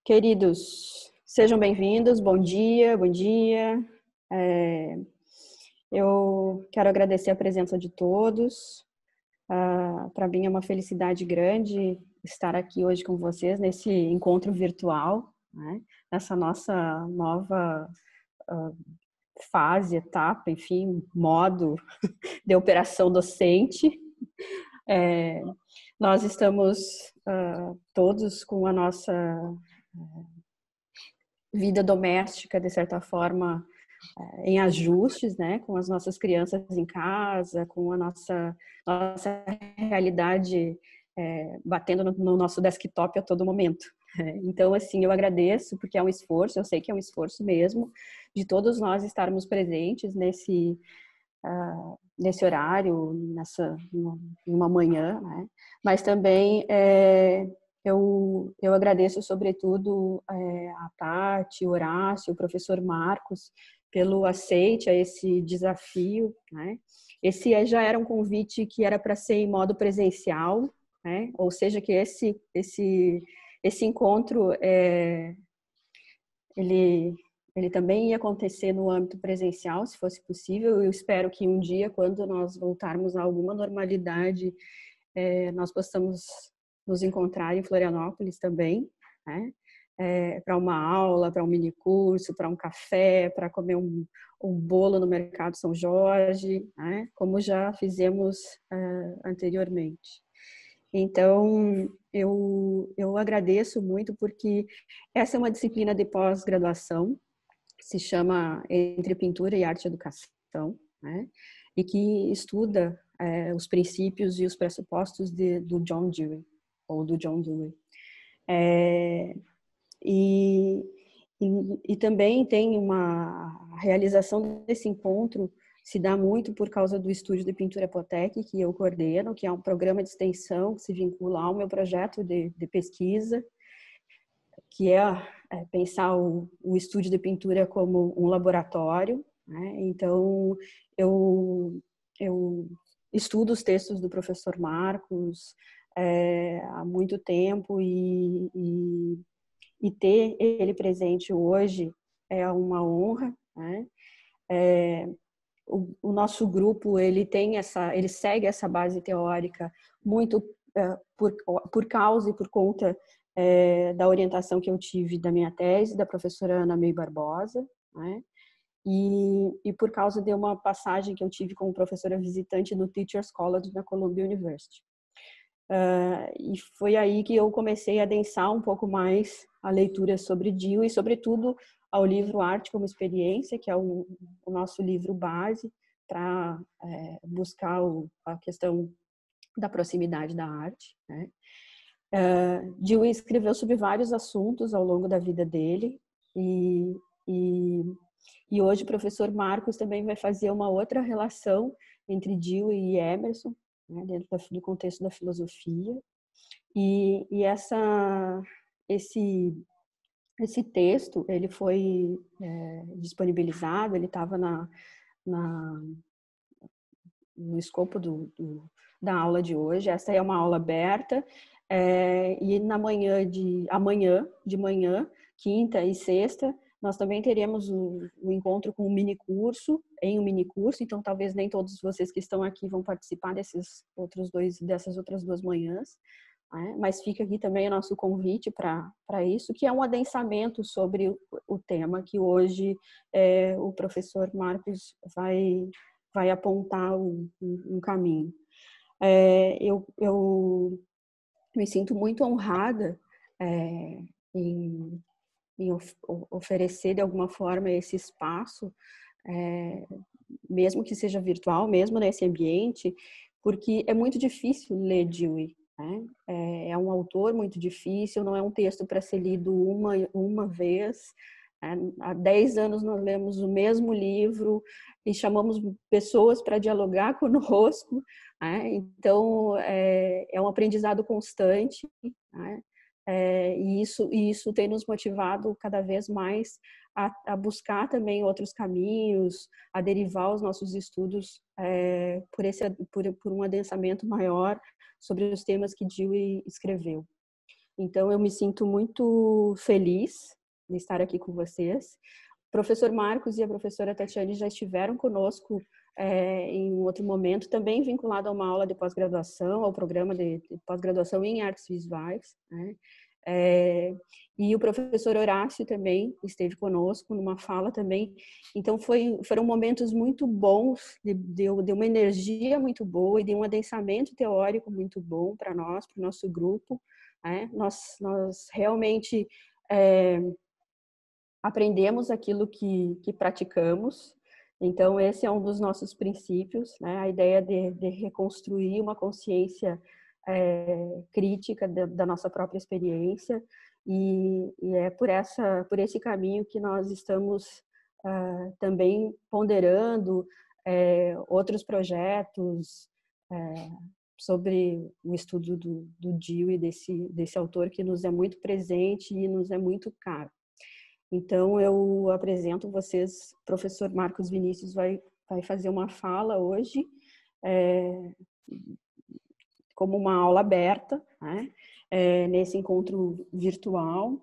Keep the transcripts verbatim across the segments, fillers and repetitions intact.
Queridos, sejam bem-vindos, bom dia, bom dia. É, eu quero agradecer a presença de todos. Ah, para mim é uma felicidade grande estar aqui hoje com vocês nesse encontro virtual, né? Nessa nossa nova ah, fase, etapa, enfim, modo de operação docente. É, nós estamos uh, todos com a nossa uh, vida doméstica, de certa forma, uh, em ajustes, né? Com as nossas crianças em casa, com a nossa, nossa realidade uh, batendo no, no nosso desktop a todo momento. Então, assim, eu agradeço, porque é um esforço, eu sei que é um esforço mesmo, de todos nós estarmos presentes nesse... Uh, nesse horário, nessa uma manhã, né? Mas também é, eu, eu agradeço sobretudo é, a Tati, o Horácio, o professor Marcos, pelo aceite a esse desafio, né? Esse já era um convite que era para ser em modo presencial, né? Ou seja, que esse, esse, esse encontro é, ele Ele também ia acontecer no âmbito presencial, se fosse possível. Eu espero que um dia, quando nós voltarmos a alguma normalidade, é, nós possamos nos encontrar em Florianópolis também, né? É, para uma aula, para um mini curso, para um café, para comer um, um bolo no Mercado São Jorge, né? Como já fizemos é, anteriormente. Então, eu, eu agradeço muito, porque essa é uma disciplina de pós-graduação, se chama Entre Pintura e Arte e Educação, né? E que estuda é, os princípios e os pressupostos de, do John Dewey, ou do John Dewey. É, e, e, e também tem uma a realização desse encontro se dá muito por causa do Estúdio de Pintura Epotec, que eu coordeno, que é um programa de extensão que se vincula ao meu projeto de, de pesquisa, que é, é pensar o, o estúdio de pintura como um laboratório, né? Então, eu, eu estudo os textos do professor Marcos é, há muito tempo e, e, e ter ele presente hoje é uma honra, né? É, o, o nosso grupo ele tem essa, ele segue essa base teórica muito é, por, por causa e por conta é, da orientação que eu tive da minha tese, da professora Ana May Barbosa, né? E, e por causa de uma passagem que eu tive como professora visitante no Teachers College na Columbia University. Uh, e foi aí que eu comecei a adensar um pouco mais a leitura sobre Dewey e, sobretudo, ao livro Arte como Experiência, que é o, o nosso livro base para é, buscar o, a questão da proximidade da arte, né? Uh, Dewey escreveu sobre vários assuntos ao longo da vida dele e, e, e hoje o professor Marcos também vai fazer uma outra relação entre Dewey e Emerson, né, dentro do contexto da filosofia. E, e essa, esse, esse texto ele foi é, disponibilizado, ele estava na, na, no escopo do, do, da aula de hoje. Essa é uma aula aberta. É, e na manhã de amanhã, de manhã, quinta e sexta, nós também teremos o, o encontro com um mini curso, em um mini curso, então talvez nem todos vocês que estão aqui vão participar desses outros dois, dessas outras duas manhãs, né? Mas fica aqui também o nosso convite para isso, que é um adensamento sobre o, o tema que hoje é, o professor Marcos vai, vai apontar um, um caminho. É, eu, eu me sinto muito honrada é, em, em of, oferecer de alguma forma esse espaço, é, mesmo que seja virtual, mesmo nesse ambiente, porque é muito difícil ler Dewey, né? É, é um autor muito difícil, não é um texto para ser lido uma, uma vez. Há dez anos nós lemos o mesmo livro e chamamos pessoas para dialogar conosco, né? Então, é, é um aprendizado constante, né? É, e, isso, e isso tem nos motivado cada vez mais a, a buscar também outros caminhos, a derivar os nossos estudos é, por, esse, por, por um adensamento maior sobre os temas que Dewey escreveu. Então, eu me sinto muito feliz de estar aqui com vocês. O professor Marcos e a professora Tatiane já estiveram conosco é, em um outro momento, também vinculado a uma aula de pós-graduação, ao programa de, de pós-graduação em artes visuais, né? É, e o professor Horácio também esteve conosco numa fala também. Então, foi, foram momentos muito bons, de, de, de uma energia muito boa e de um adensamento teórico muito bom para nós, para o nosso grupo. Né? Nós, nós realmente é, aprendemos aquilo que, que praticamos. Então, esse é um dos nossos princípios, né? A ideia de, de reconstruir uma consciência é, crítica da, da nossa própria experiência, e, e é por, essa, por esse caminho que nós estamos uh, também ponderando é, outros projetos é, sobre o estudo do, do Dewey, desse, desse autor que nos é muito presente e nos é muito caro. Então, eu apresento vocês, professor Marcos Vinícius vai, vai fazer uma fala hoje, é, como uma aula aberta, né? É, nesse encontro virtual.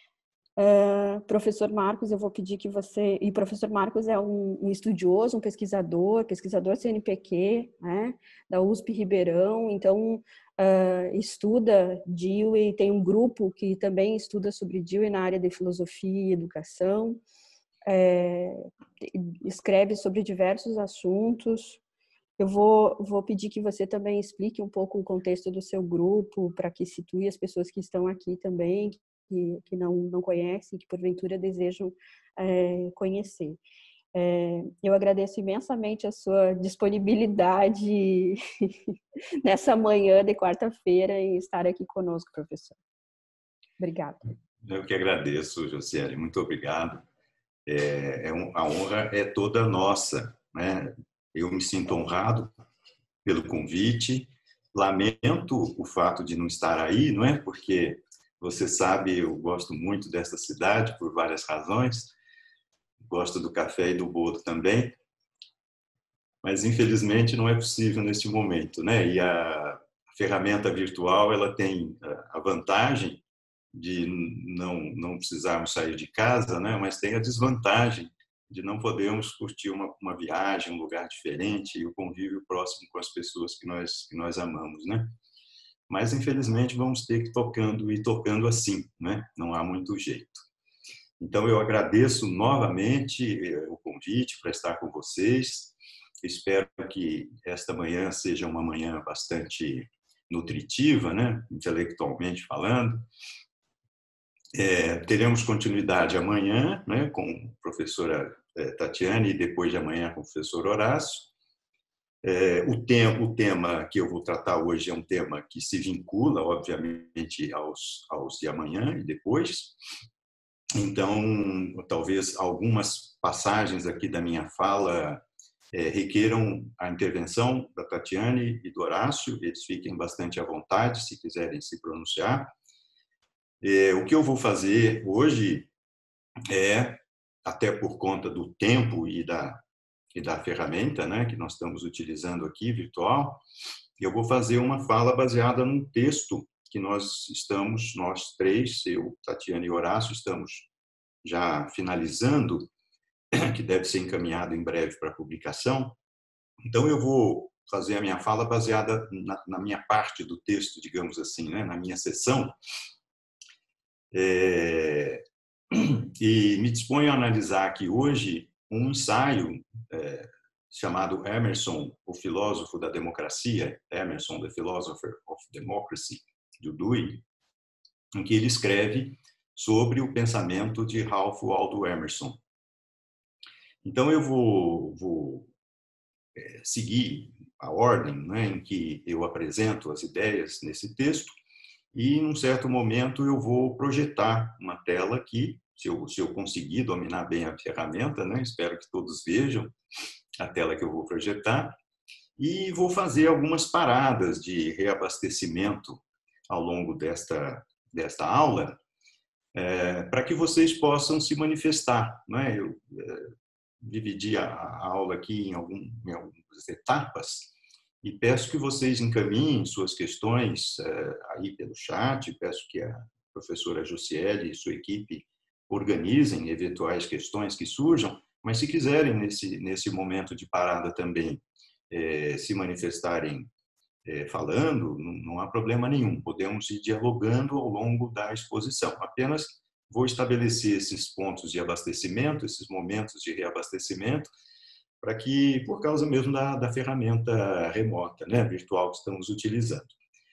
Uh, professor Marcos, eu vou pedir que você... E professor Marcos é um, um estudioso, um pesquisador, pesquisador C N P Q, né? Da U S P Ribeirão, então uh, estuda Dewey, tem um grupo que também estuda sobre Dewey na área de filosofia e educação, é, escreve sobre diversos assuntos. Eu vou, vou pedir que você também explique um pouco o contexto do seu grupo, para que situe as pessoas que estão aqui também, que, que não, não conhecem, que porventura desejam é, conhecer. É, eu agradeço imensamente a sua disponibilidade nessa manhã de quarta-feira em estar aqui conosco, professor. Obrigada. Eu que agradeço, Josiele, muito obrigado. É, é um, a honra é toda nossa, né? Eu me sinto honrado pelo convite. Lamento o fato de não estar aí, não é? Porque você sabe, eu gosto muito dessa cidade por várias razões. Gosto do café e do bolo também. Mas infelizmente não é possível neste momento, né? E a ferramenta virtual, ela tem a vantagem de não não precisarmos sair de casa, né? Mas tem a desvantagem de não podermos curtir uma, uma viagem, um lugar diferente e o convívio próximo com as pessoas que nós que nós amamos, né? Mas infelizmente vamos ter que ir tocando e tocando assim, né? Não há muito jeito. Então eu agradeço novamente o convite para estar com vocês. Espero que esta manhã seja uma manhã bastante nutritiva, né? Intelectualmente falando. É, teremos continuidade amanhã, né, com a professora é, Tatiane e depois de amanhã com o professor Horácio. É, o, tem, o tema que eu vou tratar hoje é um tema que se vincula, obviamente, aos, aos de amanhã e depois. Então, talvez algumas passagens aqui da minha fala é, requeram a intervenção da Tatiane e do Horácio. Eles fiquem bastante à vontade se quiserem se pronunciar. É, o que eu vou fazer hoje é, até por conta do tempo e da, e da ferramenta, né, que nós estamos utilizando aqui, virtual, eu vou fazer uma fala baseada num texto que nós estamos, nós três, eu, Tatiana e Horácio, estamos já finalizando, que deve ser encaminhado em breve para publicação. Então, eu vou fazer a minha fala baseada na, na minha parte do texto, digamos assim, né, na minha sessão. É, e me disponho a analisar aqui hoje um ensaio é, chamado Emerson, o filósofo da democracia, Emerson, the Philosopher of Democracy, do Dewey, em que ele escreve sobre o pensamento de Ralph Waldo Emerson. Então eu vou, vou é, seguir a ordem, né, em que eu apresento as ideias nesse texto. E, em um certo momento, eu vou projetar uma tela aqui, se eu, se eu conseguir dominar bem a ferramenta, né? Espero que todos vejam a tela que eu vou projetar. E vou fazer algumas paradas de reabastecimento ao longo desta, desta aula, é, para que vocês possam se manifestar, né? Eu é, dividi a, a aula aqui em, algum, em algumas etapas, e peço que vocês encaminhem suas questões aí pelo chat, peço que a professora Josiele e sua equipe organizem eventuais questões que surjam, mas se quiserem, nesse, nesse momento de parada também, é, se manifestarem é, falando, não, não há problema nenhum, podemos ir dialogando ao longo da exposição. Apenas vou estabelecer esses pontos de abastecimento, esses momentos de reabastecimento, para que, por causa mesmo da, da ferramenta remota, né, virtual que estamos utilizando.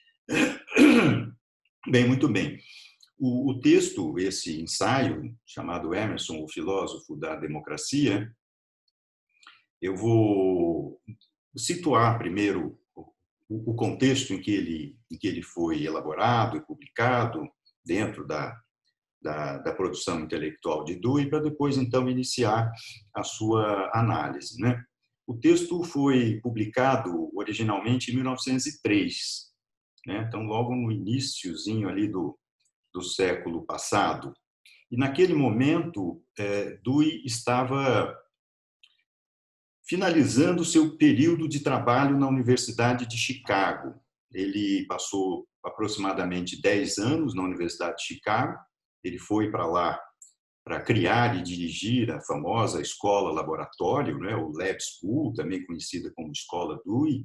Bem, muito bem. O, o texto, esse ensaio, chamado Emerson, o filósofo da democracia, eu vou situar primeiro o, o contexto em que, ele, em que ele foi elaborado e publicado dentro da, da, da produção intelectual de Dewey, para depois, então, iniciar a sua análise, né? O texto foi publicado originalmente em mil novecentos e três, né? Então, logo no iniciozinho ali do, do século passado. E, naquele momento, é, Dewey estava finalizando seu período de trabalho na Universidade de Chicago. Ele passou aproximadamente dez anos na Universidade de Chicago. Ele foi para lá para criar e dirigir a famosa escola laboratório, né, o Lab School, também conhecida como Escola Dewey.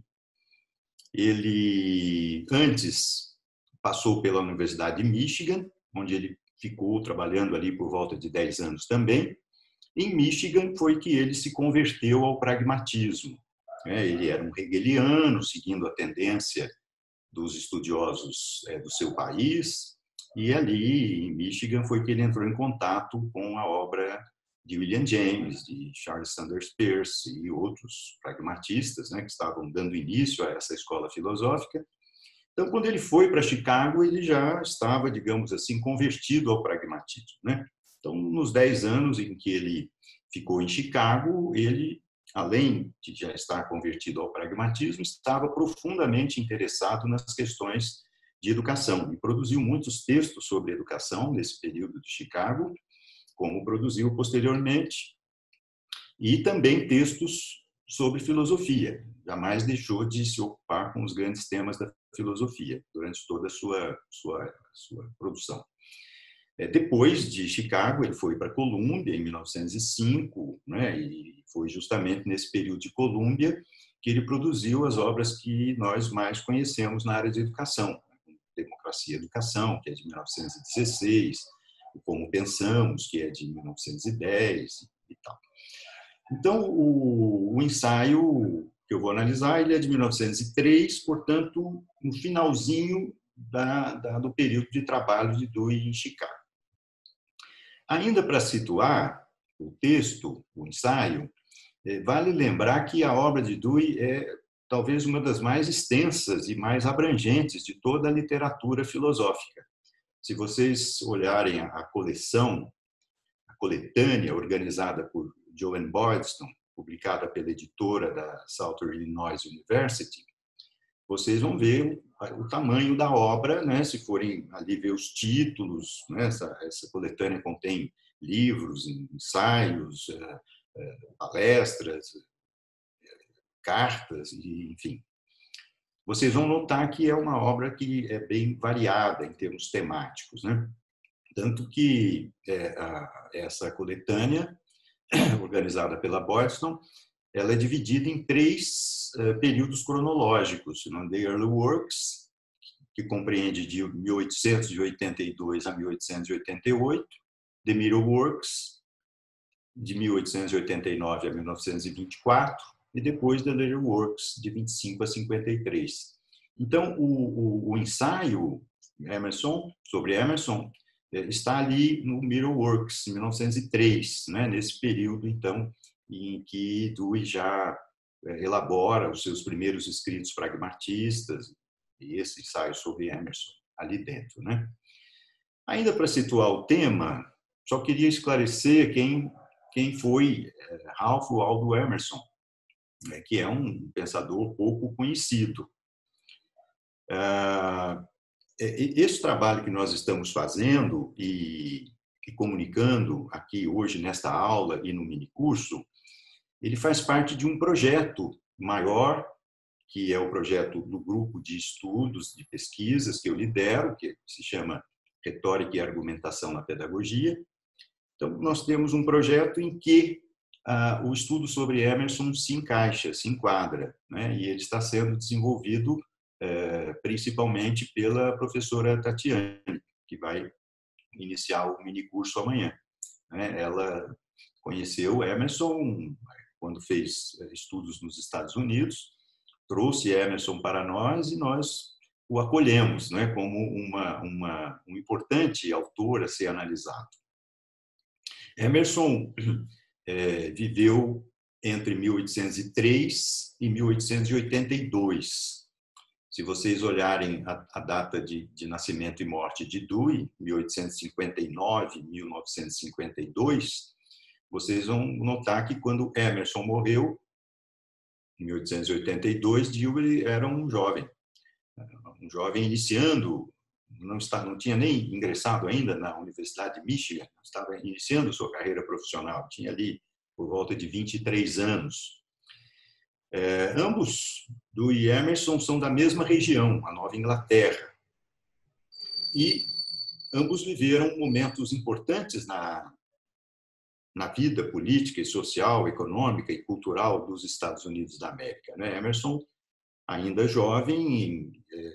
Ele, antes, passou pela Universidade de Michigan, onde ele ficou trabalhando ali por volta de dez anos também. Em Michigan foi que ele se converteu ao pragmatismo. Ele era um hegeliano, seguindo a tendência dos estudiosos do seu país, e ali, em Michigan, foi que ele entrou em contato com a obra de William James, de Charles Sanders Peirce e outros pragmatistas, né, que estavam dando início a essa escola filosófica. Então, quando ele foi para Chicago, ele já estava, digamos assim, convertido ao pragmatismo, né? Então, nos dez anos em que ele ficou em Chicago, ele, além de já estar convertido ao pragmatismo, estava profundamente interessado nas questões de educação e produziu muitos textos sobre educação nesse período de Chicago, como produziu posteriormente, e também textos sobre filosofia. Jamais deixou de se ocupar com os grandes temas da filosofia durante toda a sua, sua, sua produção. Depois de Chicago, ele foi para Colômbia em mil novecentos e cinco, né, e foi justamente nesse período de Colômbia que ele produziu as obras que nós mais conhecemos na área de educação. Democracia e Educação, que é de mil novecentos e dezesseis, Como Pensamos, que é de mil novecentos e dez e tal. Então, o, o ensaio que eu vou analisar, ele é de mil novecentos e três, portanto, no finalzinho da, da, do período de trabalho de Dewey em Chicago. Ainda para situar o texto, o ensaio, vale lembrar que a obra de Dewey é talvez uma das mais extensas e mais abrangentes de toda a literatura filosófica. Se vocês olharem a coleção, a coletânea organizada por Joan Boylston, publicada pela editora da Southern Illinois University, vocês vão ver o tamanho da obra, né? Se forem ali ver os títulos, né? essa, essa coletânea contém livros, ensaios, palestras, cartas, enfim. Vocês vão notar que é uma obra que é bem variada em termos temáticos, né? Tanto que é, a, essa coletânea, organizada pela Boylston, ela é dividida em três uh, períodos cronológicos. The Early Works, que compreende de mil oitocentos e oitenta e dois a mil oitocentos e oitenta e oito, The Middle Works, de mil oitocentos e oitenta e nove a mil novecentos e vinte e quatro, e depois The Later Works, de vinte e cinco a cinquenta e três. Então, o, o, o ensaio Emerson, sobre Emerson está ali no Middle Works, em mil novecentos e três, né? Nesse período, então, em que Dewey já elabora os seus primeiros escritos pragmatistas, e esse ensaio sobre Emerson ali dentro, né? Ainda para situar o tema, só queria esclarecer quem, quem foi Ralph Waldo Emerson, que é um pensador pouco conhecido. Esse trabalho que nós estamos fazendo e, e comunicando aqui hoje nesta aula e no minicurso, ele faz parte de um projeto maior que é o projeto do grupo de estudos, de pesquisas que eu lidero, que se chama Retórica e Argumentação na Pedagogia. Então, nós temos um projeto em que ah, o estudo sobre Emerson se encaixa, se enquadra, né? E ele está sendo desenvolvido eh, principalmente pela professora Tatiane, que vai iniciar o minicurso amanhã, né? Ela conheceu Emerson quando fez estudos nos Estados Unidos, trouxe Emerson para nós e nós o acolhemos, né, como uma, uma, um importante autor a ser analisado. Emerson é, viveu entre mil oitocentos e três e mil oitocentos e oitenta e dois. Se vocês olharem a, a data de, de nascimento e morte de Dewey, mil oitocentos e cinquenta e nove, mil novecentos e cinquenta e dois, vocês vão notar que quando Emerson morreu, em mil oitocentos e oitenta e dois, Dewey era um jovem, um jovem iniciando, não, está, não tinha nem ingressado ainda na Universidade de Michigan, estava iniciando sua carreira profissional, tinha ali por volta de vinte e três anos. É, ambos, Dewey e Emerson, são da mesma região, a Nova Inglaterra, e ambos viveram momentos importantes na, na vida política e social, econômica e cultural dos Estados Unidos da América, né? Emerson, ainda jovem,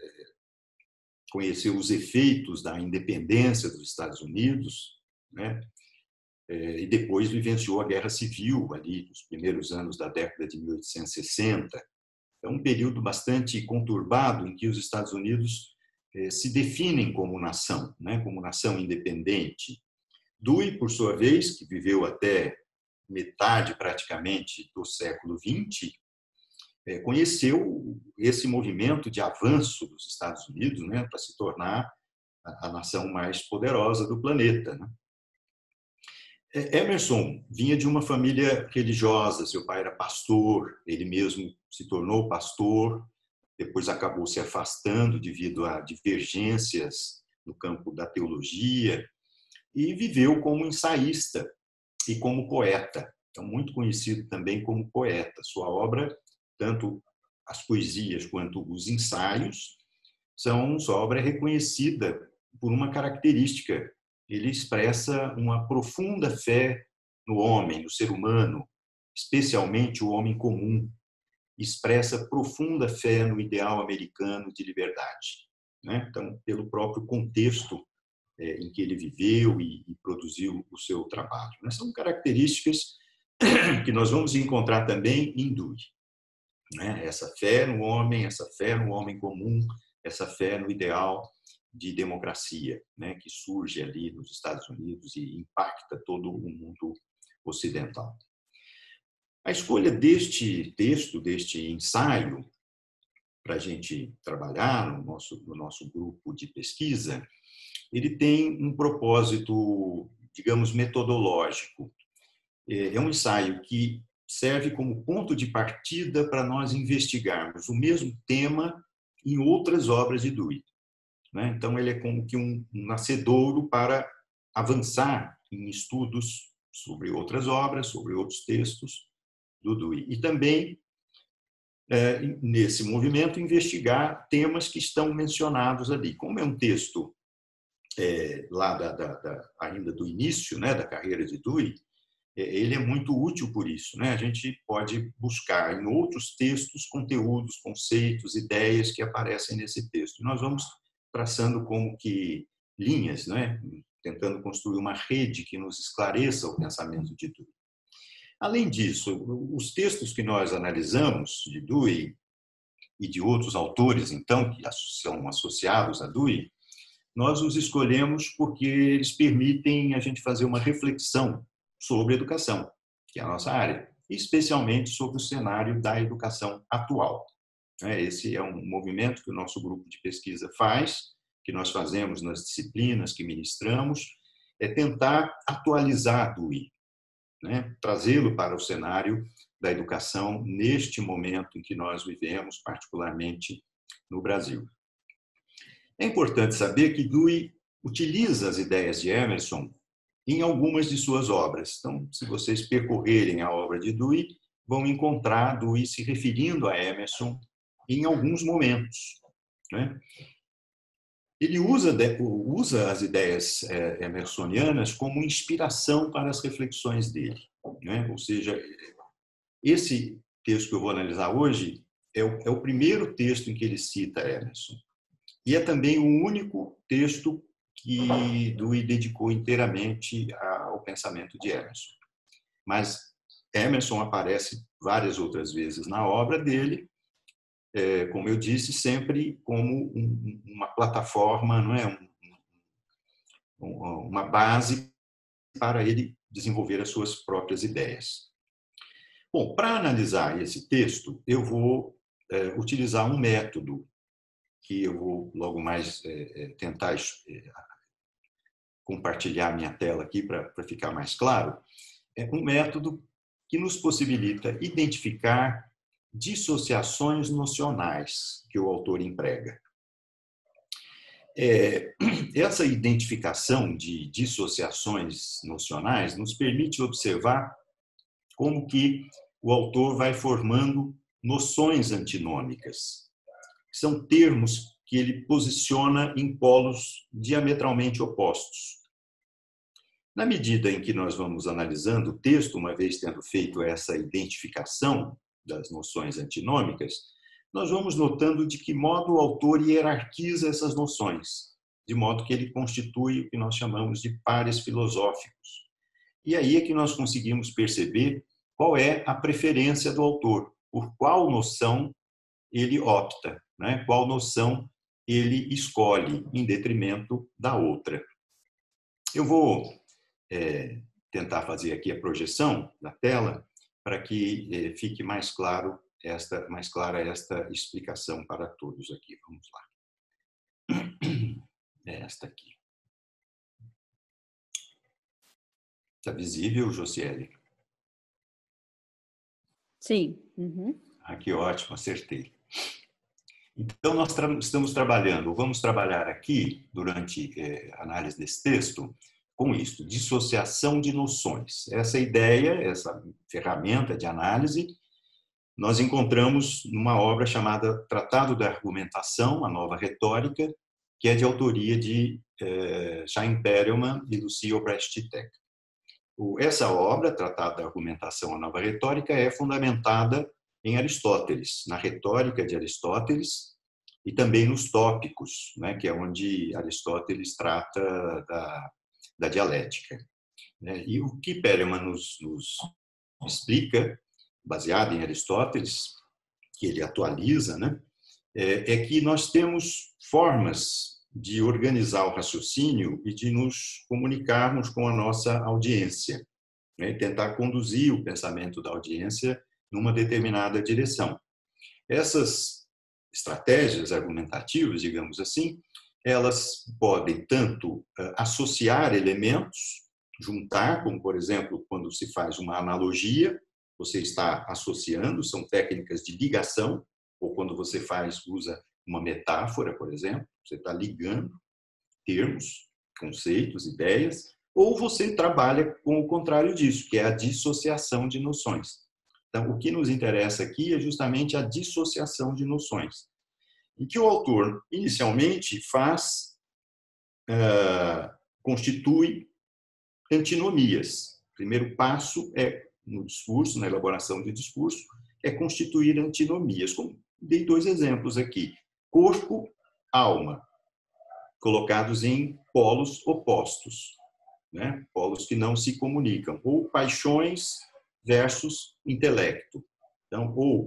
conheceu os efeitos da independência dos Estados Unidos, né? E depois vivenciou a Guerra Civil, ali nos primeiros anos da década de mil oitocentos e sessenta. É um período bastante conturbado em que os Estados Unidos se definem como nação, né? Como nação independente. Dewey, por sua vez, que viveu até metade praticamente do século vinte, conheceu esse movimento de avanço dos Estados Unidos, né, para se tornar a nação mais poderosa do planeta, né? Emerson vinha de uma família religiosa, seu pai era pastor, ele mesmo se tornou pastor, depois acabou se afastando devido a divergências no campo da teologia e viveu como ensaísta e como poeta, então muito conhecido também como poeta. Sua obra, tanto as poesias quanto os ensaios, são sua obra é reconhecida por uma característica. Ele expressa uma profunda fé no homem, no ser humano, especialmente o homem comum. Expressa profunda fé no ideal americano de liberdade, né? Então, pelo próprio contexto é, em que ele viveu e, e produziu o seu trabalho, né? São características que nós vamos encontrar também em Dewey, né? Essa fé no homem, essa fé no homem comum, essa fé no ideal de democracia, né, que surge ali nos Estados Unidos e impacta todo o mundo ocidental. A escolha deste texto, deste ensaio, para a gente trabalhar no nosso, no nosso grupo de pesquisa, ele tem um propósito, digamos, metodológico. É um ensaio que serve como ponto de partida para nós investigarmos o mesmo tema em outras obras de Dewey. Então, ele é como que um nascedouro para avançar em estudos sobre outras obras, sobre outros textos do Dewey. E também, nesse movimento, investigar temas que estão mencionados ali. Como é um texto é, lá da, da, da, ainda do início, né, da carreira de Dewey, ele é muito útil por isso, né? A gente pode buscar em outros textos conteúdos, conceitos, ideias que aparecem nesse texto. Nós vamos traçando como que linhas, né? Tentando construir uma rede que nos esclareça o pensamento de Dewey. Além disso, os textos que nós analisamos de Dewey e de outros autores, então, que são associados a Dewey, nós os escolhemos porque eles permitem a gente fazer uma reflexão sobre educação, que é a nossa área, e especialmente sobre o cenário da educação atual. Esse é um movimento que o nosso grupo de pesquisa faz, que nós fazemos nas disciplinas que ministramos, é tentar atualizar Dewey, né? Trazê-lo para o cenário da educação neste momento em que nós vivemos, particularmente no Brasil. É importante saber que Dewey utiliza as ideias de Emerson em algumas de suas obras. Então, se vocês percorrerem a obra de Dewey, vão encontrar Dewey se referindo a Emerson em alguns momentos, né? Ele usa, usa as ideias emersonianas como inspiração para as reflexões dele, né? Ou seja, esse texto que eu vou analisar hoje é o, é o primeiro texto em que ele cita Emerson. E é também o único texto que Dewey dedicou inteiramente ao pensamento de Emerson. Mas Emerson aparece várias outras vezes na obra dele, é, como eu disse, sempre como um, uma plataforma, não é? um, uma base para ele desenvolver as suas próprias ideias. Bom, para analisar esse texto, eu vou é, utilizar um método que eu vou logo mais é, tentar é, compartilhar minha tela aqui para ficar mais claro. É um método que nos possibilita identificar dissociações nocionais que o autor emprega. É, essa identificação de dissociações nocionais nos permite observar como que o autor vai formando noções antinômicas. São termos que ele posiciona em polos diametralmente opostos. Na medida em que nós vamos analisando o texto, uma vez tendo feito essa identificação das noções antinômicas, nós vamos notando de que modo o autor hierarquiza essas noções, de modo que ele constitui o que nós chamamos de pares filosóficos. E aí é que nós conseguimos perceber qual é a preferência do autor, por qual noção ele opta, né? Qual noção ele escolhe em detrimento da outra. Eu vou é, tentar fazer aqui a projeção da tela para que é, fique mais claro esta, mais clara esta explicação para todos aqui. Vamos lá. É esta aqui. Está visível, Josiele? Sim. Uhum. Ah, que ótimo, acertei. Então, nós tra estamos trabalhando, vamos trabalhar aqui, durante eh, a análise desse texto, com isso, dissociação de noções. Essa ideia, essa ferramenta de análise, nós encontramos numa obra chamada Tratado da Argumentação, a Nova Retórica, que é de autoria de eh, Chaim Perelman e Lucia Obrecht-Tech. Essa obra, Tratado da Argumentação, a Nova Retórica, é fundamentada em Aristóteles, na retórica de Aristóteles e também nos tópicos, né, que é onde Aristóteles trata da, da dialética. E o que Perelman nos, nos explica, baseado em Aristóteles, que ele atualiza, né, é, é que nós temos formas de organizar o raciocínio e de nos comunicarmos com a nossa audiência, né, tentar conduzir o pensamento da audiência numa determinada direção. Essas estratégias argumentativas, digamos assim, elas podem tanto associar elementos, juntar, como, por exemplo, quando se faz uma analogia, você está associando, são técnicas de ligação, ou quando você faz, usa uma metáfora, por exemplo, você está ligando termos, conceitos, ideias, ou você trabalha com o contrário disso, que é a dissociação de noções. Então, o que nos interessa aqui é justamente a dissociação de noções, em que o autor, inicialmente, faz, uh, constitui antinomias. O primeiro passo é, no discurso, na elaboração de discurso, é constituir antinomias. Como dei dois exemplos aqui. Corpo, alma, colocados em polos opostos, né? Polos que não se comunicam. Ou paixões versus intelecto. Então, ou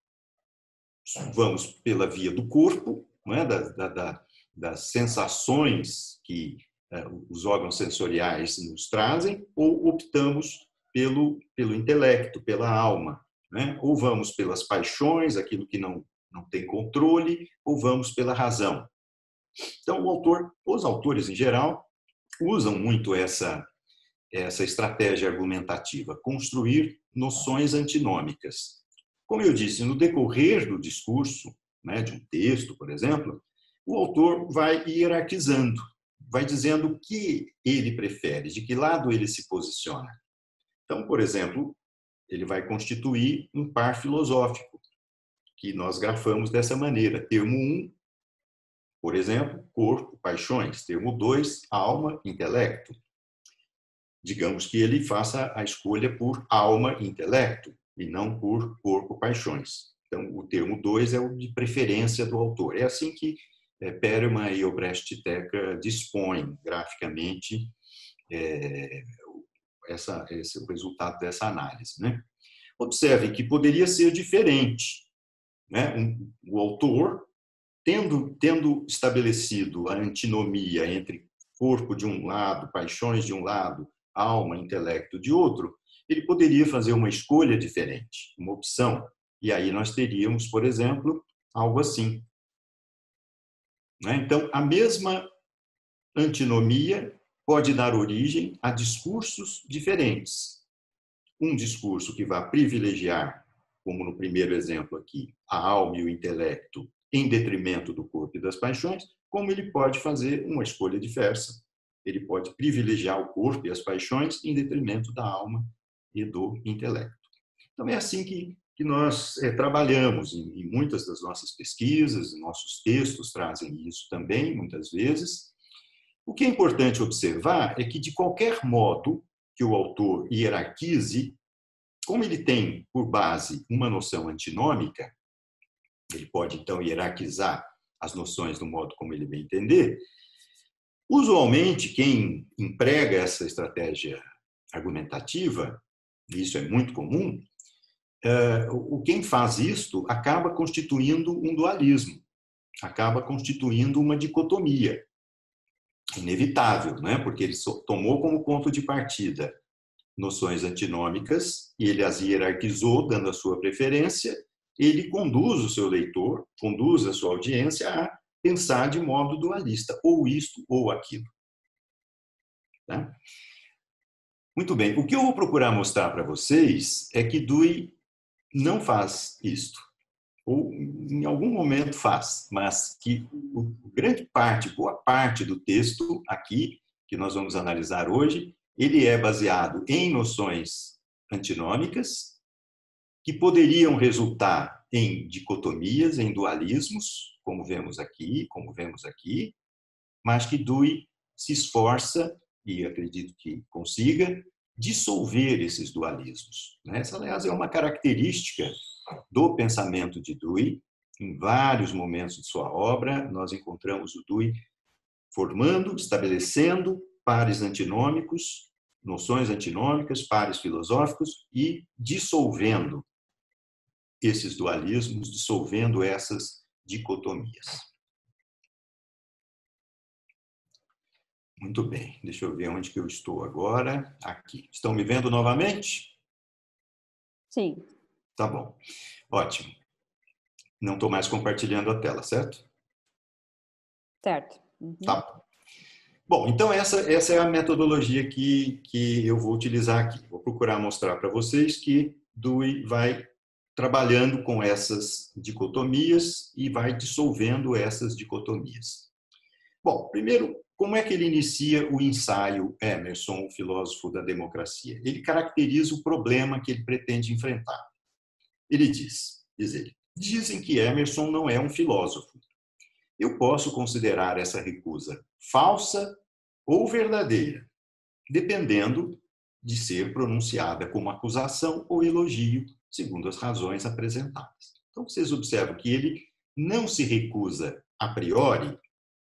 vamos pela via do corpo, né? da, da, da, das sensações que uh, os órgãos sensoriais nos trazem, ou optamos pelo, pelo intelecto, pela alma, né? Ou vamos pelas paixões, aquilo que não, não tem controle, ou vamos pela razão. Então, o autor, os autores em geral, usam muito essa essa estratégia argumentativa, construir noções antinômicas. Como eu disse, no decorrer do discurso, né, de um texto, por exemplo, o autor vai hierarquizando, vai dizendo o que ele prefere, de que lado ele se posiciona. Então, por exemplo, ele vai constituir um par filosófico, que nós grafamos dessa maneira. Termo um, por exemplo, corpo, paixões. Termo dois, alma, intelecto. Digamos que ele faça a escolha por alma e intelecto, e não por corpo, paixões. Então, o termo dois é o de preferência do autor. É assim que é, Perelman e Obrecht Teca dispõem graficamente é, essa, esse, o resultado dessa análise, né? Observe que poderia ser diferente, né? Um, o autor, tendo, tendo estabelecido a antinomia entre corpo de um lado, paixões de um lado, alma, intelecto de outro, ele poderia fazer uma escolha diferente, uma opção. E aí nós teríamos, por exemplo, algo assim. Então, a mesma antinomia pode dar origem a discursos diferentes. Um discurso que vai privilegiar, como no primeiro exemplo aqui, a alma e o intelecto em detrimento do corpo e das paixões, como ele pode fazer uma escolha diversa. Ele pode privilegiar o corpo e as paixões em detrimento da alma e do intelecto. Então, é assim que, que nós é, trabalhamos em, em muitas das nossas pesquisas, nossos textos trazem isso também, muitas vezes. O que é importante observar é que, de qualquer modo que o autor hierarquize, como ele tem por base uma noção antinômica, ele pode, então, hierarquizar as noções do modo como ele bem entender. Usualmente, quem emprega essa estratégia argumentativa, e isso é muito comum, o quem faz isto acaba constituindo um dualismo, acaba constituindo uma dicotomia inevitável, né? Porque ele tomou como ponto de partida noções antinômicas e ele as hierarquizou, dando a sua preferência. Ele conduz o seu leitor, conduz a sua audiência a pensar de modo dualista, ou isto ou aquilo. Tá? Muito bem, o que eu vou procurar mostrar para vocês é que Dewey não faz isto, ou em algum momento faz, mas que grande parte, boa parte do texto aqui, que nós vamos analisar hoje, ele é baseado em noções antinômicas, que poderiam resultar em dicotomias, em dualismos, como vemos aqui, como vemos aqui, mas que Dewey se esforça, e acredito que consiga, dissolver esses dualismos. Essa, aliás, é uma característica do pensamento de Dewey. Em vários momentos de sua obra, nós encontramos o Dewey formando, estabelecendo pares antinômicos, noções antinômicas, pares filosóficos e dissolvendo esses dualismos, dissolvendo essas dicotomias. Muito bem, deixa eu ver onde que eu estou agora. Aqui. Estão me vendo novamente? Sim. Tá bom. Ótimo. Não estou mais compartilhando a tela, certo? Certo. Uhum. Tá bom. Bom, então essa, essa é a metodologia que, que eu vou utilizar aqui. Vou procurar mostrar para vocês que Dewey vai trabalhando com essas dicotomias e vai dissolvendo essas dicotomias. Bom, primeiro, como é que ele inicia o ensaio Emerson, o filósofo da democracia? Ele caracteriza o problema que ele pretende enfrentar. Ele diz, diz ele, dizem que Emerson não é um filósofo. Eu posso considerar essa recusa falsa ou verdadeira, dependendo de ser pronunciada como acusação ou elogio, segundo as razões apresentadas. Então, vocês observam que ele não se recusa a priori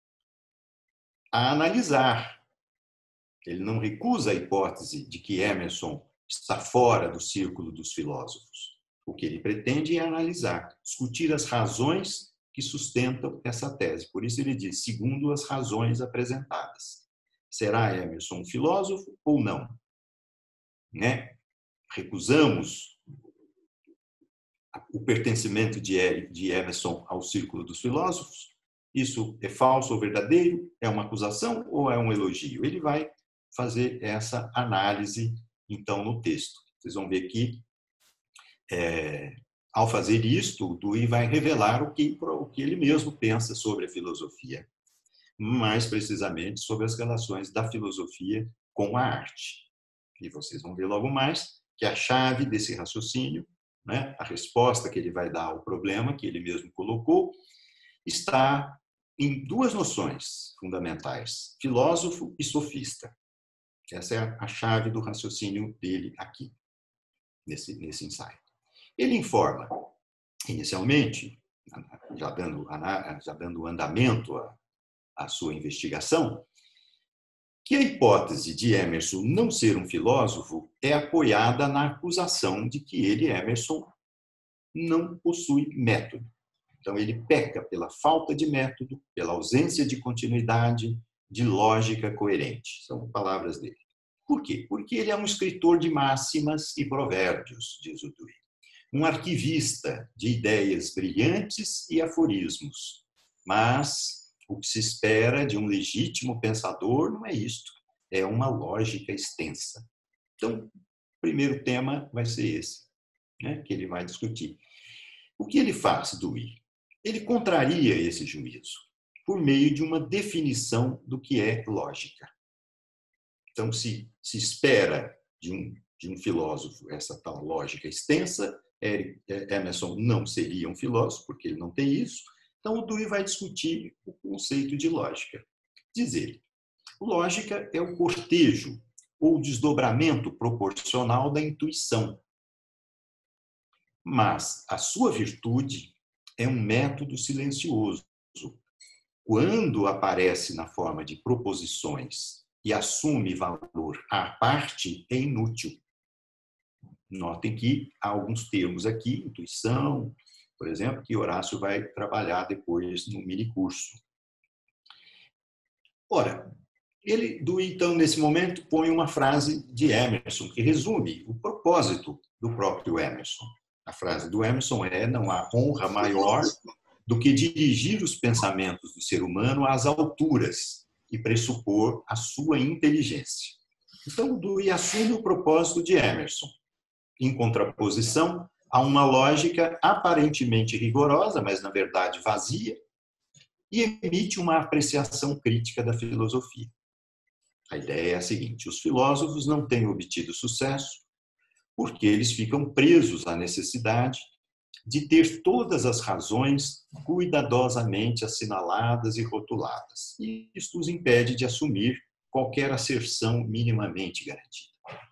a analisar. Ele não recusa a hipótese de que Emerson está fora do círculo dos filósofos. O que ele pretende é analisar, discutir as razões que sustentam essa tese. Por isso ele diz, segundo as razões apresentadas. Será Emerson um filósofo ou não? Né? Recusamos o pertencimento de Emerson ao círculo dos filósofos? Isso é falso ou verdadeiro? É uma acusação ou é um elogio? Ele vai fazer essa análise, então, no texto. Vocês vão ver que, é, ao fazer isto, o Dewey vai revelar o que, o que ele mesmo pensa sobre a filosofia, mais precisamente sobre as relações da filosofia com a arte. E vocês vão ver logo mais que a chave desse raciocínio né? A resposta que ele vai dar ao problema que ele mesmo colocou está em duas noções fundamentais: filósofo e sofista. Essa é a chave do raciocínio dele aqui, nesse, nesse ensaio. Ele informa, inicialmente, já dando, já dando andamento à, à sua investigação, que a hipótese de Emerson não ser um filósofo é apoiada na acusação de que ele, Emerson, não possui método. Então, ele peca pela falta de método, pela ausência de continuidade, de lógica coerente. São palavras dele. Por quê? Porque ele é um escritor de máximas e provérbios, diz o Dewey. Um arquivista de ideias brilhantes e aforismos. Mas o que se espera de um legítimo pensador não é isto. É uma lógica extensa. Então, o primeiro tema vai ser esse, né, que ele vai discutir. O que ele faz, Dewey? Ele contraria esse juízo por meio de uma definição do que é lógica. Então, se, se espera de um, de um filósofo essa tal lógica extensa, Emerson não seria um filósofo, porque ele não tem isso. Então, o Dewey vai discutir o conceito de lógica. Diz ele, lógica é o cortejo ou desdobramento proporcional da intuição. Mas a sua virtude é um método silencioso. Quando aparece na forma de proposições e assume valor à parte, é inútil. Notem que há alguns termos aqui, intuição, por exemplo, que Horácio vai trabalhar depois no minicurso. Ora, ele, então, nesse momento, põe uma frase de Emerson, que resume o propósito do próprio Emerson. A frase do Emerson é: não há honra maior do que dirigir os pensamentos do ser humano às alturas e pressupor a sua inteligência. Então, o Dewey assume o propósito de Emerson, em contraposição a uma lógica aparentemente rigorosa, mas, na verdade, vazia, e emite uma apreciação crítica da filosofia. A ideia é a seguinte: os filósofos não têm obtido sucesso porque eles ficam presos à necessidade de ter todas as razões cuidadosamente assinaladas e rotuladas. E isto os impede de assumir qualquer asserção minimamente garantida.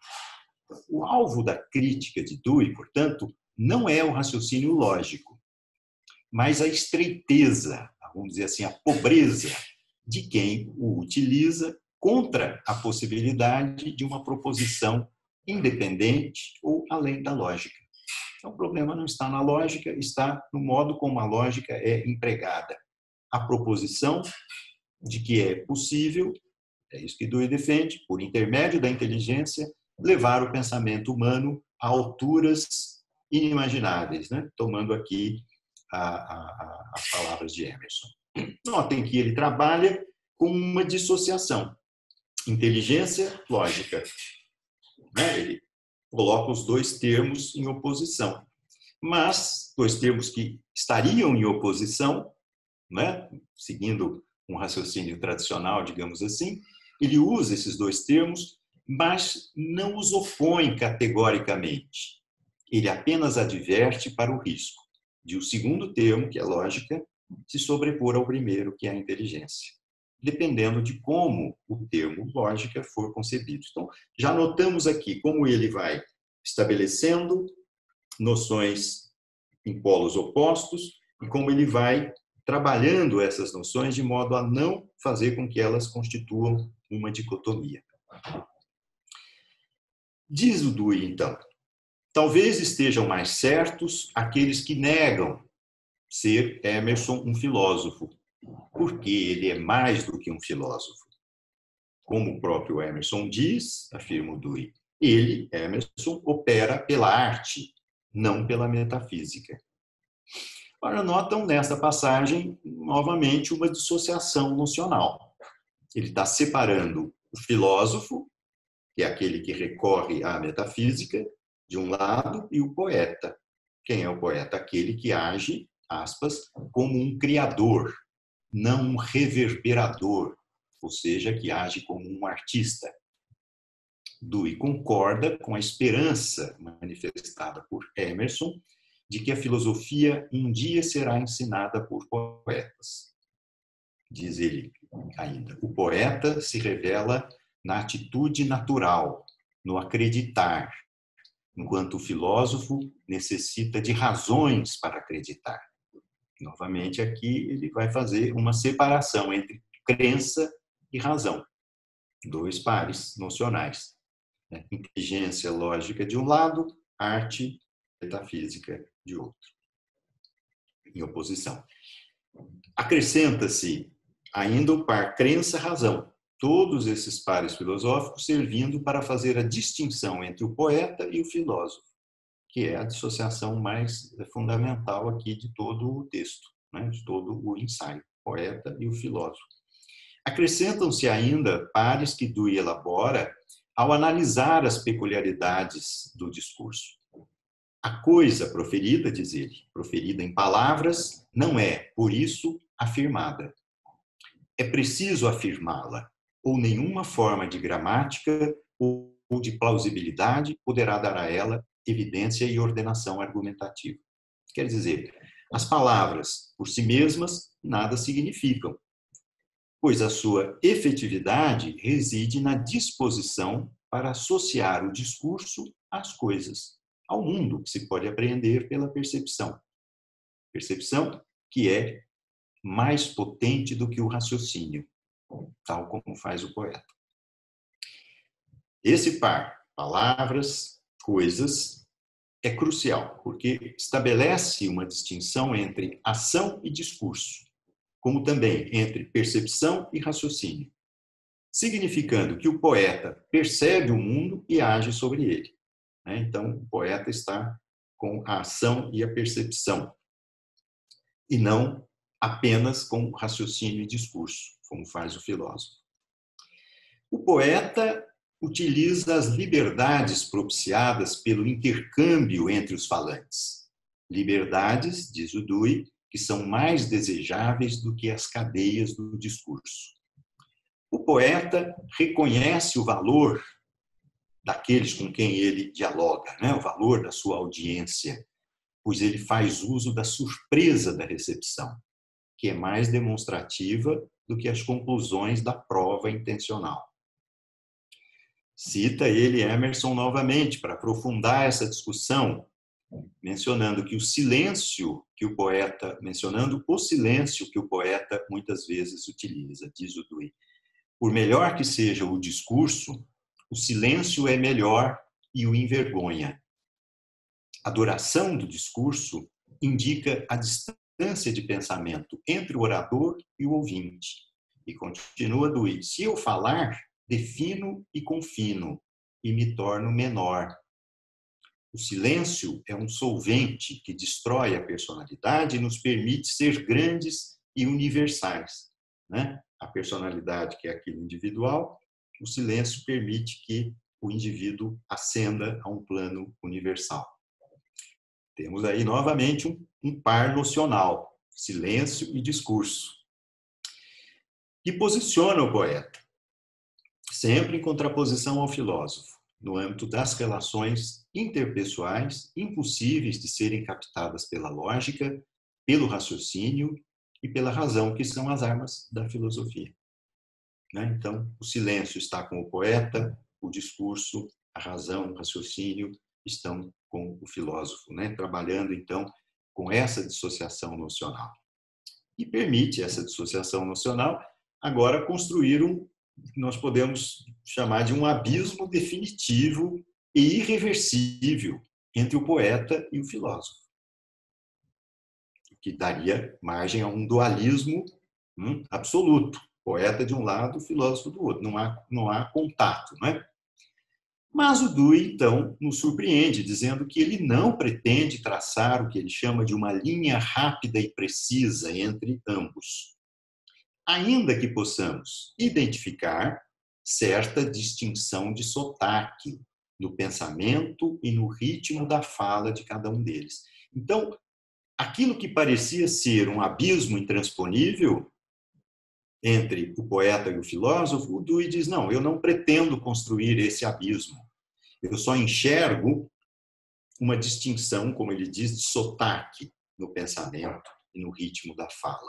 O alvo da crítica de Dewey, portanto, não é o raciocínio lógico, mas a estreiteza, vamos dizer assim, a pobreza de quem o utiliza contra a possibilidade de uma proposição independente ou além da lógica. Então, o problema não está na lógica, está no modo como a lógica é empregada. A proposição de que é possível, é isso que Dewey defende, por intermédio da inteligência, levar o pensamento humano a alturas inimagináveis, né? Tomando aqui a, a, as palavras de Emerson. Notem que ele trabalha com uma dissociação. Inteligência, lógica. Né? Ele coloca os dois termos em oposição. Mas, dois termos que estariam em oposição, né? Seguindo um raciocínio tradicional, digamos assim, ele usa esses dois termos, mas não os opõe categoricamente. Ele apenas adverte para o risco de o segundo termo, que é lógica, se sobrepor ao primeiro, que é a inteligência, dependendo de como o termo lógica for concebido. Então, já notamos aqui como ele vai estabelecendo noções em polos opostos e como ele vai trabalhando essas noções de modo a não fazer com que elas constituam uma dicotomia. Diz o Dewey, então, talvez estejam mais certos aqueles que negam ser Emerson um filósofo, porque ele é mais do que um filósofo. Como o próprio Emerson diz, afirma o Dewey, ele, Emerson, opera pela arte, não pela metafísica. Agora, notam nesta passagem, novamente, uma dissociação nocional. Ele está separando o filósofo, que é aquele que recorre à metafísica, de um lado, e o poeta. Quem é o poeta? Aquele que age, aspas, como um criador, não um reverberador, ou seja, que age como um artista. Dewey concorda com a esperança manifestada por Emerson de que a filosofia um dia será ensinada por poetas. Diz ele ainda, o poeta se revela na atitude natural, no acreditar, enquanto o filósofo necessita de razões para acreditar. Novamente, aqui ele vai fazer uma separação entre crença e razão, dois pares nocionais. Inteligência lógica de um lado, arte metafísica de outro, em oposição. Acrescenta-se ainda o par crença-razão, todos esses pares filosóficos servindo para fazer a distinção entre o poeta e o filósofo, que é a dissociação mais fundamental aqui de todo o texto, né, de todo o ensaio, o poeta e o filósofo. Acrescentam-se ainda pares que Dewey elabora ao analisar as peculiaridades do discurso. A coisa proferida, diz ele, proferida em palavras, não é, por isso, afirmada. É preciso afirmá-la, ou nenhuma forma de gramática ou de plausibilidade poderá dar a ela evidência e ordenação argumentativa. Quer dizer, as palavras, por si mesmas, nada significam, pois a sua efetividade reside na disposição para associar o discurso às coisas, ao mundo que se pode apreender pela percepção. Percepção que é mais potente do que o raciocínio, tal como faz o poeta. Esse par, palavras, coisas, é crucial, porque estabelece uma distinção entre ação e discurso, como também entre percepção e raciocínio, significando que o poeta percebe o mundo e age sobre ele. Então, o poeta está com a ação e a percepção, e não apenas com raciocínio e discurso, como faz o filósofo. O poeta utiliza as liberdades propiciadas pelo intercâmbio entre os falantes. Liberdades, diz o Dewey, que são mais desejáveis do que as cadeias do discurso. O poeta reconhece o valor daqueles com quem ele dialoga, né? O valor da sua audiência, pois ele faz uso da surpresa da recepção, que é mais demonstrativa do que as conclusões da prova intencional. Cita ele Emerson novamente para aprofundar essa discussão, mencionando que o silêncio que o poeta, mencionando o silêncio que o poeta muitas vezes utiliza, diz o Dewey. Por melhor que seja o discurso, o silêncio é melhor e o envergonha. A duração do discurso indica a distância de pensamento entre o orador e o ouvinte. E continua Dewey, se eu falar, defino e confino, e me torno menor. O silêncio é um solvente que destrói a personalidade e nos permite ser grandes e universais, né? A personalidade, que é aquilo individual, o silêncio permite que o indivíduo ascenda a um plano universal. Temos aí, novamente, um, um par nocional, silêncio e discurso, que posiciona o poeta, sempre em contraposição ao filósofo, no âmbito das relações interpessoais impossíveis de serem captadas pela lógica, pelo raciocínio e pela razão, que são as armas da filosofia. Então, o silêncio está com o poeta, o discurso, a razão, o raciocínio estão com o filósofo, né? Trabalhando, então, com essa dissociação nocional. E permite essa dissociação nocional agora construir um, nós podemos chamar de um abismo definitivo e irreversível entre o poeta e o filósofo, que daria margem a um dualismo hum, absoluto. Poeta de um lado, filósofo do outro. Não há, não há contato, não é? Mas o Dewey, então, nos surpreende, dizendo que ele não pretende traçar o que ele chama de uma linha rápida e precisa entre ambos, ainda que possamos identificar certa distinção de sotaque no pensamento e no ritmo da fala de cada um deles. Então, aquilo que parecia ser um abismo intransponível entre o poeta e o filósofo, o Dewey diz, não, eu não pretendo construir esse abismo. Eu só enxergo uma distinção, como ele diz, de sotaque no pensamento e no ritmo da fala.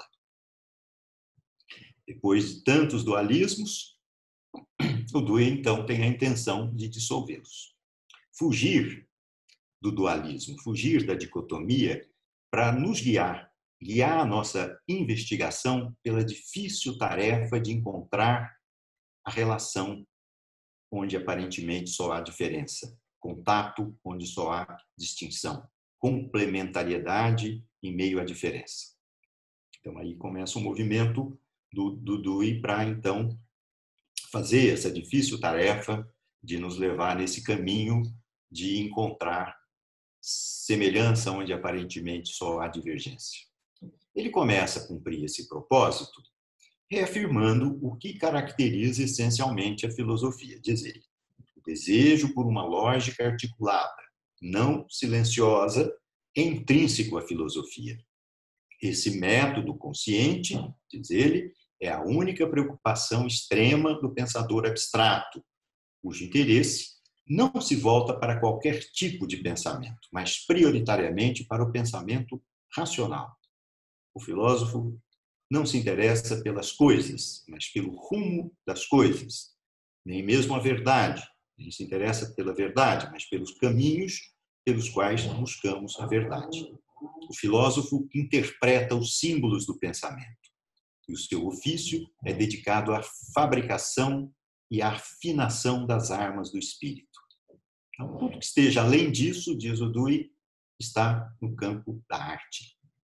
Depois de tantos dualismos, o Dewey, então, tem a intenção de dissolvê-los. Fugir do dualismo, fugir da dicotomia, para nos guiar, guiar a nossa investigação pela difícil tarefa de encontrar a relação onde aparentemente só há diferença, contato onde só há distinção, complementariedade em meio à diferença. Então, aí começa o movimento do, do Dewey para, então, fazer essa difícil tarefa de nos levar nesse caminho de encontrar semelhança onde aparentemente só há divergência. Ele começa a cumprir esse propósito reafirmando o que caracteriza essencialmente a filosofia, diz ele. O desejo por uma lógica articulada, não silenciosa, é intrínseco à filosofia. Esse método consciente, diz ele, é a única preocupação extrema do pensador abstrato, cujo interesse não se volta para qualquer tipo de pensamento, mas prioritariamente para o pensamento racional. O filósofo não se interessa pelas coisas, mas pelo rumo das coisas, nem mesmo a verdade. Ele se interessa pela verdade, mas pelos caminhos pelos quais buscamos a verdade. O filósofo interpreta os símbolos do pensamento, e o seu ofício é dedicado à fabricação e à afinação das armas do espírito. Então, tudo que esteja além disso, diz o Dewey, está no campo da arte.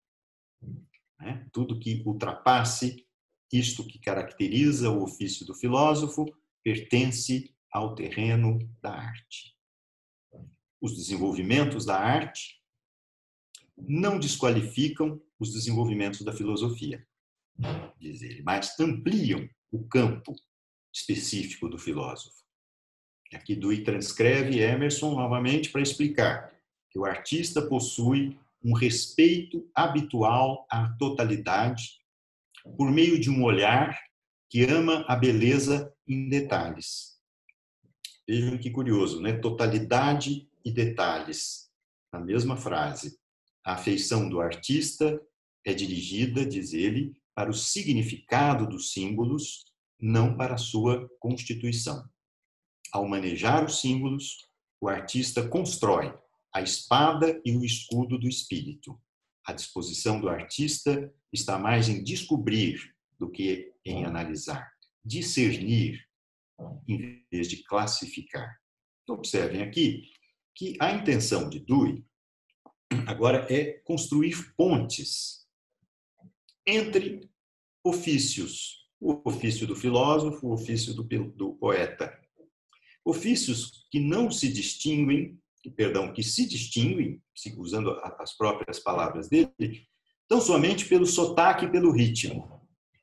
Tudo que ultrapasse isto que caracteriza o ofício do filósofo pertence ao terreno da arte. Os desenvolvimentos da arte não desqualificam os desenvolvimentos da filosofia, diz ele, mas ampliam o campo específico do filósofo. Aqui Dewey transcreve Emerson novamente para explicar que o artista possui um respeito habitual à totalidade por meio de um olhar que ama a beleza em detalhes. Vejam que curioso, né? Totalidade e detalhes, na mesma frase. A afeição do artista é dirigida, diz ele, para o significado dos símbolos, não para a sua constituição. Ao manejar os símbolos, o artista constrói a espada e o escudo do espírito. A disposição do artista está mais em descobrir do que em analisar, discernir, em vez de classificar. Então, observem aqui que a intenção de Dewey agora é construir pontes entre ofícios, o ofício do filósofo, o ofício do, do poeta. Ofícios que não se distinguem perdão, que se distinguem, usando as próprias palavras dele, tão somente pelo sotaque e pelo ritmo.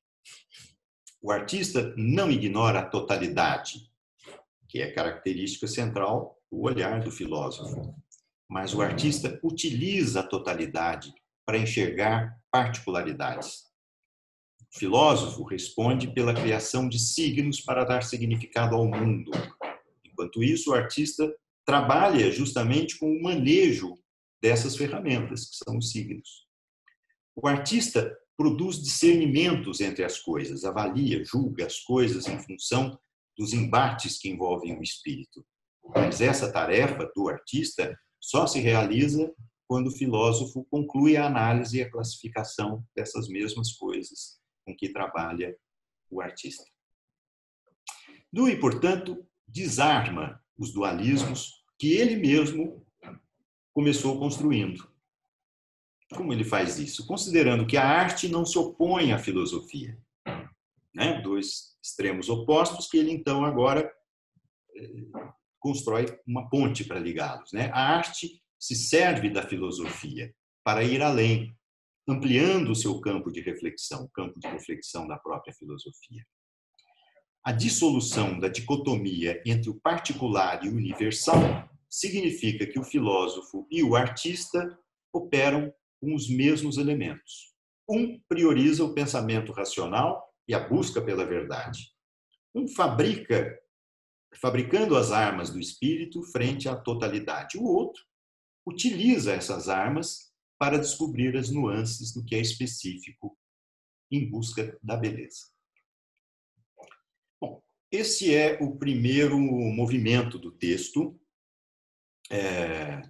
O artista não ignora a totalidade, que é característica central do olhar do filósofo, mas o artista utiliza a totalidade para enxergar particularidades. O filósofo responde pela criação de signos para dar significado ao mundo. Enquanto isso, o artista trabalha justamente com o manejo dessas ferramentas, que são os signos. O artista produz discernimentos entre as coisas, avalia, julga as coisas em função dos embates que envolvem o espírito. Mas essa tarefa do artista só se realiza quando o filósofo conclui a análise e a classificação dessas mesmas coisas com que trabalha o artista. Dewey, portanto, desarma os dualismos que ele mesmo começou construindo. Como ele faz isso? Considerando que a arte não se opõe à filosofia. Né? Dois extremos opostos que ele, então, agora eh, constrói uma ponte para ligá-los. Né? A arte se serve da filosofia para ir além, ampliando o seu campo de reflexão, o campo de reflexão da própria filosofia. A dissolução da dicotomia entre o particular e o universal significa que o filósofo e o artista operam com os mesmos elementos. Um prioriza o pensamento racional e a busca pela verdade. Um fabrica, fabricando as armas do espírito frente à totalidade. O outro utiliza essas armas para descobrir as nuances do que é específico em busca da beleza. Bom, esse é o primeiro movimento do texto. É...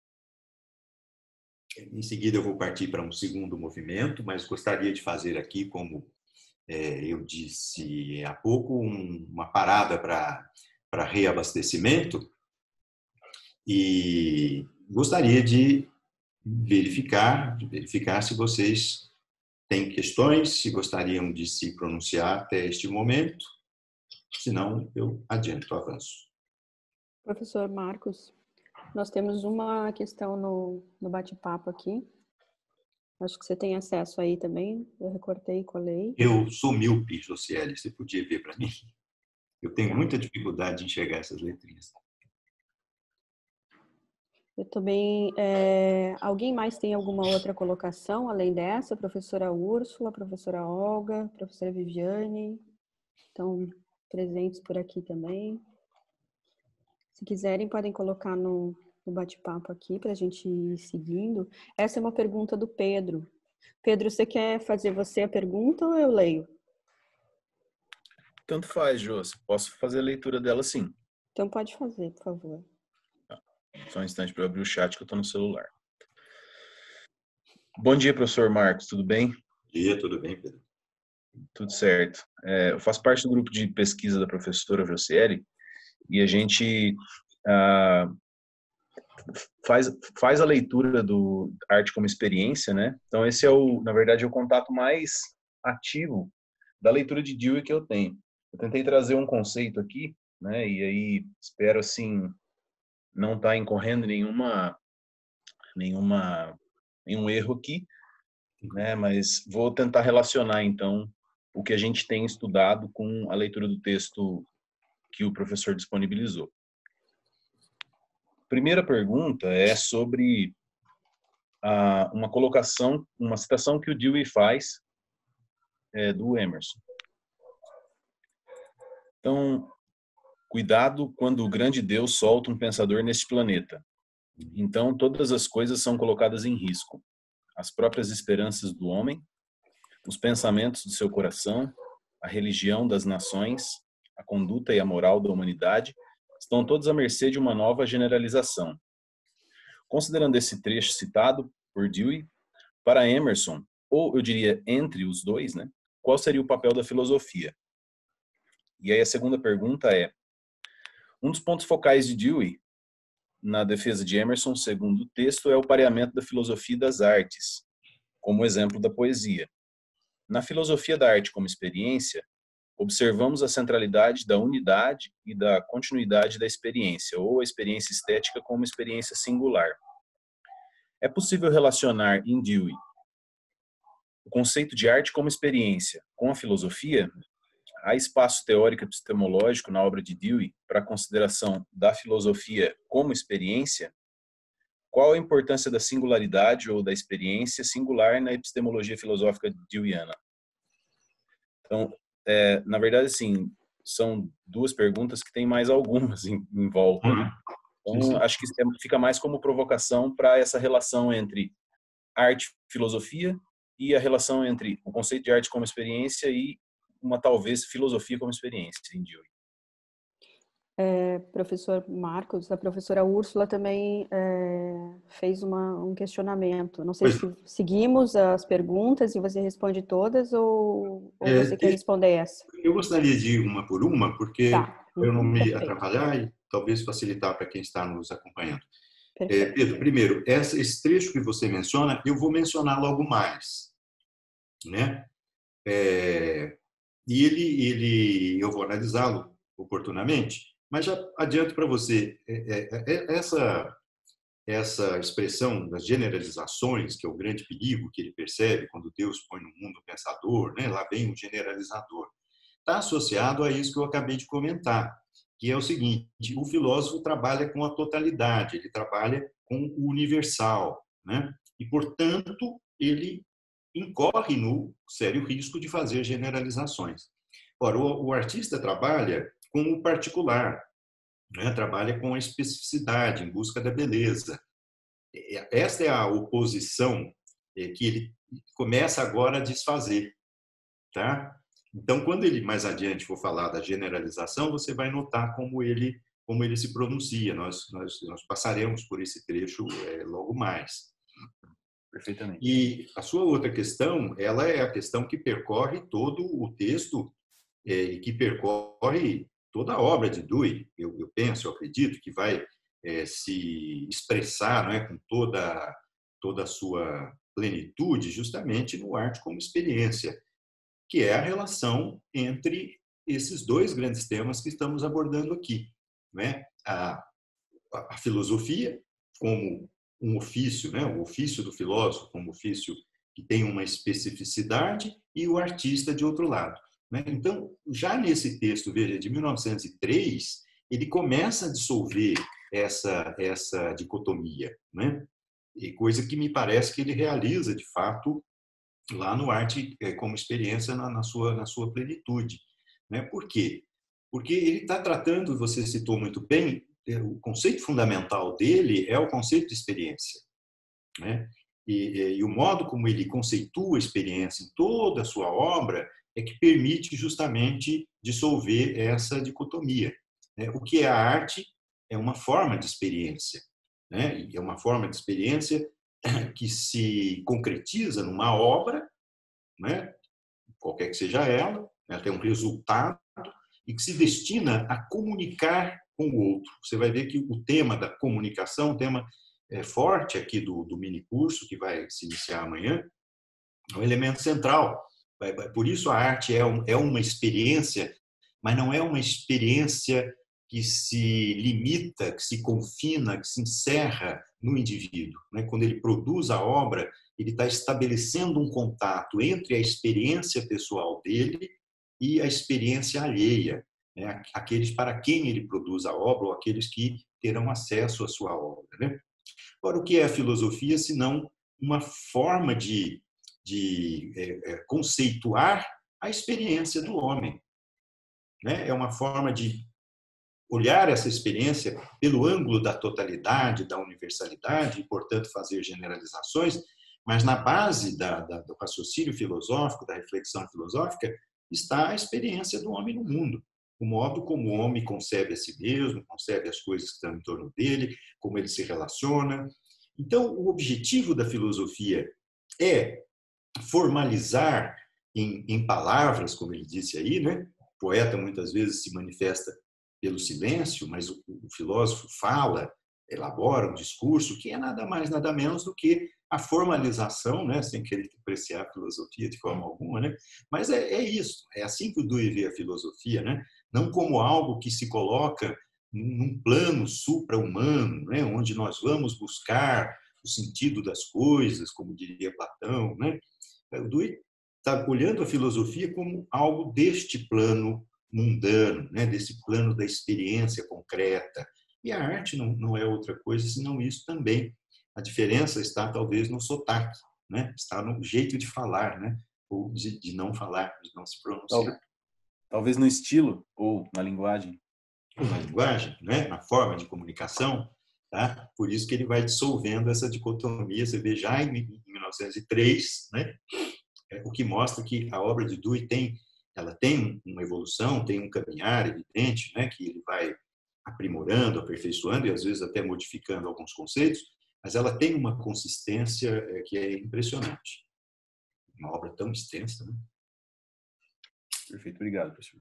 Em seguida, eu vou partir para um segundo movimento, mas gostaria de fazer aqui, como é, eu disse há pouco, um, uma parada para, para reabastecimento e gostaria de verificar, de verificar se vocês têm questões, se gostariam de se pronunciar até este momento. Se não, eu adianto, avanço. Professor Marcos, nós temos uma questão no, no bate-papo aqui. Acho que você tem acesso aí também. Eu recortei e colei. Eu sou míope, Josiele. Você podia ver para mim? Eu tenho Tá. muita dificuldade de enxergar essas letrinhas. Eu também. É, alguém mais tem alguma outra colocação além dessa? Professora Úrsula, professora Olga, professora Viviane, estão presentes por aqui também. Se quiserem, podem colocar no, no bate-papo aqui para a gente ir seguindo. Essa é uma pergunta do Pedro. Pedro, você quer fazer você a pergunta ou eu leio? Tanto faz, Josi. Posso fazer a leitura dela sim. Então pode fazer, por favor. Só um instante para eu abrir o chat que eu estou no celular. Bom dia, professor Marcos. Tudo bem? Bom dia, tudo bem, Pedro? Tudo certo. É, eu faço parte do grupo de pesquisa da professora Josiele e a gente ah, faz, faz a leitura do Arte como Experiência, né? Então esse é, o, na verdade, é o contato mais ativo da leitura de Dewey que eu tenho. Eu tentei trazer um conceito aqui, né? E aí espero, assim, não estar incorrendo em nenhuma, nenhuma, nenhum erro aqui, né? Mas vou tentar relacionar, então, o que a gente tem estudado com a leitura do texto que o professor disponibilizou. Primeira pergunta é sobre a, uma colocação, uma citação que o Dewey faz é, do Emerson. Então, cuidado quando o grande Deus solta um pensador neste planeta. Então, todas as coisas são colocadas em risco. As próprias esperanças do homem, os pensamentos do seu coração, a religião das nações, a conduta e a moral da humanidade estão todos à mercê de uma nova generalização. Considerando esse trecho citado por Dewey, para Emerson, ou eu diria entre os dois, né, qual seria o papel da filosofia? E aí a segunda pergunta é, um dos pontos focais de Dewey na defesa de Emerson, segundo o texto, é o pareamento da filosofia e das artes, como exemplo da poesia. Na filosofia da arte como experiência, observamos a centralidade da unidade e da continuidade da experiência, ou a experiência estética como experiência singular. É possível relacionar em Dewey o conceito de arte como experiência com a filosofia? Há espaço teórico e epistemológico na obra de Dewey para a consideração da filosofia como experiência? Qual a importância da singularidade ou da experiência singular na epistemologia filosófica deweyana? Então, é, na verdade, assim, são duas perguntas que tem mais algumas em, em volta. Né? Então, acho que fica mais como provocação para essa relação entre arte e filosofia e a relação entre o conceito de arte como experiência e uma, talvez, filosofia como experiência em Dewey. É, professor Marcos, a professora Úrsula também é, fez uma, um questionamento. Não sei Pois. se seguimos as perguntas e você responde todas ou, ou É, você quer responder essa? Eu gostaria de ir uma por uma, porque Tá. eu não Uhum, me perfeito. atrapalhar e talvez facilitar para quem está nos acompanhando. É, Perfeito. Pedro, primeiro, essa, esse trecho que você menciona, eu vou mencionar logo mais, né? É, e ele, ele, eu vou analisá-lo oportunamente, mas já adianto para você, é, é, é, essa, essa expressão das generalizações, que é o grande perigo que ele percebe quando Deus põe no mundo o pensador, né? Lá vem o generalizador. Está associado a isso que eu acabei de comentar, que é o seguinte: o filósofo trabalha com a totalidade, ele trabalha com o universal, né? E, portanto, ele incorre no sério risco de fazer generalizações. Ora, o, o artista trabalha com o particular, né? Trabalha com a especificidade, em busca da beleza. Esta é a oposição que ele começa agora a desfazer, tá? Então, quando ele mais adiante for falar da generalização, você vai notar como ele como ele se pronuncia. Nós nós, nós passaremos por esse trecho é, logo mais. Perfeitamente. E a sua outra questão, ela é a questão que percorre todo o texto é, e que percorre toda a obra de Dewey. Eu, eu penso, eu acredito que vai é, se expressar, não é, com toda toda a sua plenitude, justamente no arte como experiência, que é a relação entre esses dois grandes temas que estamos abordando aqui, né? A, a filosofia como um ofício, né? O ofício do filósofo como ofício que tem uma especificidade e o artista de outro lado, né? Então, já nesse texto, veja, de mil novecentos e três, ele começa a dissolver essa essa dicotomia, né? E coisa que me parece que ele realiza de fato lá no arte como experiência na, na sua na sua plenitude, né? Por quê? Porque ele está tratando, você citou muito bem, o conceito fundamental dele é o conceito de experiência, né? E, e o modo como ele conceitua a experiência em toda a sua obra é que permite justamente dissolver essa dicotomia, né? O que é a arte é uma forma de experiência, né? E é uma forma de experiência que se concretiza numa obra, né? Qualquer que seja ela, ela tem um resultado e que se destina a comunicar com o outro. Você vai ver que o tema da comunicação, um tema é, forte aqui do, do mini curso que vai se iniciar amanhã, é um elemento central. Por isso a arte é, um, é uma experiência, mas não é uma experiência que se limita, que se confina, que se encerra no indivíduo, né? Quando ele produz a obra, ele está estabelecendo um contato entre a experiência pessoal dele e a experiência alheia, né? Aqueles para quem ele produz a obra ou aqueles que terão acesso à sua obra, né? Agora, o que é a filosofia, senão uma forma de, de é, conceituar a experiência do homem, né? É uma forma de olhar essa experiência pelo ângulo da totalidade, da universalidade, e, portanto, fazer generalizações, mas na base da, da, do raciocínio filosófico, da reflexão filosófica, está a experiência do homem no mundo, o modo como o homem concebe a si mesmo, concebe as coisas que estão em torno dele, como ele se relaciona. Então, o objetivo da filosofia é formalizar em, em palavras, como ele disse aí, né? O poeta muitas vezes se manifesta pelo silêncio, mas o, o filósofo fala, elabora um discurso que é nada mais, nada menos do que a formalização, né, sem querer apreciar a filosofia de forma alguma, né, mas é, é isso, é assim que o Dewey vê a filosofia, né, não como algo que se coloca num plano supra-humano, né, onde nós vamos buscar o sentido das coisas, como diria Platão, né. O Dewey está olhando a filosofia como algo deste plano mundano, né, desse plano da experiência concreta. E a arte não, não é outra coisa senão isso também. A diferença está talvez no sotaque, né? Está no jeito de falar, né? Ou de, de não falar, de não se pronunciar. Talvez, talvez no estilo ou na linguagem. Ou na linguagem, né? Na forma de comunicação. Tá? Por isso que ele vai dissolvendo essa dicotomia. Você vê já em mil novecentos e três, né? O que mostra que a obra de Dewey tem ela tem uma evolução, tem um caminhar evidente, né, que ele vai aprimorando, aperfeiçoando e às vezes até modificando alguns conceitos, mas ela tem uma consistência que é impressionante. Uma obra tão extensa, né? Perfeito, obrigado, professor.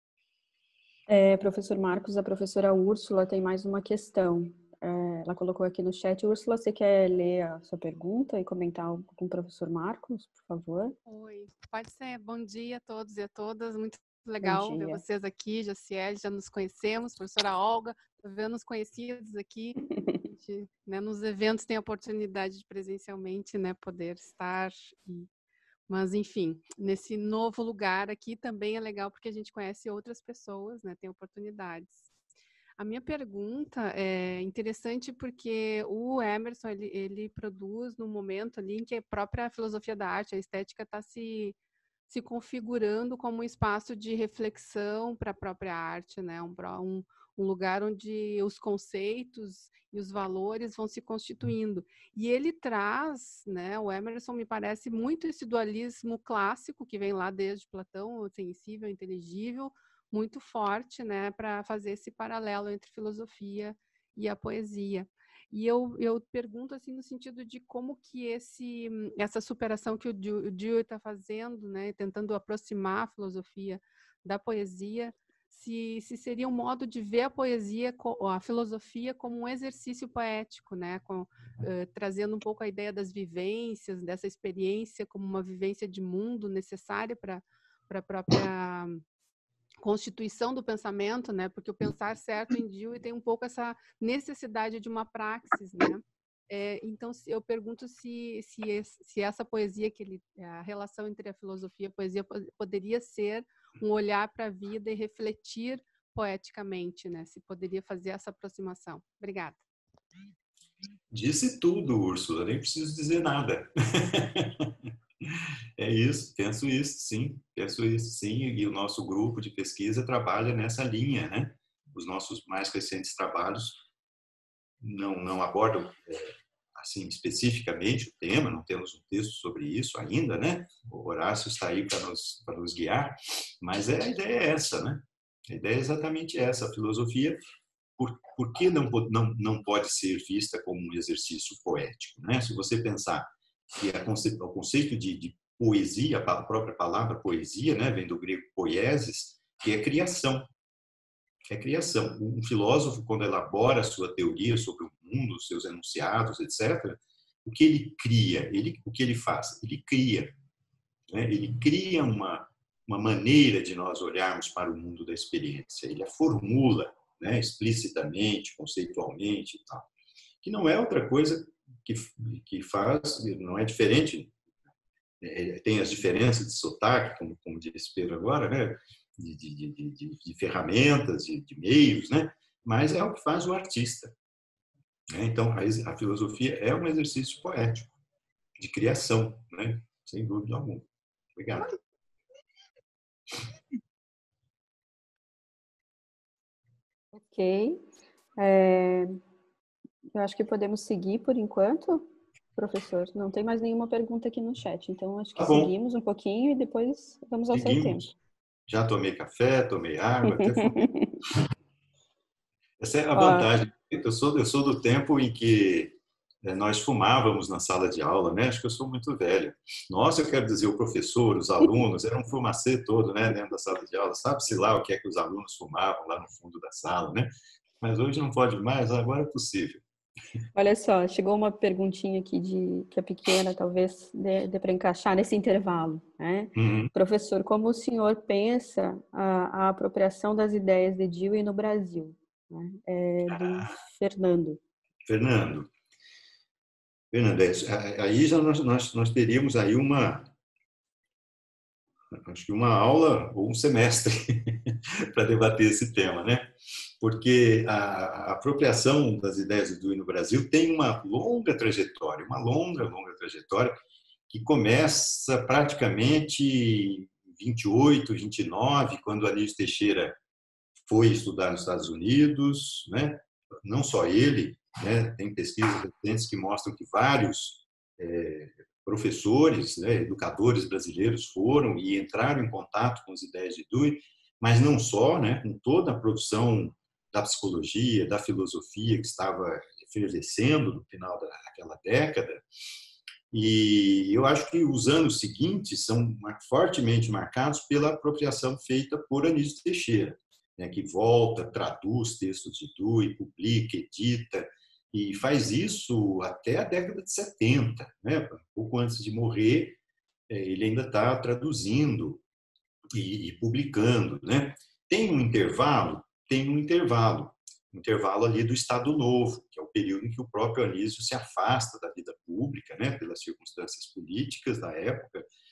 É, professor Marcos, a professora Úrsula tem mais uma questão. É, ela colocou aqui no chat. Úrsula, você quer ler a sua pergunta e comentar com o professor Marcos, por favor? Oi, pode ser. Bom dia a todos e a todas. Muito legal ver vocês aqui, Jaciele, já nos conhecemos, professora Olga, vendo nos conhecidos aqui. A gente, né, nos eventos tem a oportunidade de presencialmente, né, poder estar. E... Mas, enfim, nesse novo lugar aqui também é legal porque a gente conhece outras pessoas, né, tem oportunidades. A minha pergunta é interessante porque o Emerson, ele, ele produz no momento ali em que a própria filosofia da arte, a estética, está se, se configurando como um espaço de reflexão para a própria arte, né? Um, um, um lugar onde os conceitos e os valores vão se constituindo. E ele traz, né, o Emerson me parece muito esse dualismo clássico que vem lá desde Platão, o sensível, o inteligível, muito forte, né, para fazer esse paralelo entre filosofia e a poesia. E eu, eu pergunto assim no sentido de como que esse, essa superação que o Dewey está fazendo, né, tentando aproximar a filosofia da poesia, se, se seria um modo de ver a poesia, a filosofia como um exercício poético, né, com, uh, trazendo um pouco a ideia das vivências, dessa experiência como uma vivência de mundo necessária para para a própria constituição do pensamento, né? Porque o pensar certo em Dewey tem um pouco essa necessidade de uma praxis, né? É, então, eu pergunto se, se, se essa poesia, que ele, a relação entre a filosofia e a poesia poderia ser um olhar para a vida e refletir poeticamente, né? Se poderia fazer essa aproximação. Obrigada. Disse tudo, Úrsula, nem preciso dizer nada. É isso, penso isso, sim, penso isso, sim, e o nosso grupo de pesquisa trabalha nessa linha, né? Os nossos mais recentes trabalhos não, não abordam, é, assim, especificamente o tema, não temos um texto sobre isso ainda, né? O Horácio está aí para nos, para nos guiar, mas é, a ideia é essa, né? A ideia é exatamente essa, a filosofia, por, por que não, não, não pode ser vista como um exercício poético, né? Se você pensar que a conceito, o conceito de, de poesia, a própria palavra poesia, né, vem do grego poiesis, que é criação. É criação. Um filósofo, quando elabora a sua teoria sobre o mundo, seus enunciados, etcétera, o que ele cria? Ele, o que ele faz? Ele cria. Né? Ele cria uma, uma maneira de nós olharmos para o mundo da experiência. Ele a formula, né, explicitamente, conceitualmente e tal. Que não é outra coisa que, que faz, não é diferente, é, tem as diferenças de sotaque, como, como disse Pedro agora, né? de, de, de, de, de ferramentas, de, de meios, né? Mas é o que faz o artista. Né? Então, a, a filosofia é um exercício poético, de criação, né? Sem dúvida alguma. Obrigado. Ok. É, eu acho que podemos seguir por enquanto, professor. Não tem mais nenhuma pergunta aqui no chat, então acho que Tá bom. seguimos um pouquinho e depois vamos ao Seguimos. seu tempo. Já tomei café, tomei água, até fumei. Essa é a Ó, vantagem. Eu sou, eu sou do tempo em que nós fumávamos na sala de aula, né? Acho que eu sou muito velho. Nossa, eu quero dizer, o professor, os alunos, era um fumacê todo, né? Dentro da sala de aula. Sabe-se lá o que é que os alunos fumavam lá no fundo da sala, né? Mas hoje não pode mais, agora é possível. olha só, chegou uma perguntinha aqui de que é pequena, talvez dê, dê para encaixar nesse intervalo, né? Uhum. Professor, como o senhor pensa a, a apropriação das ideias de Dewey no Brasil? Né? É do Fernando. Fernando. Fernando, aí já nós, nós, nós teríamos aí uma, acho que uma aula ou um semestre para debater esse tema, né? Porque a apropriação das ideias de Dewey no Brasil tem uma longa trajetória, uma longa, longa trajetória que começa praticamente em vinte e oito, vinte e nove, quando Anísio Teixeira foi estudar nos Estados Unidos, né? Não só ele, né? Tem pesquisas recentes que mostram que vários é, professores, né, educadores brasileiros foram e entraram em contato com as ideias de Dewey, mas não só, né, com toda a produção da psicologia, da filosofia que estava efervescendo no final daquela década. E eu acho que os anos seguintes são fortemente marcados pela apropriação feita por Anísio Teixeira, né, que volta, traduz textos de Dewey, publica, edita, e faz isso até a década de setenta, né? Pouco antes de morrer, ele ainda está traduzindo e, e publicando, né? Tem um intervalo? Tem um intervalo. Um intervalo ali do Estado Novo, que é o período em que o próprio Anísio se afasta da vida pública, né? Pelas circunstâncias políticas da época,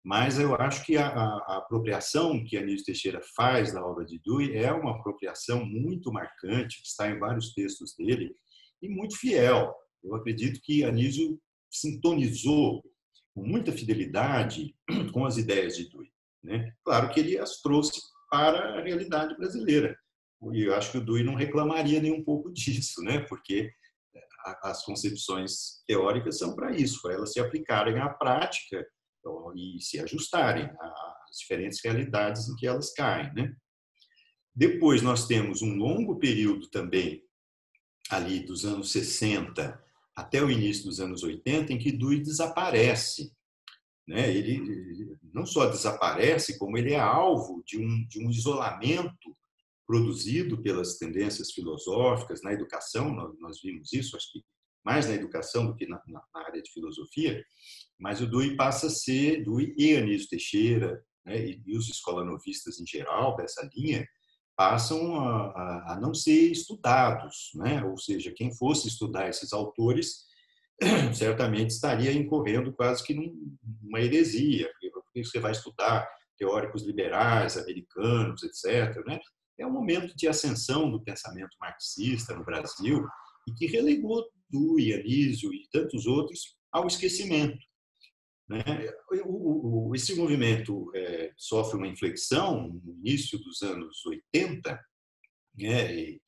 Mas eu acho que a, a apropriação que Anísio Teixeira faz da obra de Dewey é uma apropriação muito marcante, que está em vários textos dele, e muito fiel. Eu acredito que Anísio sintonizou com muita fidelidade com as ideias de Dewey, né? Claro que ele as trouxe para a realidade brasileira. E eu acho que o Dewey não reclamaria nem um pouco disso, né? Porque as concepções teóricas são para isso, para elas se aplicarem à prática e se ajustarem às diferentes realidades em que elas caem, né? Depois nós temos um longo período também, ali dos anos sessenta até o início dos anos oitenta, em que Dewey desaparece, né? Ele não só desaparece, como ele é alvo de um, de um isolamento produzido pelas tendências filosóficas na educação. Nós, nós vimos isso, acho que mais na educação do que na, na área de filosofia, mas o Dewey passa a ser, Dewey e Anísio Teixeira, né, e, e os escolanovistas em geral dessa linha, passam a, a, a não ser estudados, né? Ou seja, quem fosse estudar esses autores certamente estaria incorrendo quase que numa heresia, porque você vai estudar teóricos liberais, americanos, etcétera, né? É um momento de ascensão do pensamento marxista no Brasil e que relegou Dewey, Anísio e tantos outros ao esquecimento, né? Esse movimento é, sofre uma inflexão no início dos anos oitenta, né? e,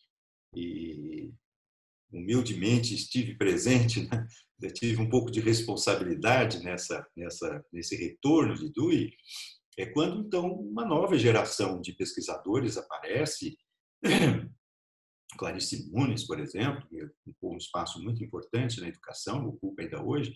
e humildemente estive presente, né? Eu tive um pouco de responsabilidade nessa, nessa, nesse retorno de Dewey. É quando, então, uma nova geração de pesquisadores aparece. Clarice Muniz, por exemplo, que ocupou um espaço muito importante na educação, ocupa ainda hoje,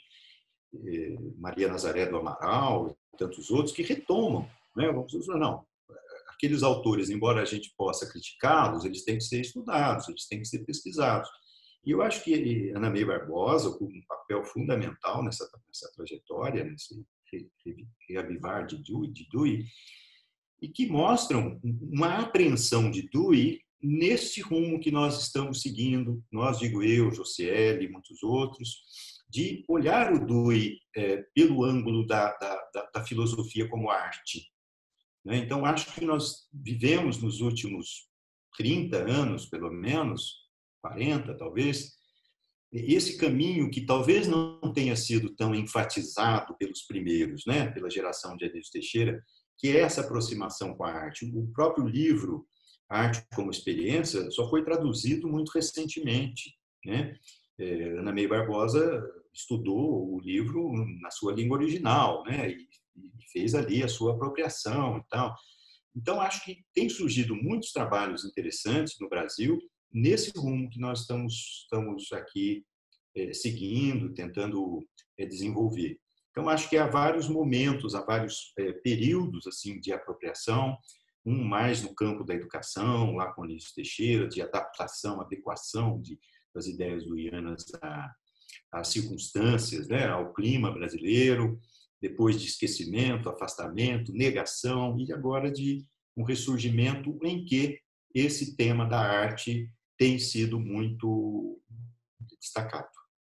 Maria Nazaré do Amaral e tantos outros, que retomam, né? Vamos dizer, não, aqueles autores, embora a gente possa criticá-los, eles têm que ser estudados, eles têm que ser pesquisados. E eu acho que Ana May Barbosa ocupa um papel fundamental nessa, nessa trajetória, nesse reavivar de Dewey, de Dewey, e que mostram uma apreensão de Dewey nesse rumo que nós estamos seguindo, nós, digo eu, Josiel e muitos outros, de olhar o Dewey é, pelo ângulo da, da, da filosofia como arte. Né? Então, acho que nós vivemos nos últimos trinta anos, pelo menos, quarenta talvez, esse caminho que talvez não tenha sido tão enfatizado pelos primeiros, né? Pela geração de Anísio Teixeira, que é essa aproximação com a arte. O próprio livro Arte como Experiência só foi traduzido muito recentemente, né? Ana May Barbosa estudou o livro na sua língua original, né? E fez ali a sua apropriação e tal. Então, acho que tem surgido muitos trabalhos interessantes no Brasil nesse rumo que nós estamos, estamos aqui é, seguindo, tentando é, desenvolver. Então, acho que há vários momentos, há vários é, períodos assim de apropriação, um mais no campo da educação, lá com Anísio Teixeira, de adaptação, adequação de, das ideias duianas às circunstâncias, né, ao clima brasileiro, depois de esquecimento, afastamento, negação, e agora de um ressurgimento em que esse tema da arte tem sido muito destacado.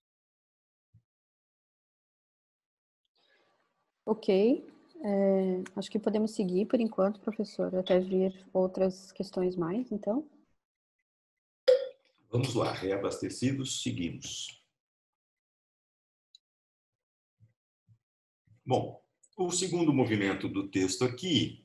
Ok. É, acho que podemos seguir por enquanto, professor, até vir outras questões mais, então. Vamos lá, reabastecidos, seguimos. Bom, o segundo movimento do texto aqui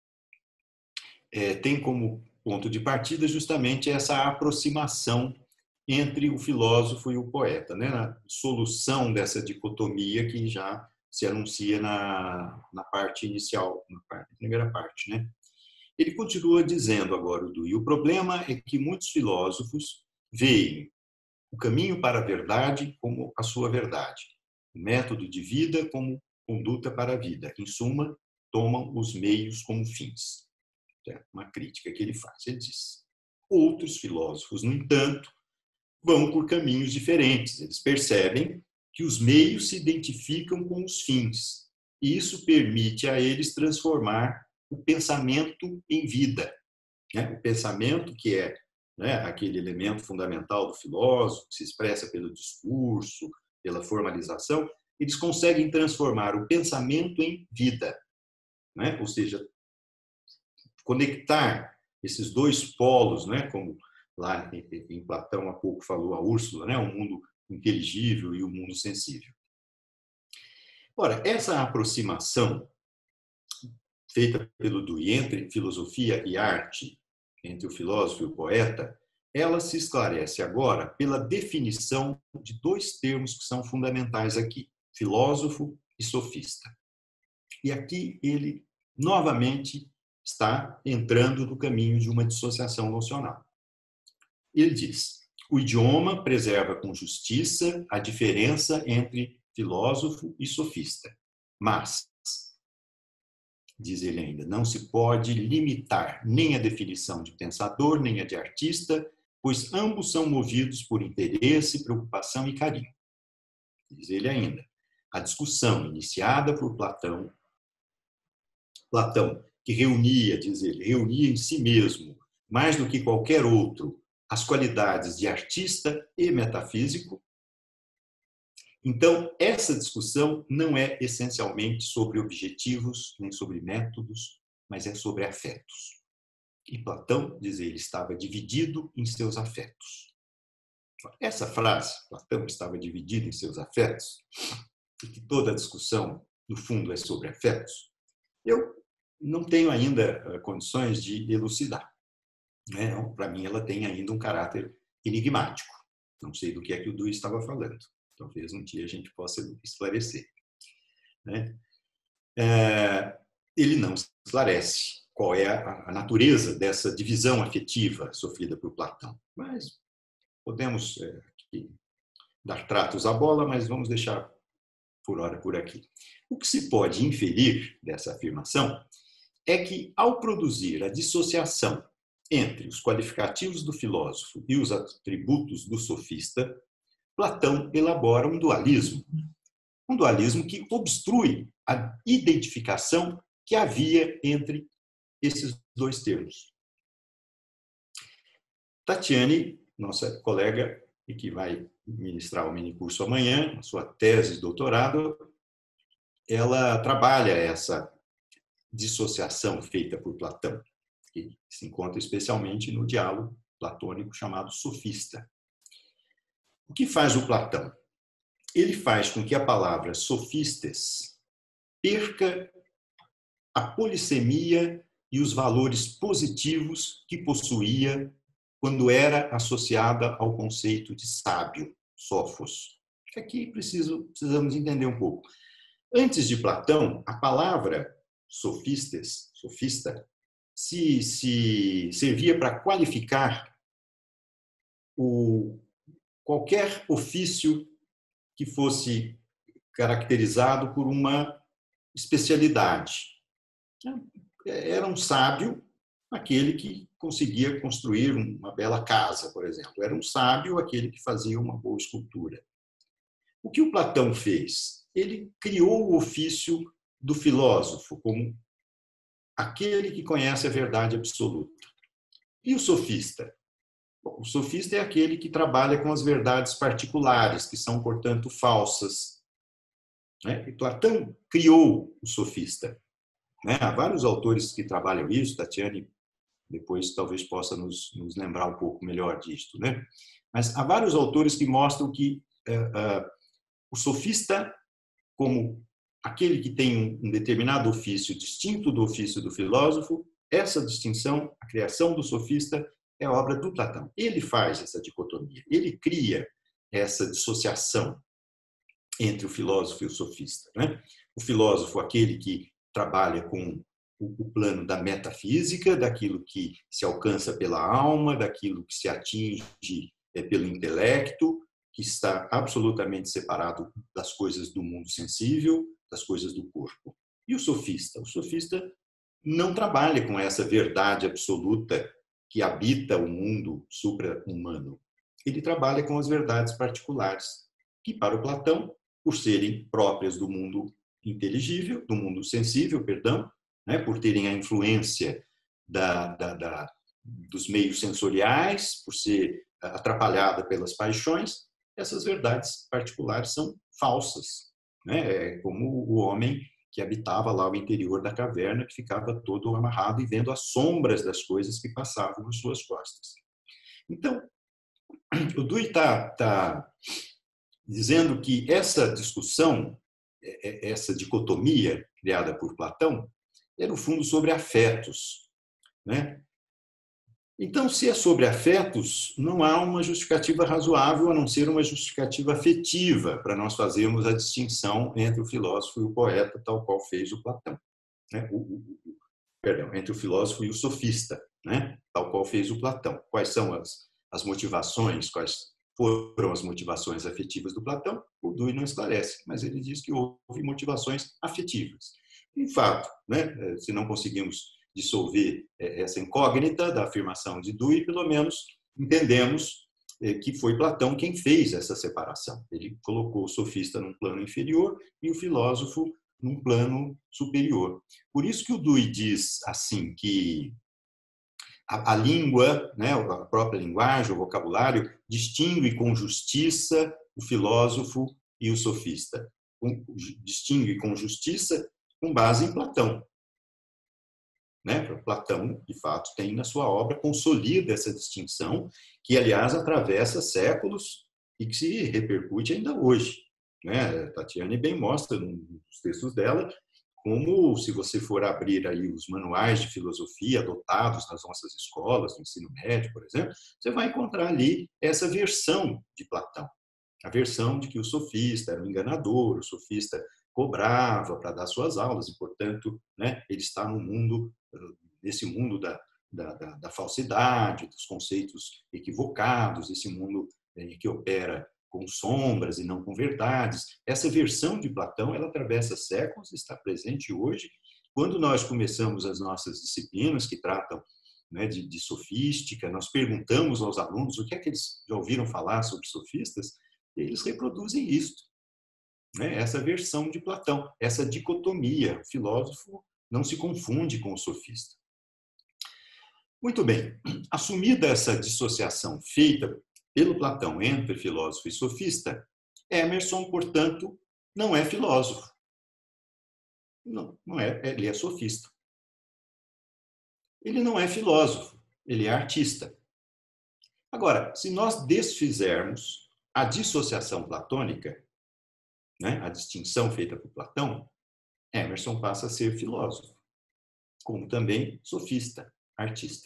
é, tem como ponto de partida justamente essa aproximação entre o filósofo e o poeta, né? A solução dessa dicotomia que já se anuncia na, na parte inicial, na, parte, na primeira parte, né? Ele continua dizendo agora, o Dewey, o problema é que muitos filósofos veem o caminho para a verdade como a sua verdade, o método de vida como conduta para a vida. Em suma, tomam os meios como fins. É uma crítica que ele faz. Ele diz, outros filósofos, no entanto, vão por caminhos diferentes. Eles percebem que os meios se identificam com os fins. E isso permite a eles transformar o pensamento em vida. O pensamento, que é, né, aquele elemento fundamental do filósofo, que se expressa pelo discurso, pela formalização, eles conseguem transformar o pensamento em vida, né? Ou seja, conectar esses dois polos, né? Como lá em Platão há pouco falou a Úrsula, né? O mundo inteligível e o mundo sensível. Ora, essa aproximação feita pelo Dewey entre filosofia e arte, entre o filósofo e o poeta, ela se esclarece agora pela definição de dois termos que são fundamentais aqui, filósofo e sofista. E aqui ele, novamente, está entrando no caminho de uma dissociação nocional. Ele diz, o idioma preserva com justiça a diferença entre filósofo e sofista, mas, diz ele ainda, não se pode limitar nem a definição de pensador, nem a de artista, pois ambos são movidos por interesse, preocupação e carinho. Diz ele ainda, a discussão iniciada por Platão, Platão, que reunia, diz ele, reunia em si mesmo, mais do que qualquer outro, as qualidades de artista e metafísico. Então, essa discussão não é essencialmente sobre objetivos, nem sobre métodos, mas é sobre afetos. E Platão, diz ele, estava dividido em seus afetos. Essa frase, Platão estava dividido em seus afetos, e que toda a discussão, no fundo, é sobre afetos, eu não tenho ainda condições de elucidar. Né? Para mim, ela tem ainda um caráter enigmático. Não sei do que é que o Dewey estava falando. Talvez um dia a gente possa esclarecer. Né? É, ele não esclarece qual é a natureza dessa divisão afetiva sofrida por Platão. Mas podemos é, dar tratos à bola, mas vamos deixar por hora por aqui. O que se pode inferir dessa afirmação é que, ao produzir a dissociação entre os qualificativos do filósofo e os atributos do sofista, Platão elabora um dualismo. Um dualismo que obstrui a identificação que havia entre esses dois termos. Tatiane, nossa colega e que vai ministrar o minicurso amanhã, a sua tese de doutorado, ela trabalha essa dissociação feita por Platão, que se encontra especialmente no diálogo platônico chamado Sofista. O que faz o Platão? Ele faz com que a palavra sofistes perca a polissemia e os valores positivos que possuía quando era associada ao conceito de sábio, sofos. Aqui preciso, precisamos entender um pouco. Antes de Platão, a palavra sofistes, sofista, se, se servia para qualificar o, qualquer ofício que fosse caracterizado por uma especialidade. Era um sábio aquele que conseguia construir uma bela casa, por exemplo. Era um sábio aquele que fazia uma boa escultura. O que o Platão fez? Ele criou o ofício do filósofo como aquele que conhece a verdade absoluta. E o sofista? Bom, o sofista é aquele que trabalha com as verdades particulares, que são, portanto, falsas. E Platão criou o sofista. Há vários autores que trabalham isso, Tatiane depois talvez possa nos, nos lembrar um pouco melhor disto. Né? Mas há vários autores que mostram que uh, uh, o sofista, como aquele que tem um determinado ofício distinto do ofício do filósofo, essa distinção, a criação do sofista, é obra do Platão. Ele faz essa dicotomia, ele cria essa dissociação entre o filósofo e o sofista. Né? O filósofo, aquele que trabalha com o plano da metafísica, daquilo que se alcança pela alma, daquilo que se atinge pelo intelecto, que está absolutamente separado das coisas do mundo sensível, das coisas do corpo. E o sofista? O sofista não trabalha com essa verdade absoluta que habita o mundo supra-humano. Ele trabalha com as verdades particulares, que para o Platão, por serem próprias do mundo inteligível, do mundo sensível, perdão, né, por terem a influência da, da, da, dos meios sensoriais, por ser atrapalhada pelas paixões, essas verdades particulares são falsas. né? É como o homem que habitava lá o interior da caverna, que ficava todo amarrado e vendo as sombras das coisas que passavam nas suas costas. Então, o Dewey está tá dizendo que essa discussão, essa dicotomia criada por Platão, é, no fundo, sobre afetos, né? Então, se é sobre afetos, não há uma justificativa razoável a não ser uma justificativa afetiva para nós fazermos a distinção entre o filósofo e o poeta, tal qual fez o Platão, né? o, o, o, perdão, entre o filósofo e o sofista, né? Tal qual fez o Platão. Quais são as, as motivações, quais foram as motivações afetivas do Platão? O Dewey não esclarece, mas ele diz que houve motivações afetivas. Em fato, né? Se não conseguimos dissolver essa incógnita da afirmação de Dewey, pelo menos entendemos que foi Platão quem fez essa separação. Ele colocou o sofista num plano inferior e o filósofo num plano superior. Por isso que o Dewey diz assim que a, a língua, né, a própria linguagem, o vocabulário, distingue com justiça o filósofo e o sofista. Distingue com justiça com base em Platão. Né? Platão, de fato, tem na sua obra, consolida essa distinção, que, aliás, atravessa séculos e que se repercute ainda hoje. Né? Tatiane bem mostra nos textos dela como, se você for abrir aí os manuais de filosofia adotados nas nossas escolas, no ensino médio, por exemplo, você vai encontrar ali essa versão de Platão. A versão de que o sofista era um enganador, o sofista cobrava para dar suas aulas e, portanto, né, ele está no mundo, nesse mundo da, da, da, da falsidade, dos conceitos equivocados, esse mundo em que opera com sombras e não com verdades. Essa versão de Platão, ela atravessa séculos e está presente hoje. Quando nós começamos as nossas disciplinas que tratam, né, de, de sofística, nós perguntamos aos alunos o que é que eles já ouviram falar sobre sofistas, eles reproduzem isto. Essa versão de Platão, essa dicotomia. O filósofo não se confunde com o sofista. Muito bem, assumida essa dissociação feita pelo Platão entre filósofo e sofista, Emerson, portanto, não é filósofo. Não, não é, ele é sofista. Ele não é filósofo, ele é artista. Agora, se nós desfizermos a dissociação platônica, né, a distinção feita por Platão, Emerson passa a ser filósofo, como também sofista, artista.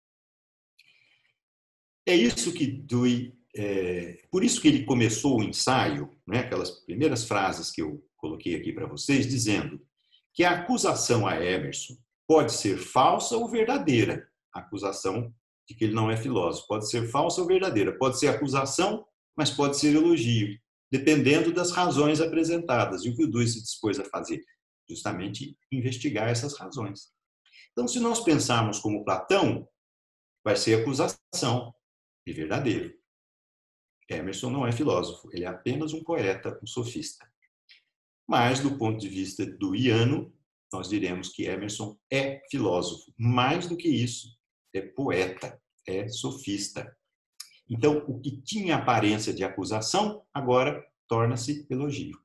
É isso que Dewey, é, por isso que ele começou o ensaio, né, aquelas primeiras frases que eu coloquei aqui para vocês, dizendo que a acusação a Emerson pode ser falsa ou verdadeira. A acusação de que ele não é filósofo pode ser falsa ou verdadeira. Pode ser acusação, mas pode ser elogio, dependendo das razões apresentadas. E o que o Dewey se dispôs a fazer? Justamente investigar essas razões. Então, se nós pensarmos como Platão, vai ser acusação e verdadeiro. Emerson não é filósofo, ele é apenas um poeta, um sofista. Mas, do ponto de vista deweyano, nós diremos que Emerson é filósofo. Mais do que isso, é poeta, é sofista. Então, o que tinha aparência de acusação, agora torna-se elogio.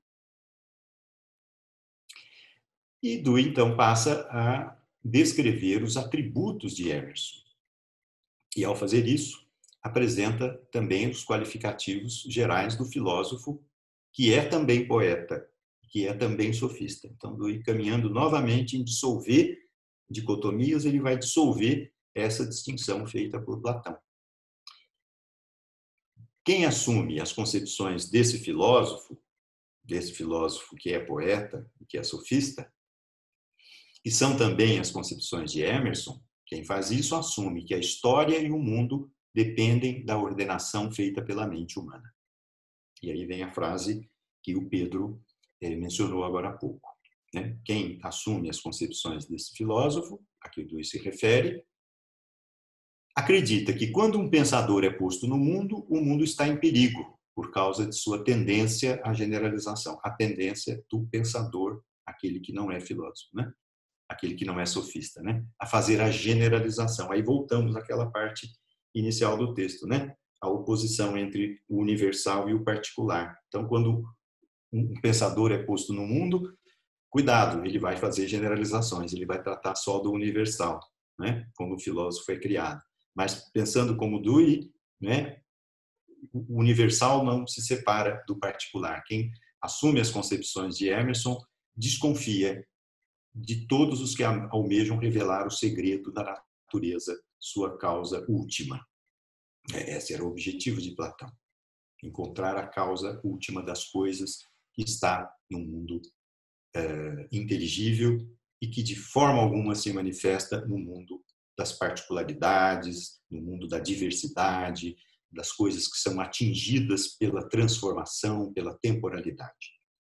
E Dewey, então, passa a descrever os atributos de Emerson. E, ao fazer isso, apresenta também os qualificativos gerais do filósofo, que é também poeta, que é também sofista. Então, Dewey, caminhando novamente em dissolver dicotomias, ele vai dissolver essa distinção feita por Platão. Quem assume as concepções desse filósofo, desse filósofo que é poeta e que é sofista, que são também as concepções de Emerson, quem faz isso assume que a história e o mundo dependem da ordenação feita pela mente humana. E aí vem a frase que o Pedro eh, mencionou agora há pouco. Né? Quem assume as concepções desse filósofo, a que o Dewey se refere, acredita que quando um pensador é posto no mundo, o mundo está em perigo por causa de sua tendência à generalização, a tendência do pensador, aquele que não é filósofo, né? Aquele que não é sofista, né? A fazer a generalização. Aí voltamos àquela parte inicial do texto, né? A oposição entre o universal e o particular. Então, quando um pensador é posto no mundo, cuidado, ele vai fazer generalizações, ele vai tratar só do universal, né? Como o filósofo é criado. Mas pensando como Dewey, né? O universal não se separa do particular. Quem assume as concepções de Emerson desconfia de todos os que almejam revelar o segredo da natureza, sua causa última. Esse era o objetivo de Platão, encontrar a causa última das coisas que está no mundo é, inteligível e que de forma alguma se manifesta no mundo das particularidades, no mundo da diversidade, das coisas que são atingidas pela transformação, pela temporalidade.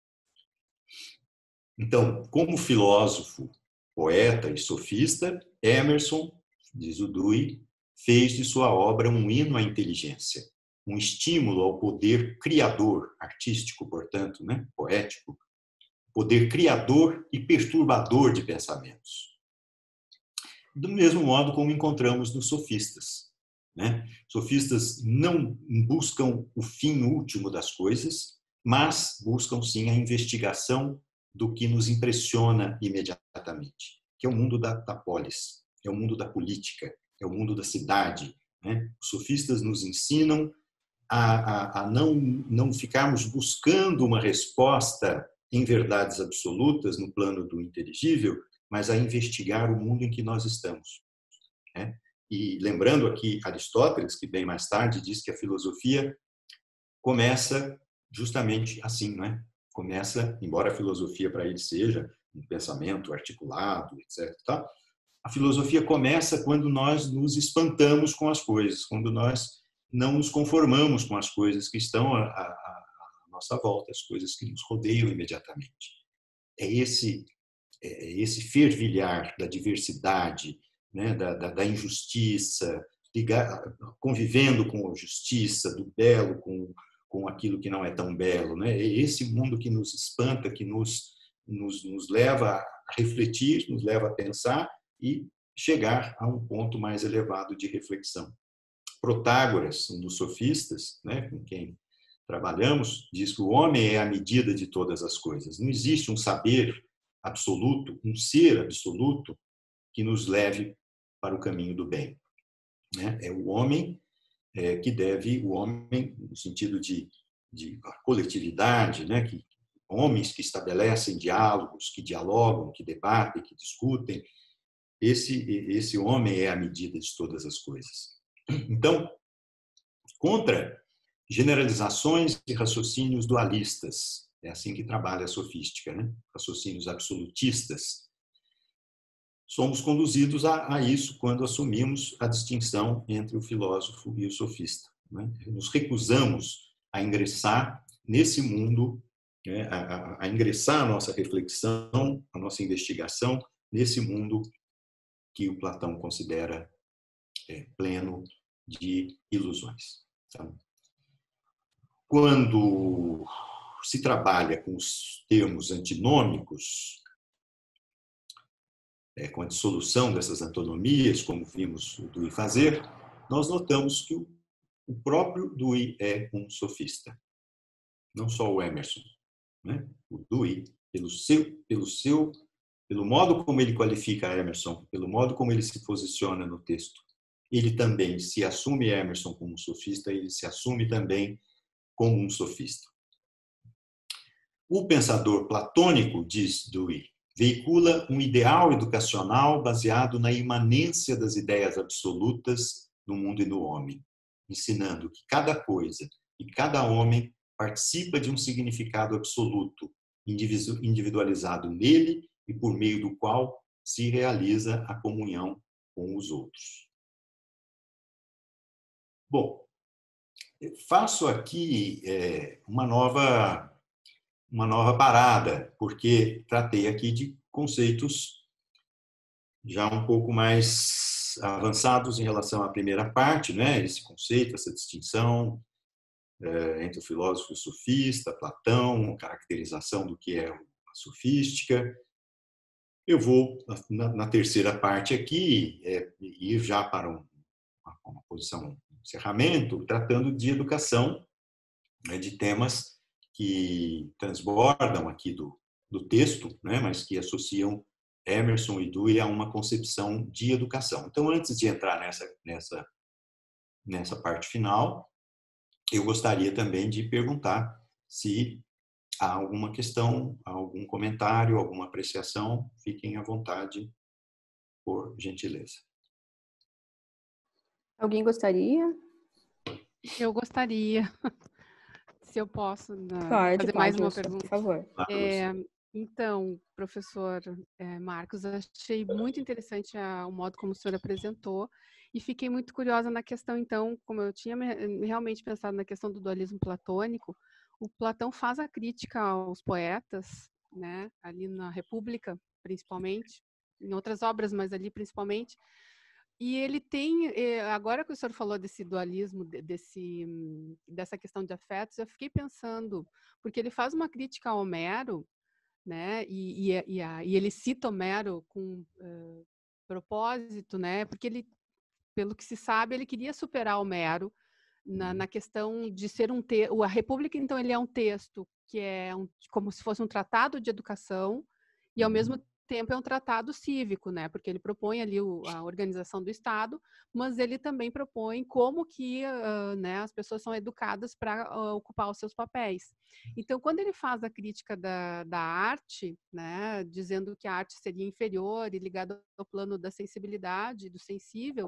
Então, como filósofo, poeta e sofista, Emerson, diz o Dewey, fez de sua obra um hino à inteligência, um estímulo ao poder criador, artístico, portanto, né? Poético, poder criador e perturbador de pensamentos. Do mesmo modo como encontramos nos sofistas, né? Sofistas não buscam o fim último das coisas, mas buscam sim a investigação do que nos impressiona imediatamente, que é o mundo da, da polis, é o mundo da política, é o mundo da cidade, né? Os sofistas nos ensinam a, a, a não, não ficarmos buscando uma resposta em verdades absolutas no plano do inteligível, mas a investigar o mundo em que nós estamos, né? E lembrando aqui Aristóteles, que bem mais tarde diz que a filosofia começa justamente assim, né? Começa, embora a filosofia para ele seja um pensamento articulado, etcétera, tá? A filosofia começa quando nós nos espantamos com as coisas, quando nós não nos conformamos com as coisas que estão à, à, à nossa volta, as coisas que nos rodeiam imediatamente. É esse, é esse fervilhar da diversidade, né, da, da, da injustiça, ligar, convivendo com a justiça, do belo com, com aquilo que não é tão belo, né? É esse mundo que nos espanta, que nos, nos, nos leva a refletir, nos leva a pensar e chegar a um ponto mais elevado de reflexão. Protágoras, um dos sofistas, né, com quem trabalhamos, diz que o homem é a medida de todas as coisas. Não existe um saber absoluto, um ser absoluto que nos leve para o caminho do bem, né? É o homem é, que deve, o homem no sentido de, de coletividade, né? Que, homens que estabelecem diálogos, que dialogam, que debatem, que discutem, esse, esse homem é a medida de todas as coisas. Então, contra generalizações e raciocínios dualistas, é assim que trabalha a sofística, né? Raciocínios absolutistas, somos conduzidos a, a isso quando assumimos a distinção entre o filósofo e o sofista, né? Nos recusamos a ingressar nesse mundo, né? a, a, a ingressar a nossa reflexão, a nossa investigação nesse mundo que o Platão considera é, pleno de ilusões. Tá? Quando se trabalha com os termos antinômicos, é, com a dissolução dessas antinomias, como vimos o Dewey fazer, nós notamos que o, o próprio Dewey é um sofista, não só o Emerson, né? O Dewey, pelo seu, pelo seu, pelo modo como ele qualifica Emerson, pelo modo como ele se posiciona no texto, ele também se assume Emerson como um sofista, ele se assume também como um sofista. O pensador platônico, diz Dewey, veicula um ideal educacional baseado na imanência das ideias absolutas do mundo e do homem, ensinando que cada coisa e cada homem participa de um significado absoluto, individualizado nele e por meio do qual se realiza a comunhão com os outros. Bom, faço aqui é, uma nova uma nova parada, porque tratei aqui de conceitos já um pouco mais avançados em relação à primeira parte, né? Esse conceito, essa distinção é, entre o filósofo e o sofista, Platão, caracterização do que é a sofística. Eu vou, na, na terceira parte aqui, é, ir já para um, uma, uma posição de encerramento, tratando de educação, né, de temas que transbordam aqui do, do texto, né, mas que associam Emerson e Dewey a uma concepção de educação. Então, antes de entrar nessa, nessa, nessa parte final, eu gostaria também de perguntar se há alguma questão, algum comentário, alguma apreciação. Fiquem à vontade, por gentileza. Alguém gostaria? Eu gostaria, se eu posso, né, Pode, fazer pode, mais uma Úrsula, pergunta. por favor. É, então, professor é, Marcos, achei muito interessante a, o modo como o senhor apresentou e fiquei muito curiosa na questão, então, como eu tinha me, realmente pensado na questão do dualismo platônico, o Platão faz a crítica aos poetas, né, ali na República, principalmente, em outras obras, mas ali principalmente. E ele tem, agora que o senhor falou desse dualismo, desse, dessa questão de afetos, eu fiquei pensando, porque ele faz uma crítica a Homero, né? E, e, e, a, e ele cita Homero com uh, propósito, né? Porque ele, pelo que se sabe, ele queria superar Homero na, na questão de ser um texto. A República, então, ele é um texto que é um, como se fosse um tratado de educação e, ao mesmo tempo, é um tratado cívico, né? Porque ele propõe ali o, a organização do Estado, mas ele também propõe como que uh, né, as pessoas são educadas para uh, ocupar os seus papéis. Então, quando ele faz a crítica da, da arte, né, dizendo que a arte seria inferior e ligada ao plano da sensibilidade, do sensível,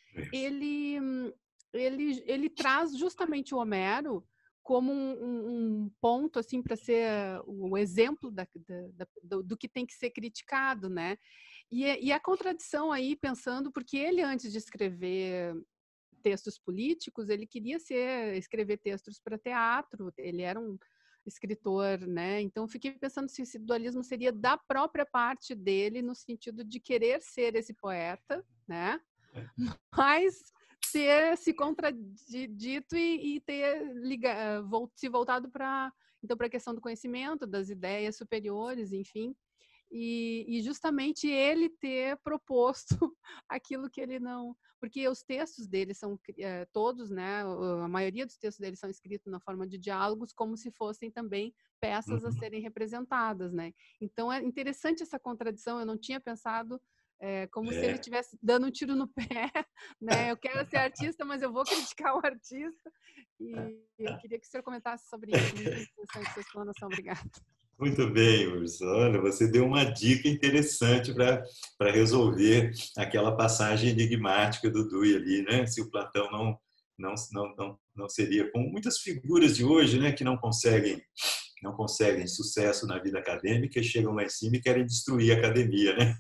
ele, ele, ele traz justamente o Homero como um, um, um ponto assim para ser o exemplo da, da, do, do que tem que ser criticado, né? E, e a contradição aí, pensando, porque ele, antes de escrever textos políticos, ele queria ser, escrever textos para teatro, ele era um escritor, né? Então, fiquei pensando se esse dualismo seria da própria parte dele, no sentido de querer ser esse poeta, né? Mas ter se contradito e, e ter liga, se voltado para então para a questão do conhecimento, das ideias superiores, enfim, e, e justamente ele ter proposto aquilo que ele não, porque os textos dele são é, todos, né, a maioria dos textos dele são escritos na forma de diálogos, como se fossem também peças a serem representadas, né? Então é interessante essa contradição. Eu não tinha pensado É, como é. se ele estivesse dando um tiro no pé, né? Eu quero ser artista, mas eu vou criticar o artista. E eu queria que o senhor comentasse sobre isso. Muito interessante sua explanação. Obrigada. Muito bem, Úrsula. Olha, você deu uma dica interessante para resolver aquela passagem enigmática do Dewey ali, né? Se o Platão não, não, não, não, não seria, como muitas figuras de hoje, né, que não conseguem, não conseguem sucesso na vida acadêmica, chegam lá em cima e querem destruir a academia, né?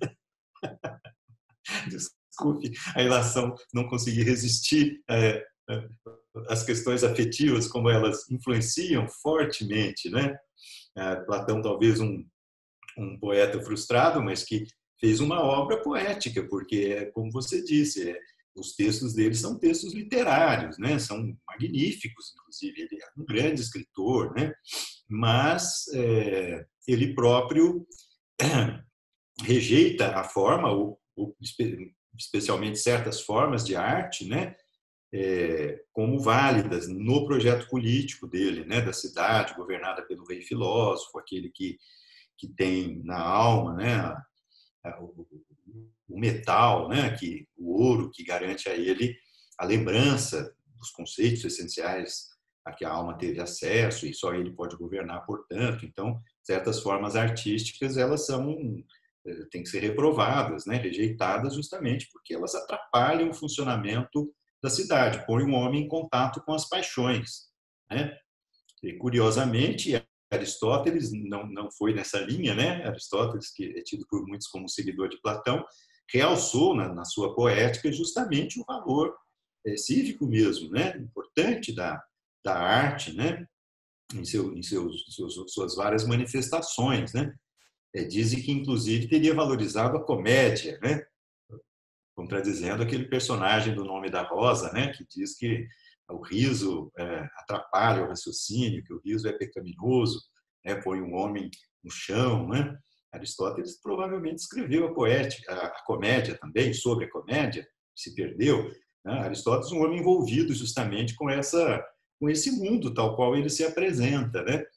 Desculpe a relação, não consegui resistir é, às questões afetivas, como elas influenciam fortemente, né? É, Platão, talvez um, um poeta frustrado, mas que fez uma obra poética, porque, como você disse, é, os textos dele são textos literários, né? São magníficos, inclusive. Ele é um grande escritor, né? Mas é, ele próprio rejeita a forma, ou, ou especialmente certas formas de arte, né, é, como válidas no projeto político dele, né, da cidade governada pelo rei filósofo, aquele que que tem na alma, né, a, a, o, o metal, né, que o ouro que garante a ele a lembrança dos conceitos essenciais a que a alma teve acesso e só ele pode governar, portanto. Então, certas formas artísticas elas são têm que ser reprovadas, né, rejeitadas, justamente porque elas atrapalham o funcionamento da cidade, põem o homem em contato com as paixões, né? E, curiosamente, Aristóteles não, não foi nessa linha, né? Aristóteles, que é tido por muitos como seguidor de Platão, realçou na, na sua poética justamente o valor é, cívico mesmo, né? Importante da, da arte, né? Em, seu, em seus, seus, suas várias manifestações, né? Dizem que, inclusive, teria valorizado a comédia, né? Contradizendo aquele personagem do Nome da Rosa, né? Que diz que o riso é, atrapalha o raciocínio, que o riso é pecaminoso, né? Põe um homem no chão, né? Aristóteles provavelmente escreveu a poética, a comédia também, sobre a comédia, se perdeu, né? Aristóteles é um homem envolvido justamente com essa, com esse mundo tal qual ele se apresenta, né?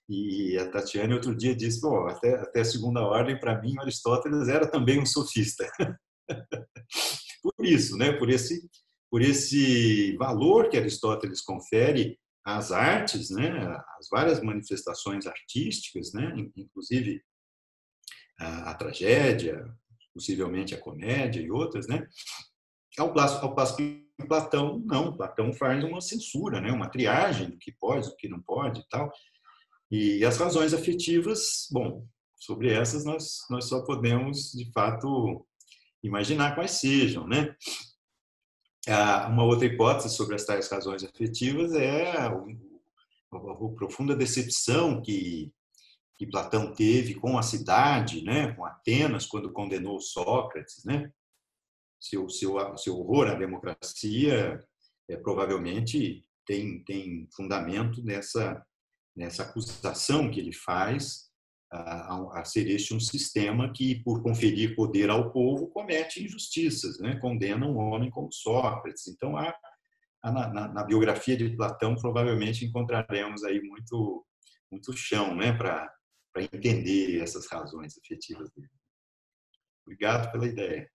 E a Tatiane outro dia disse, bom, até, até a segunda ordem, para mim, Aristóteles era também um sofista. Por isso, né? Por esse, por esse valor que Aristóteles confere às artes, né? As várias manifestações artísticas, né? Inclusive a, a tragédia, possivelmente a comédia e outras, né? Ao passo, ao passo que Platão, não, Platão faz uma censura, né? Uma triagem do que pode, do que não pode e tal. E as razões afetivas, bom, sobre essas nós, nós só podemos, de fato, imaginar quais sejam, né? Uma outra hipótese sobre as tais razões afetivas é a, a profunda decepção que, que Platão teve com a cidade, né? Com Atenas, quando condenou Sócrates, né? Seu, seu, seu horror à democracia é, provavelmente tem, tem fundamento nessa, nessa acusação que ele faz a, a ser este um sistema que, por conferir poder ao povo, comete injustiças, né? Condena um homem como Sócrates. Então, há, há na, na, na biografia de Platão, provavelmente encontraremos aí muito, muito chão, né? Para entender essas razões afetivas dele. Obrigado pela ideia.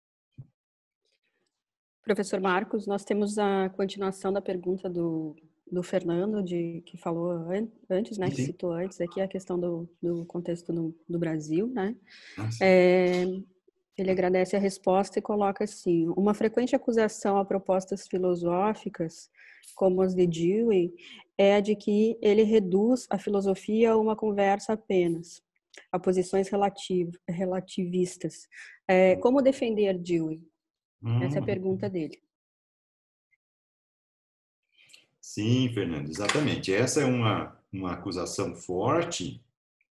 Professor Marcos, nós temos a continuação da pergunta do, do Fernando, de, que falou an, antes, né, que Sim. citou antes aqui a questão do, do contexto no, do Brasil, né? Ah, é, ele agradece a resposta e coloca assim: uma frequente acusação a propostas filosóficas, como as de Dewey, é a de que ele reduz a filosofia a uma conversa apenas, a posições relativ, relativistas. É, como defender Dewey? Essa é a pergunta dele. Sim, Fernando, exatamente. Essa é uma, uma acusação forte,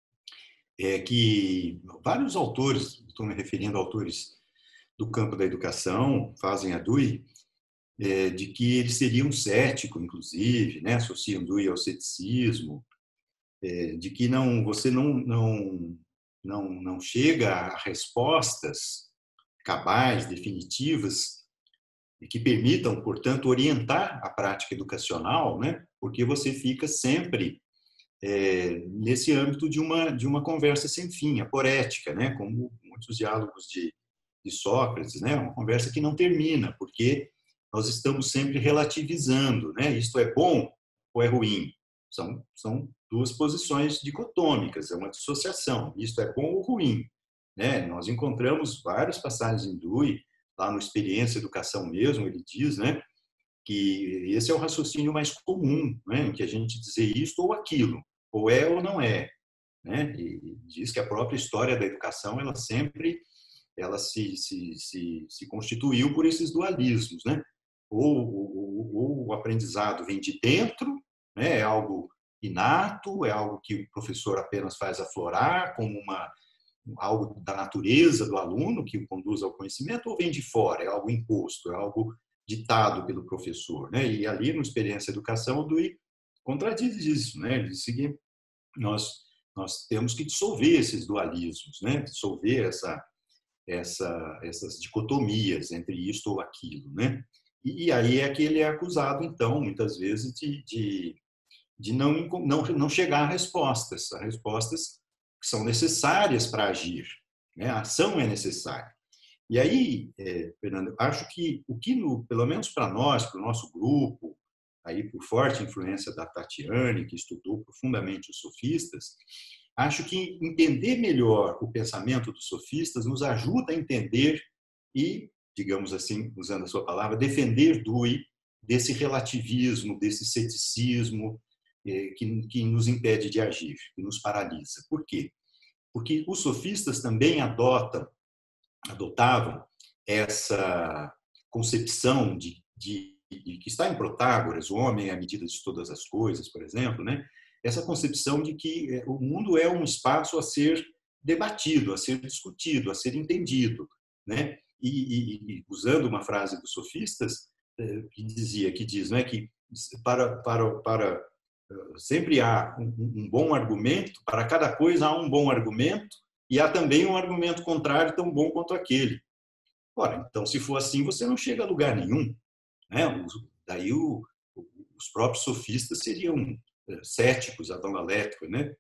é que vários autores, estou me referindo a autores do campo da educação, fazem a Dewey, é, de que ele seria um cético, inclusive, né? Associam Dewey ao ceticismo, é, de que não, você não, não, não, não chega a respostas cabais, definitivas, e que permitam, portanto, orientar a prática educacional, né? Porque você fica sempre é, nesse âmbito de uma, de uma conversa sem fim, aporética, né? Como muitos diálogos de, de Sócrates, né? Uma conversa que não termina, porque nós estamos sempre relativizando, né? Isto é bom ou é ruim? São, são duas posições dicotômicas, é uma dissociação. Isto é bom ou ruim? Né? Nós encontramos várias passagens em Dewey, lá no Experiência e Educação mesmo, ele diz, né, que esse é o raciocínio mais comum, né, em que a gente dizer isto ou aquilo, ou é ou não é, né? E diz que a própria história da educação, ela sempre ela se, se, se, se constituiu por esses dualismos, né? Ou, ou, ou o aprendizado vem de dentro, né, é algo inato, é algo que o professor apenas faz aflorar como uma algo da natureza do aluno que o conduz ao conhecimento, ou vem de fora, é algo imposto, é algo ditado pelo professor, né? E ali no Experiência e Educação, o Dewey contradiz isso, né? Ele diz que nós nós temos que dissolver esses dualismos, né? Dissolver essa essa essas dicotomias entre isto ou aquilo, né? E, e aí é que ele é acusado, então, muitas vezes de, de, de não, não não chegar a respostas, a respostas que são necessárias para agir, né? A ação é necessária. E aí, é, Fernando, acho que o que, no, pelo menos para nós, para o nosso grupo, aí por forte influência da Tatiane, que estudou profundamente os sofistas, acho que entender melhor o pensamento dos sofistas nos ajuda a entender e, digamos assim, usando a sua palavra, defender Dewey desse relativismo, desse ceticismo, Que, que nos impede de agir, que nos paralisa. Por quê? Porque os sofistas também adotam, adotavam essa concepção de, de, de que está em Protágoras, o homem é a medida de todas as coisas, por exemplo, né? Essa concepção de que o mundo é um espaço a ser debatido, a ser discutido, a ser entendido, né? E, e, e usando uma frase dos sofistas que dizia, que diz, né, que para para para sempre há um bom argumento, para cada coisa há um bom argumento, e há também um argumento contrário tão bom quanto aquele. Ora, então, se for assim, você não chega a lugar nenhum, né? Daí o, os próprios sofistas seriam céticos, Adão Alético, né?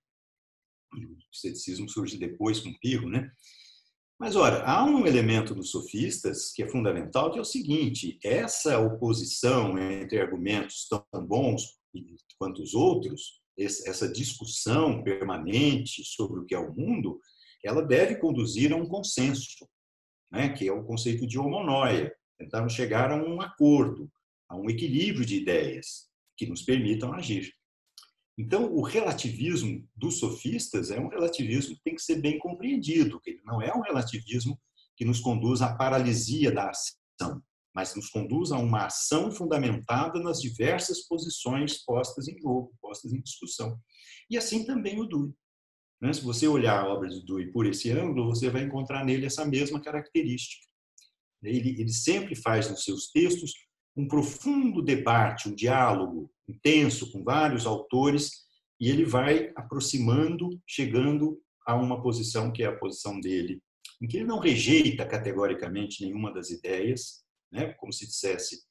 O ceticismo surge depois com Pirro, né? Mas, olha, há um elemento dos sofistas que é fundamental, que é o seguinte: essa oposição entre argumentos tão bons quanto os outros, essa discussão permanente sobre o que é o mundo, ela deve conduzir a um consenso, né? Que é o conceito de homonóia. Tentarmos chegar a um acordo, a um equilíbrio de ideias que nos permitam agir. Então, o relativismo dos sofistas é um relativismo que tem que ser bem compreendido, que ele não é um relativismo que nos conduz à paralisia da ação, mas nos conduz a uma ação fundamentada nas diversas posições postas em jogo, postas em discussão. E assim também o Dewey. Se você olhar a obra de Dewey por esse ângulo, você vai encontrar nele essa mesma característica. Ele, ele sempre faz nos seus textos um profundo debate, um diálogo intenso com vários autores, e ele vai aproximando, chegando a uma posição que é a posição dele, em que ele não rejeita categoricamente nenhuma das ideias, né? Como se dissesse,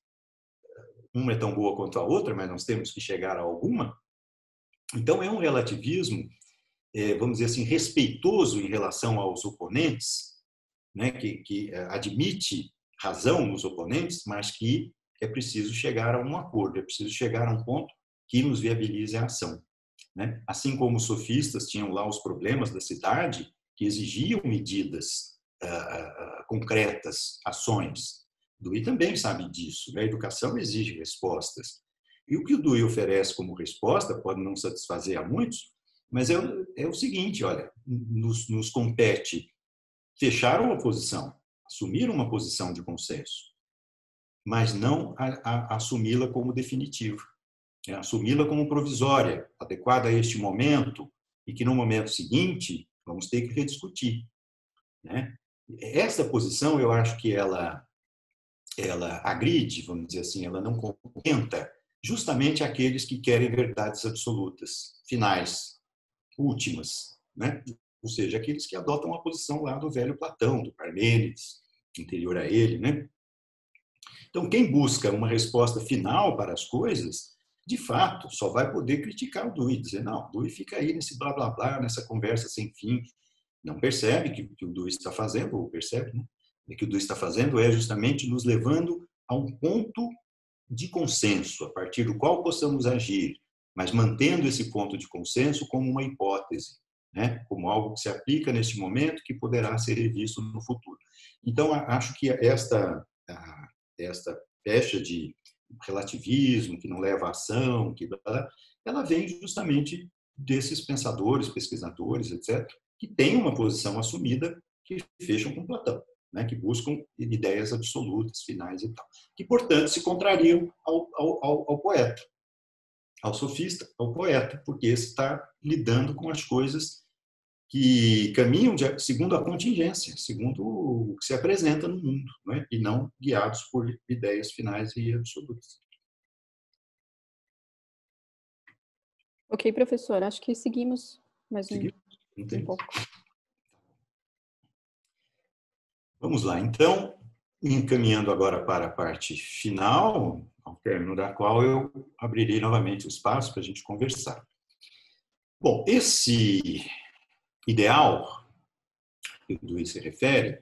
uma é tão boa quanto a outra, mas nós temos que chegar a alguma. Então, é um relativismo, vamos dizer assim, respeitoso em relação aos oponentes, né? que, que admite razão nos oponentes, mas que é preciso chegar a um acordo, é preciso chegar a um ponto que nos viabilize a ação. Né? Assim como os sofistas tinham lá os problemas da cidade, que exigiam medidas uh, concretas, ações. Dewey também sabe disso. A educação exige respostas. E o que o Dewey oferece como resposta pode não satisfazer a muitos, mas é, é o seguinte, olha, nos, nos compete fechar uma posição, assumir uma posição de consenso, mas não assumi-la como definitiva, né? Assumi-la como provisória, adequada a este momento, e que no momento seguinte vamos ter que rediscutir. Né? Essa posição, eu acho que ela, ela agride, vamos dizer assim, ela não contenta justamente aqueles que querem verdades absolutas, finais, últimas, né? Ou seja, aqueles que adotam a posição lá do velho Platão, do Parmênides, anterior a ele, né? Então, quem busca uma resposta final para as coisas, de fato, só vai poder criticar o Dewey, dizer, não, o Dewey fica aí nesse blá, blá, blá, nessa conversa sem fim, não percebe que o que o Dewey está fazendo, ou percebe, né? O que o Dewey está fazendo é justamente nos levando a um ponto de consenso, a partir do qual possamos agir, mas mantendo esse ponto de consenso como uma hipótese, né? Como algo que se aplica neste momento que poderá ser revisto no futuro. Então, acho que esta... esta pecha de relativismo, que não leva à ação, que ela vem justamente desses pensadores, pesquisadores, etcétera, que têm uma posição assumida que fecham com Platão, né? Que buscam ideias absolutas, finais e tal, que, portanto, se contrariam ao, ao, ao poeta, ao sofista, ao poeta, porque esse está lidando com as coisas que caminham de, segundo a contingência, segundo o que se apresenta no mundo, né? E não guiados por ideias finais e absolutas. Ok, professor, acho que seguimos mais um, seguimos? um pouco. Vamos lá, então, encaminhando agora para a parte final, ao término da qual eu abrirei novamente o espaço para a gente conversar. Bom, esse ideal que o Dewey se refere,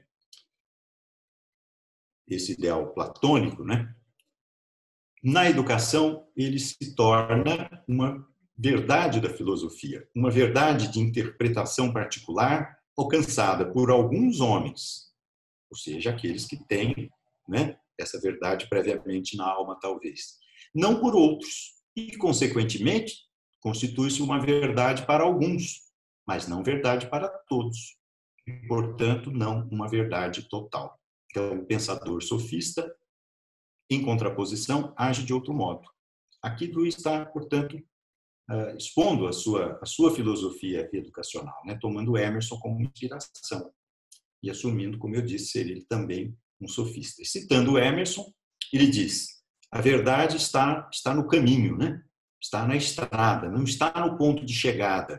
esse ideal platônico, né? Na educação, ele se torna uma verdade da filosofia, uma verdade de interpretação particular alcançada por alguns homens, ou seja, aqueles que têm, né, essa verdade previamente na alma, talvez. Não por outros. E, consequentemente, constitui-se uma verdade para alguns, mas não verdade para todos. E, portanto, não uma verdade total. Então, o pensador sofista, em contraposição, age de outro modo. Aqui Dewey está, portanto, expondo a sua, a sua filosofia educacional, né? Tomando Emerson como inspiração e assumindo, como eu disse, ser ele também um sofista. E citando Emerson, ele diz, a verdade está, está no caminho, né? Está na estrada, não está no ponto de chegada.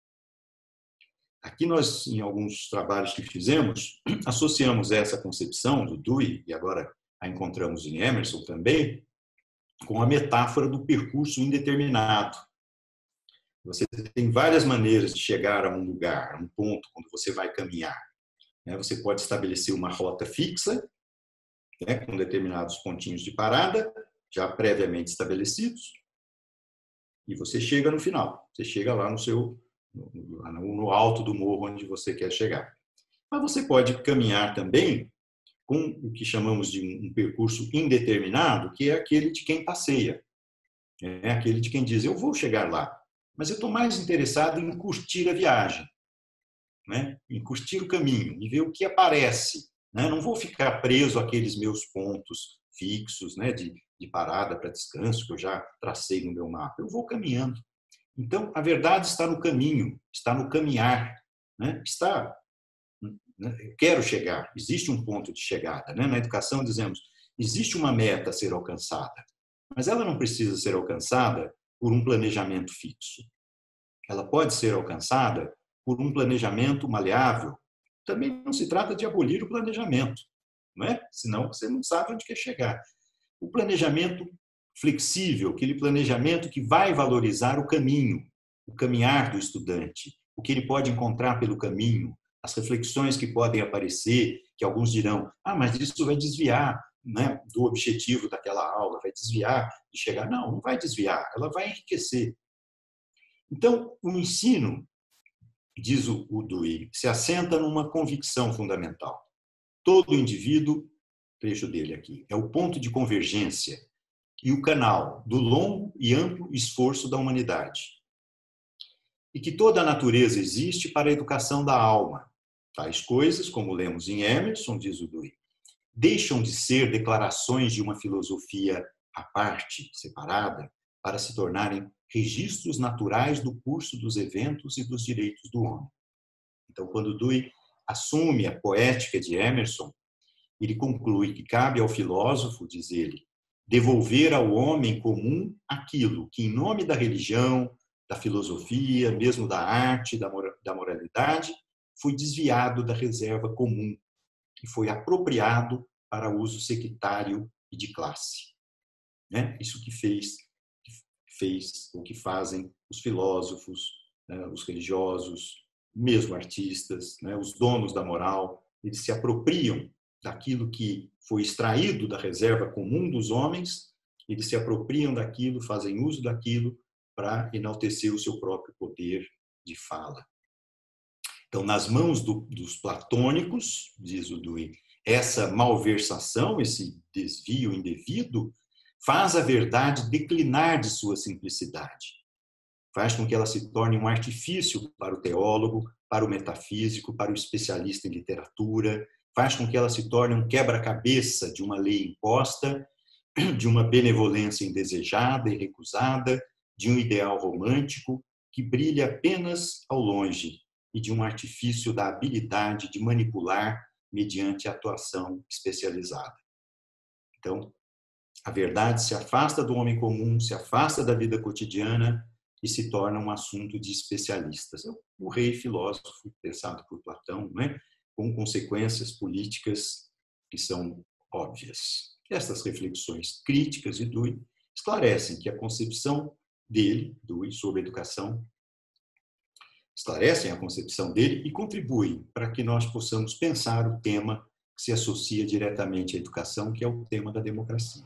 Aqui nós, em alguns trabalhos que fizemos, associamos essa concepção do Dewey, e agora a encontramos em Emerson também, com a metáfora do percurso indeterminado. Você tem várias maneiras de chegar a um lugar, a um ponto, quando você vai caminhar. Você pode estabelecer uma rota fixa, né, com determinados pontinhos de parada, já previamente estabelecidos, e você chega no final. Você chega lá no seu, no, no alto do morro onde você quer chegar. Mas você pode caminhar também com o que chamamos de um percurso indeterminado, que é aquele de quem passeia. É aquele de quem diz, eu vou chegar lá, mas eu estou mais interessado em curtir a viagem, né? Em curtir o caminho, em ver o que aparece. Né? Não vou ficar preso àqueles meus pontos fixos, né, de, de parada para descanso, que eu já tracei no meu mapa. Eu vou caminhando. Então, a verdade está no caminho, está no caminhar. Né? Está, né? Eu quero chegar, existe um ponto de chegada. Né? Na educação, dizemos, existe uma meta a ser alcançada, mas ela não precisa ser alcançada por um planejamento fixo. Ela pode ser alcançada por um planejamento maleável. Também não se trata de abolir o planejamento, não é? Senão você não sabe onde quer chegar. O planejamento flexível, aquele planejamento que vai valorizar o caminho, o caminhar do estudante, o que ele pode encontrar pelo caminho, as reflexões que podem aparecer, que alguns dirão, ah, mas isso vai desviar, né, do objetivo daquela aula, vai desviar de chegar. Não, não vai desviar, ela vai enriquecer. Então, o ensino, diz o Dewey, se assenta numa convicção fundamental. Todo indivíduo, trecho dele aqui, é o ponto de convergência e o canal do longo e amplo esforço da humanidade. E que toda a natureza existe para a educação da alma. Tais coisas, como lemos em Emerson, diz o Dewey, deixam de ser declarações de uma filosofia à parte, separada, para se tornarem registros naturais do curso dos eventos e dos direitos do homem. Então, quando Dewey assume a poética de Emerson, ele conclui que cabe ao filósofo, diz ele, devolver ao homem comum aquilo que, em nome da religião, da filosofia, mesmo da arte, da moralidade, foi desviado da reserva comum e foi apropriado para uso sectário e de classe. Né? Isso que fez, fez o que fazem os filósofos, né? Os religiosos, mesmo artistas, né? Os donos da moral, eles se apropriam daquilo que foi extraído da reserva comum dos homens, eles se apropriam daquilo, fazem uso daquilo para enaltecer o seu próprio poder de fala. Então, nas mãos do, dos platônicos, diz o Dewey, essa malversação, esse desvio indevido, faz a verdade declinar de sua simplicidade. Faz com que ela se torne um artifício para o teólogo, para o metafísico, para o especialista em literatura, faz com que ela se torne um quebra-cabeça de uma lei imposta, de uma benevolência indesejada e recusada, de um ideal romântico que brilha apenas ao longe e de um artifício da habilidade de manipular mediante atuação especializada. Então, a verdade se afasta do homem comum, se afasta da vida cotidiana e se torna um assunto de especialistas. O rei filósofo, pensado por Platão, né? Com consequências políticas que são óbvias. Estas reflexões críticas de Dewey esclarecem que a concepção dele, Dewey, sobre a educação, esclarecem a concepção dele e contribuem para que nós possamos pensar o tema que se associa diretamente à educação, que é o tema da democracia.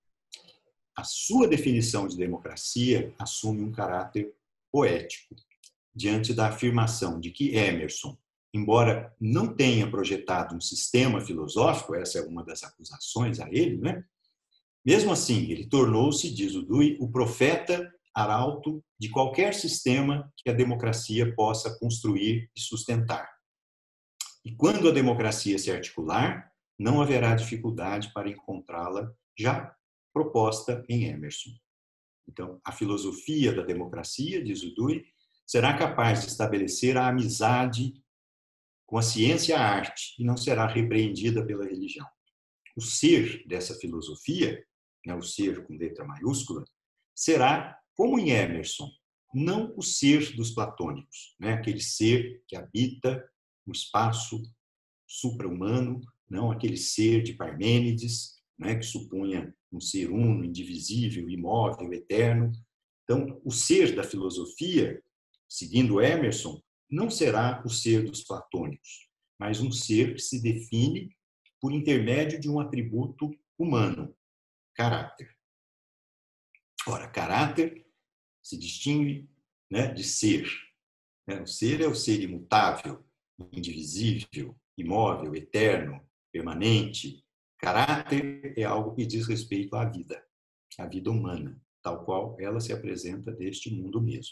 A sua definição de democracia assume um caráter poético, diante da afirmação de que Emerson, embora não tenha projetado um sistema filosófico, essa é uma das acusações a ele, né? Mesmo assim, ele tornou-se, diz o Dewey, o profeta arauto de qualquer sistema que a democracia possa construir e sustentar. E quando a democracia se articular, não haverá dificuldade para encontrá-la já proposta em Emerson. Então, a filosofia da democracia, diz o Dewey, será capaz de estabelecer a amizade com a ciência e a arte e não será repreendida pela religião. O ser dessa filosofia, né, o ser com letra maiúscula, será, como em Emerson, não o ser dos platônicos, né, aquele ser que habita um espaço supra-humano, não aquele ser de Parmênides, né, que supunha um ser uno, indivisível, imóvel, eterno. Então, o ser da filosofia seguindo Emerson, não será o ser dos platônicos, mas um ser que se define por intermédio de um atributo humano, caráter. Ora, caráter se distingue, né, de ser. Né? O ser é o ser imutável, indivisível, imóvel, eterno, permanente. Caráter é algo que diz respeito à vida, à vida humana, tal qual ela se apresenta deste mundo mesmo.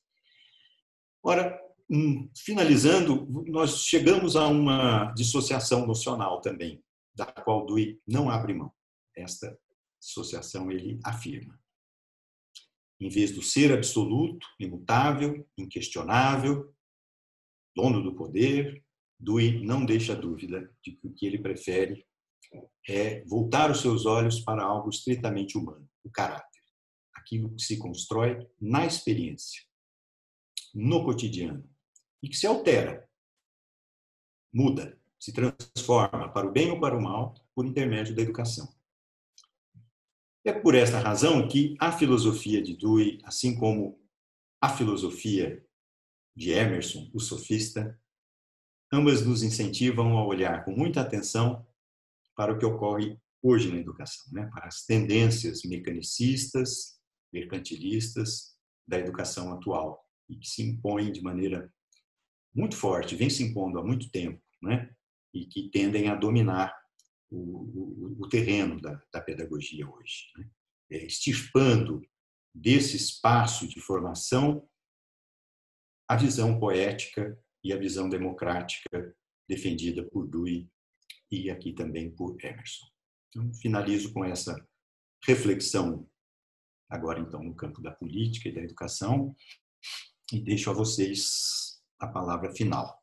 Ora, finalizando, nós chegamos a uma dissociação nocional também, da qual Dewey não abre mão. Esta dissociação ele afirma. Em vez do ser absoluto, imutável, inquestionável, dono do poder, Dewey não deixa dúvida de que o que ele prefere é voltar os seus olhos para algo estritamente humano, o caráter. Aquilo que se constrói na experiência, no cotidiano, e que se altera, muda, se transforma para o bem ou para o mal por intermédio da educação. É por esta razão que a filosofia de Dewey, assim como a filosofia de Emerson, o sofista, ambas nos incentivam a olhar com muita atenção para o que ocorre hoje na educação, né? Para as tendências mecanicistas, mercantilistas da educação atual, e que se impõem de maneira muito forte, vem se impondo há muito tempo, né? E que tendem a dominar o, o, o terreno da, da pedagogia hoje, né? É, extirpando desse espaço de formação a visão poética e a visão democrática defendida por Dewey e aqui também por Emerson. Então, finalizo com essa reflexão, agora então no campo da política e da educação, e deixo a vocês a palavra final.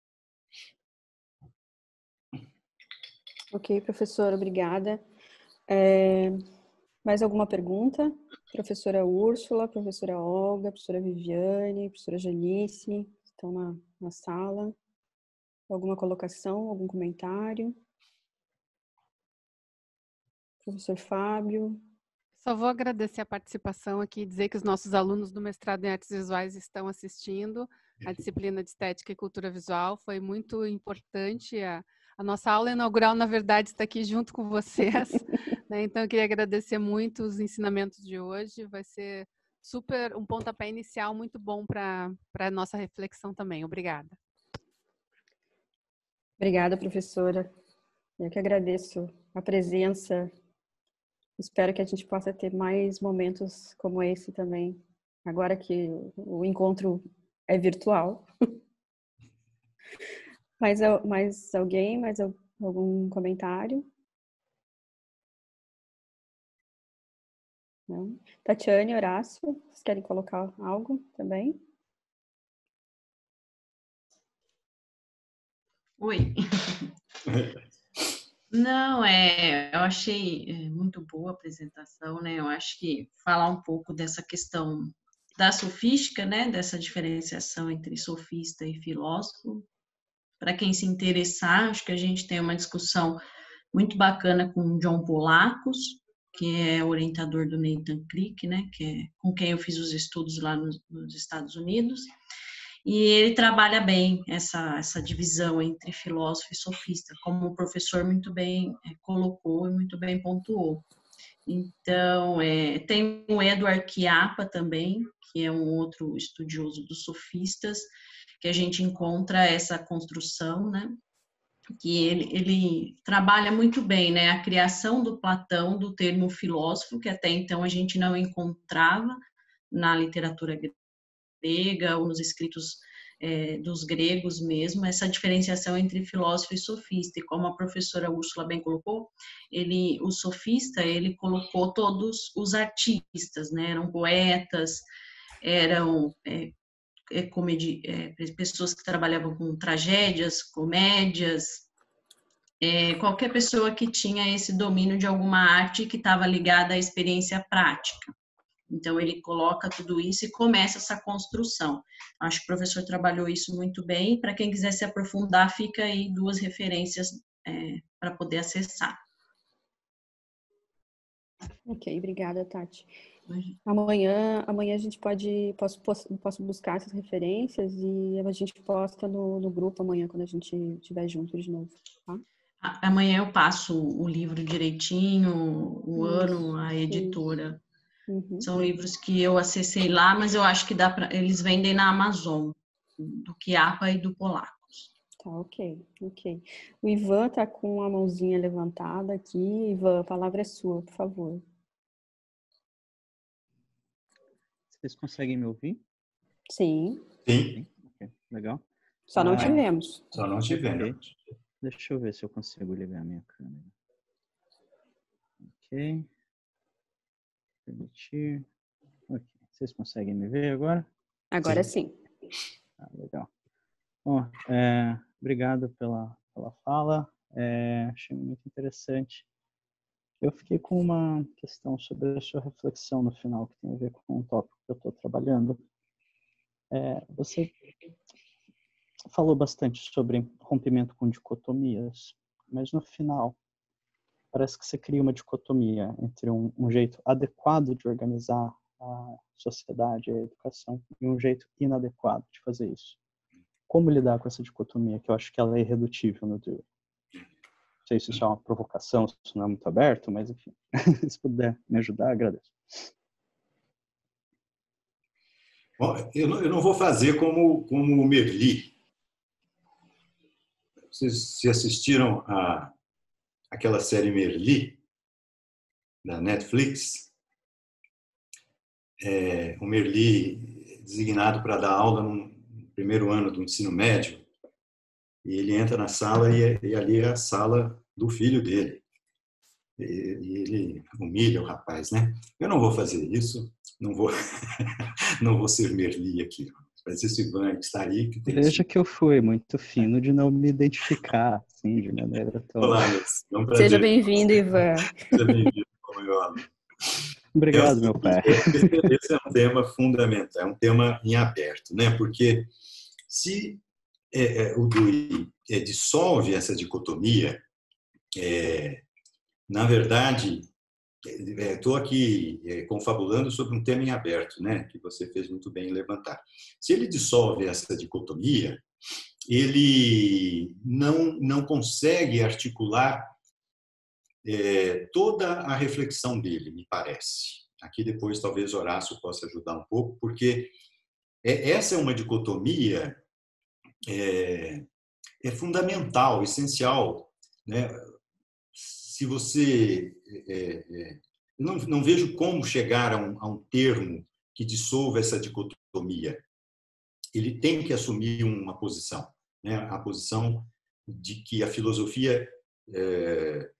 Ok, professora, obrigada. É, mais alguma pergunta? Professora Úrsula, professora Olga, professora Viviane, professora Janice, estão na, na sala. Alguma colocação, algum comentário? Professor Fábio. Só vou agradecer a participação aqui e dizer que os nossos alunos do mestrado em artes visuais estão assistindo a disciplina de estética e cultura visual. Foi muito importante. A, a nossa aula inaugural, na verdade, está aqui junto com vocês. Né? Então, eu queria agradecer muito os ensinamentos de hoje. Vai ser super um pontapé inicial muito bom para a nossa reflexão também. Obrigada. Obrigada, professora. Eu que agradeço a presença. Espero que a gente possa ter mais momentos como esse também, agora que o encontro é virtual. Mais, mais alguém? Mais algum comentário? Não? Tatiane, Horácio, vocês querem colocar algo também? Oi. Não, é, eu achei muito boa a apresentação, né? Eu acho que falar um pouco dessa questão da sofística, né? Dessa diferenciação entre sofista e filósofo. Para quem se interessar, acho que a gente tem uma discussão muito bacana com o John Polakos, que é orientador do Nathan Crick, né? Que é com quem eu fiz os estudos lá nos, nos Estados Unidos. E ele trabalha bem essa, essa divisão entre filósofo e sofista, como o professor muito bem é, colocou e muito bem pontuou. Então, é, tem o Edward Chiappa também, que é um outro estudioso dos sofistas, que a gente encontra essa construção, né? Que ele, ele trabalha muito bem, né? A criação do Platão, do termo filósofo, que até então a gente não encontrava na literatura grega ou nos escritos é, dos gregos mesmo, essa diferenciação entre filósofo e sofista. E como a professora Úrsula bem colocou, ele, o sofista, ele colocou todos os artistas, né? Eram poetas, eram é, é, comedi, é, pessoas que trabalhavam com tragédias, comédias, é, qualquer pessoa que tinha esse domínio de alguma arte que estava ligada à experiência prática. Então, ele coloca tudo isso e começa essa construção. Acho que o professor trabalhou isso muito bem. Para quem quiser se aprofundar, fica aí duas referências é, para poder acessar. Ok, obrigada, Tati. Amanhã, amanhã a gente pode, posso, posso, posso buscar essas referências e a gente posta no, no grupo amanhã, quando a gente estiver junto de novo, tá? Amanhã eu passo o livro direitinho, o Isso, ano, a editora. Uhum. São livros que eu acessei lá, mas eu acho que dá pra, eles vendem na Amazon, do Quiapa e do Polacos. Tá, ok, ok. O Ivan tá com a mãozinha levantada aqui. Ivan, a palavra é sua, por favor. Vocês conseguem me ouvir? Sim. Sim. Okay, legal. Só não Ah, tivemos. Só não tivemos. Okay. Deixa eu ver se eu consigo ligar a minha câmera. Ok. Permitir. Ok. Vocês conseguem me ver agora? Agora sim. sim. Ah, legal. Bom, é, obrigado pela, pela fala. É, achei muito interessante. Eu fiquei com uma questão sobre a sua reflexão no final, que tem a ver com um tópico que eu estou trabalhando. É, você falou bastante sobre rompimento com dicotomias, mas no final parece que você cria uma dicotomia entre um, um jeito adequado de organizar a sociedade, a educação, e um jeito inadequado de fazer isso. Como lidar com essa dicotomia, que eu acho que ela é irredutível no Dewey? Não sei se isso é uma provocação, se isso não é muito aberto, mas enfim, se puder me ajudar, agradeço. Bom, eu não, eu não vou fazer como, como o Merli. Vocês se assistiram a aquela série Merli, da Netflix? É, o Merli, designado para dar aula no primeiro ano do ensino médio, e ele entra na sala e, e ali é a sala do filho dele. E, e ele humilha o rapaz, né? Eu não vou fazer isso, não vou, não vou ser Merli aqui. Mas esse Ivan que está aí... Que tem Veja isso. que eu fui muito fino de não me identificar, assim, de maneira tão... Olá, é um prazer. Seja bem-vindo, Ivan. Seja bem-vindo, como meu aluno. Obrigado, é, meu pai. Esse é um tema fundamental, é um tema em aberto, né? Porque se é, é, o Dewey é, dissolve essa dicotomia, é, na verdade, estou aqui é, confabulando sobre um tema em aberto, né? Que você fez muito bem em levantar. Se ele dissolve essa dicotomia, ele não, não consegue articular É, toda a reflexão dele, me parece. Aqui depois talvez Horácio possa ajudar um pouco, porque é, essa é uma dicotomia é, é fundamental, essencial, né? Se você... É, é, eu não, não vejo como chegar a um, a um termo que dissolva essa dicotomia. Ele tem que assumir uma posição, né? A posição de que a filosofia... É,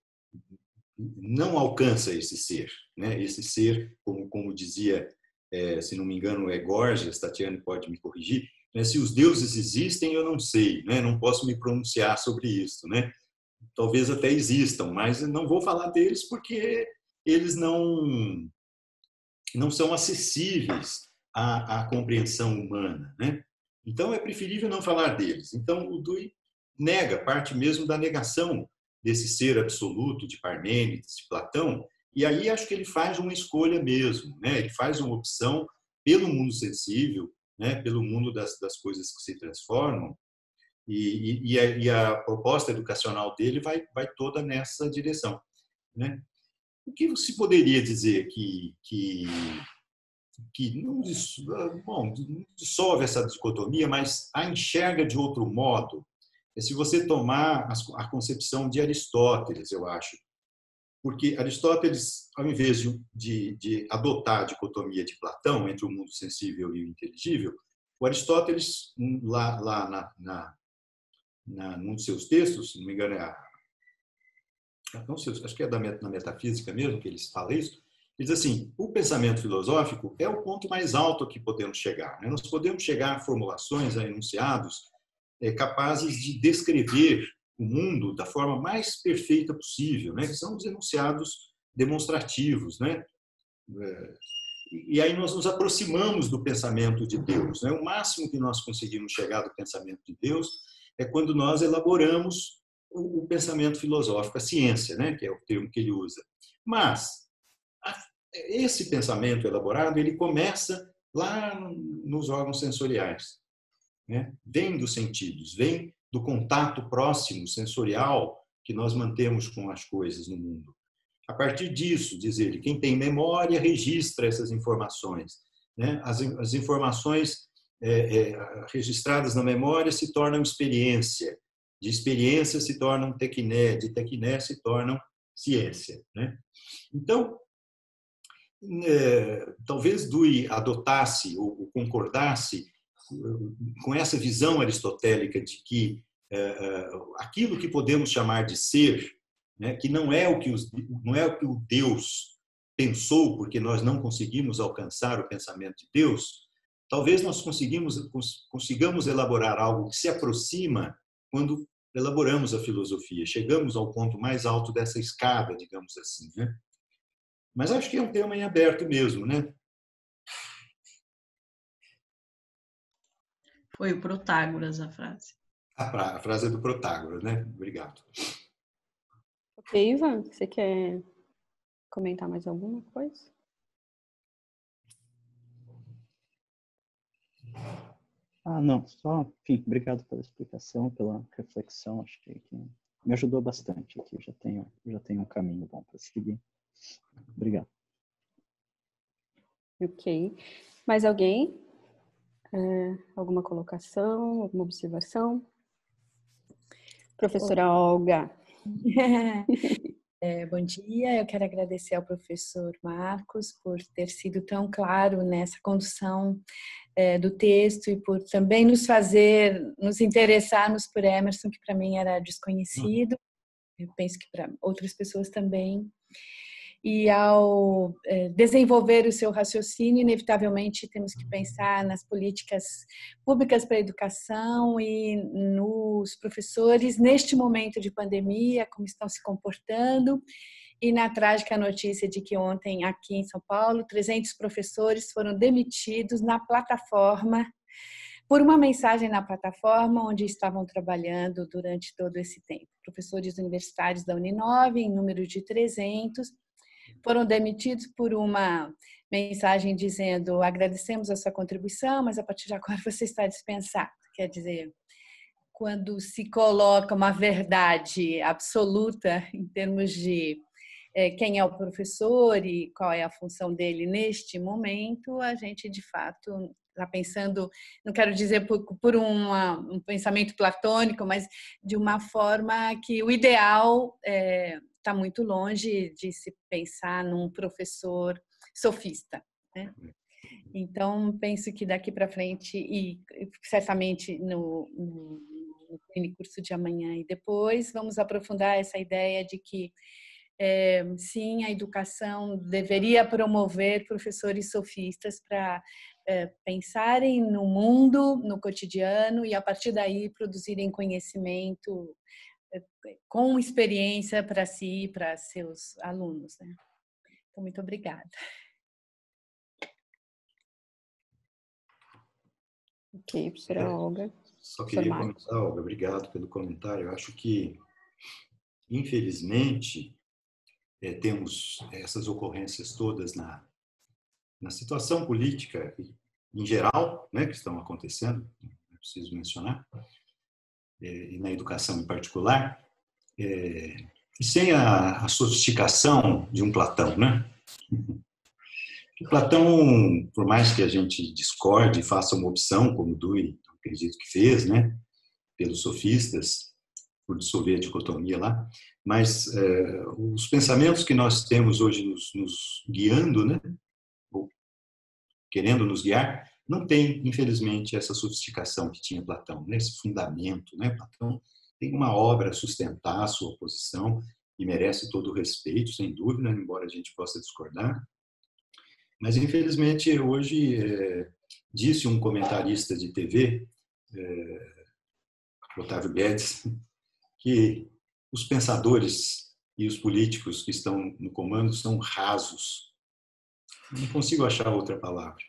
não alcança esse ser, né? Esse ser, como, como dizia, é, se não me engano, é Gorgias, Tatiana pode me corrigir, né? Se os deuses existem, eu não sei, né? Não posso me pronunciar sobre isso, né? Talvez até existam, mas não vou falar deles porque eles não, não são acessíveis à, à compreensão humana, né? Então, é preferível não falar deles. Então, o Dewey nega, parte mesmo da negação desse ser absoluto de Parmênides, de Platão, e aí acho que ele faz uma escolha mesmo, né? Ele faz uma opção pelo mundo sensível, né? Pelo mundo das, das coisas que se transformam, e, e, e, a, e a proposta educacional dele vai, vai toda nessa direção, né? O que se poderia dizer que, que, que não, bom, não dissolve essa dicotomia, mas a enxerga de outro modo? É se você tomar a concepção de Aristóteles, eu acho. Porque Aristóteles, ao invés de, de adotar a dicotomia de Platão entre o mundo sensível e o inteligível, o Aristóteles, lá, lá na, na, na, num dos seus textos, se não me engano, é a, não sei, acho que é da, na Metafísica mesmo que ele fala isso, ele diz assim, o pensamento filosófico é o ponto mais alto a que podemos chegar. Né? Nós podemos chegar a formulações, a enunciados, capazes de descrever o mundo da forma mais perfeita possível, né? Que são os enunciados demonstrativos, né? E aí nós nos aproximamos do pensamento de Deus, né? O máximo que nós conseguimos chegar do pensamento de Deus é quando nós elaboramos o pensamento filosófico, a ciência, né? Que é o termo que ele usa. Mas esse pensamento elaborado, ele começa lá nos órgãos sensoriais, né? Vem dos sentidos, vem do contato próximo, sensorial, que nós mantemos com as coisas no mundo. A partir disso, diz ele, quem tem memória registra essas informações, né? As, as informações é, é, registradas na memória se tornam experiência, de experiência se tornam tecné, de tecné se tornam ciência, né? Então, é, talvez Dewey adotasse ou concordasse com essa visão aristotélica de que é, aquilo que podemos chamar de ser, né, que não é o que os, não é o que o Deus pensou, porque nós não conseguimos alcançar o pensamento de Deus, talvez nós conseguimos, consigamos elaborar algo que se aproxima quando elaboramos a filosofia, chegamos ao ponto mais alto dessa escada, digamos assim, né? Mas acho que é um tema em aberto mesmo, né? Foi o Protágoras a frase. A, a frase é do Protágoras, né? Obrigado. Ok, Ivan, você quer comentar mais alguma coisa? Ah, não, só, enfim, obrigado pela explicação, pela reflexão, acho que me ajudou bastante aqui, já tenho, já tenho um caminho bom para seguir. Obrigado. Ok. Mais alguém? É, alguma colocação, alguma observação? Professora Olga. É, bom dia, eu quero agradecer ao professor Marcos por ter sido tão claro nessa condução é, do texto e por também nos fazer, nos interessarmos por Emerson, que para mim era desconhecido, eu penso que para outras pessoas também. E ao é, desenvolver o seu raciocínio, inevitavelmente temos que pensar nas políticas públicas para a educação e nos professores neste momento de pandemia, como estão se comportando, e na trágica notícia de que ontem aqui em São Paulo, trezentos professores foram demitidos na plataforma, por uma mensagem na plataforma onde estavam trabalhando durante todo esse tempo. Professores universitários da Uninove, em número de trezentos, foram demitidos por uma mensagem dizendo: agradecemos a sua contribuição, mas a partir de agora você está dispensado. Quer dizer, quando se coloca uma verdade absoluta em termos de é, quem é o professor e qual é a função dele neste momento, a gente de fato está pensando, não quero dizer por, por uma, um pensamento platônico, mas de uma forma que o ideal é, está muito longe de se pensar num professor sofista, né? Então, penso que daqui para frente, e certamente no, no, no curso de amanhã e depois, vamos aprofundar essa ideia de que, é, sim, a educação deveria promover professores sofistas para é, pensarem no mundo, no cotidiano, e a partir daí produzirem conhecimento com experiência para si e para seus alunos, né? Então, muito obrigada. Ok, professora Olga. Só queria comentar, Olga, obrigado pelo comentário. Eu acho que, infelizmente, é, temos essas ocorrências todas na, na situação política em geral, né, que estão acontecendo, é preciso mencionar, é, e na educação em particular, é, e sem a, a sofisticação de um Platão, né? E Platão, por mais que a gente discorde e faça uma opção, como Dewey, acredito que fez, né, pelos sofistas, por dissolver a dicotomia lá, mas é, os pensamentos que nós temos hoje nos, nos guiando, né, ou querendo nos guiar, não tem, infelizmente, essa sofisticação que tinha Platão, né, esse fundamento, né? Platão tem uma obra a sustentar a sua posição e merece todo o respeito, sem dúvida, embora a gente possa discordar. Mas, infelizmente, hoje, é, disse um comentarista de T V, é, Otávio Guedes, que os pensadores e os políticos que estão no comando são rasos. Não consigo achar outra palavra.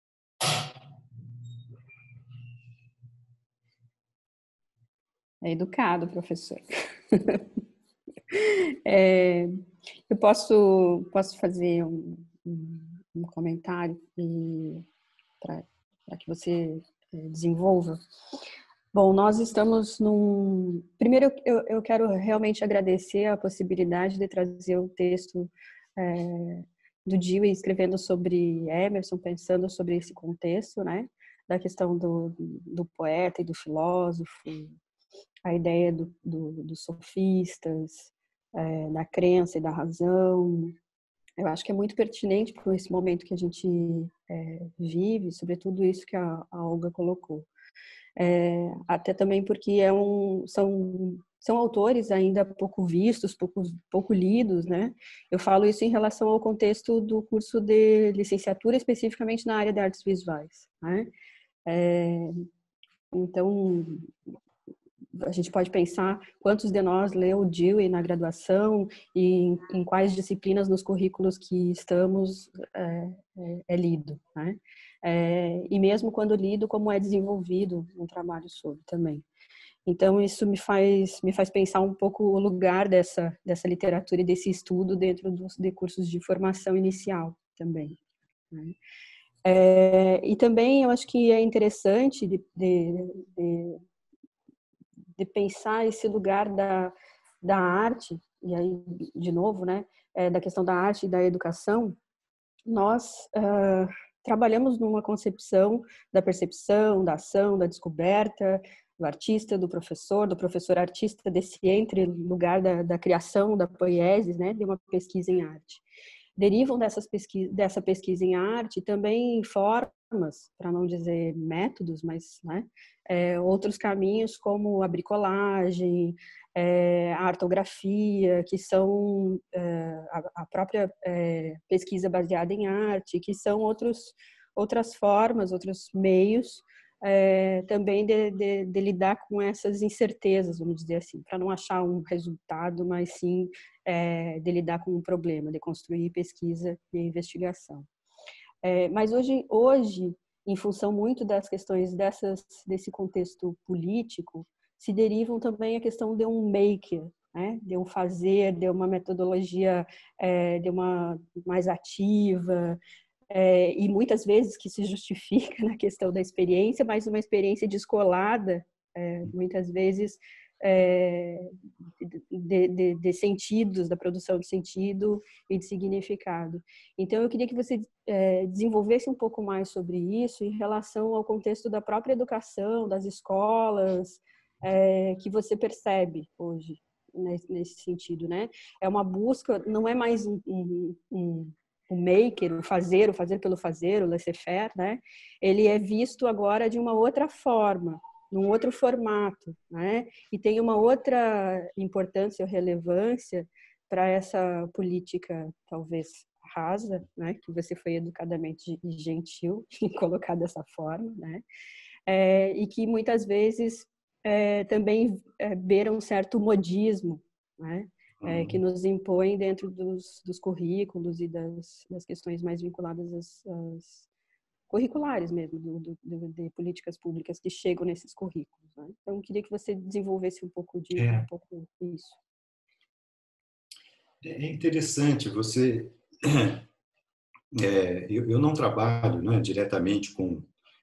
É educado, professor. É, eu posso, posso fazer um, um comentário para que você desenvolva. Bom, nós estamos num... Primeiro, eu, eu quero realmente agradecer a possibilidade de trazer o texto é, do Dewey escrevendo sobre Emerson, pensando sobre esse contexto, né? Da questão do, do poeta e do filósofo, a ideia do, do, dos sofistas, é, da crença e da razão. Eu acho que é muito pertinente para esse momento que a gente é, vive, sobretudo isso que a, a Olga colocou. É, até também porque é um, são, são autores ainda pouco vistos, pouco, pouco lidos, né? Eu falo isso em relação ao contexto do curso de licenciatura, especificamente na área de artes visuais, né? É, então, a gente pode pensar quantos de nós leu o Dewey na graduação e em, em quais disciplinas nos currículos que estamos é, é, é lido, né? É, e mesmo quando lido, como é desenvolvido um trabalho sobre também. Então, isso me faz, me faz pensar um pouco o lugar dessa, dessa literatura e desse estudo dentro dos de cursos de formação inicial também, né? É, e também eu acho que é interessante de, de, de, de pensar esse lugar da, da arte, e aí, de novo, né, é, da questão da arte e da educação. Nós uh, trabalhamos numa concepção da percepção, da ação, da descoberta, do artista, do professor, do professor artista, desse entre lugar da, da criação, da poiesis, né, de uma pesquisa em arte. Derivam dessas pesquisa, dessa pesquisa em arte também formas, para não dizer métodos, mas né, é, outros caminhos como a bricolagem, é, a artografia, que são é, a, a própria é, pesquisa baseada em arte, que são outros, outras formas, outros meios é, também de, de, de lidar com essas incertezas, vamos dizer assim, para não achar um resultado, mas sim é, de lidar com um problema, de construir pesquisa e investigação. É, mas hoje, hoje, em função muito das questões dessas, desse contexto político, se derivam também a questão de um maker, né? De um fazer, de uma metodologia é, de uma mais ativa, é, e muitas vezes que se justifica na questão da experiência, mas uma experiência descolada, é, muitas vezes é, de, de, de sentidos, da produção de sentido e de significado. Então, eu queria que você é, desenvolvesse um pouco mais sobre isso em relação ao contexto da própria educação, das escolas, é, que você percebe hoje nesse, nesse sentido, né? É uma busca, não é mais um, um, um o maker, o fazer, o fazer pelo fazer, o laissez-faire, né? Ele é visto agora de uma outra forma, num outro formato, né? E tem uma outra importância ou relevância para essa política, talvez rasa, né? Que você foi educadamente gentil em colocar dessa forma, né? É, e que muitas vezes é, também é, beira um certo modismo, né? É, que nos impõe dentro dos, dos currículos e das, das questões mais vinculadas às, às curriculares mesmo, do, do, de políticas públicas que chegam nesses currículos, né? Então, eu queria que você desenvolvesse um pouco disso, é. um pouco isso. É interessante, você... É, eu, eu não trabalho, né, diretamente com,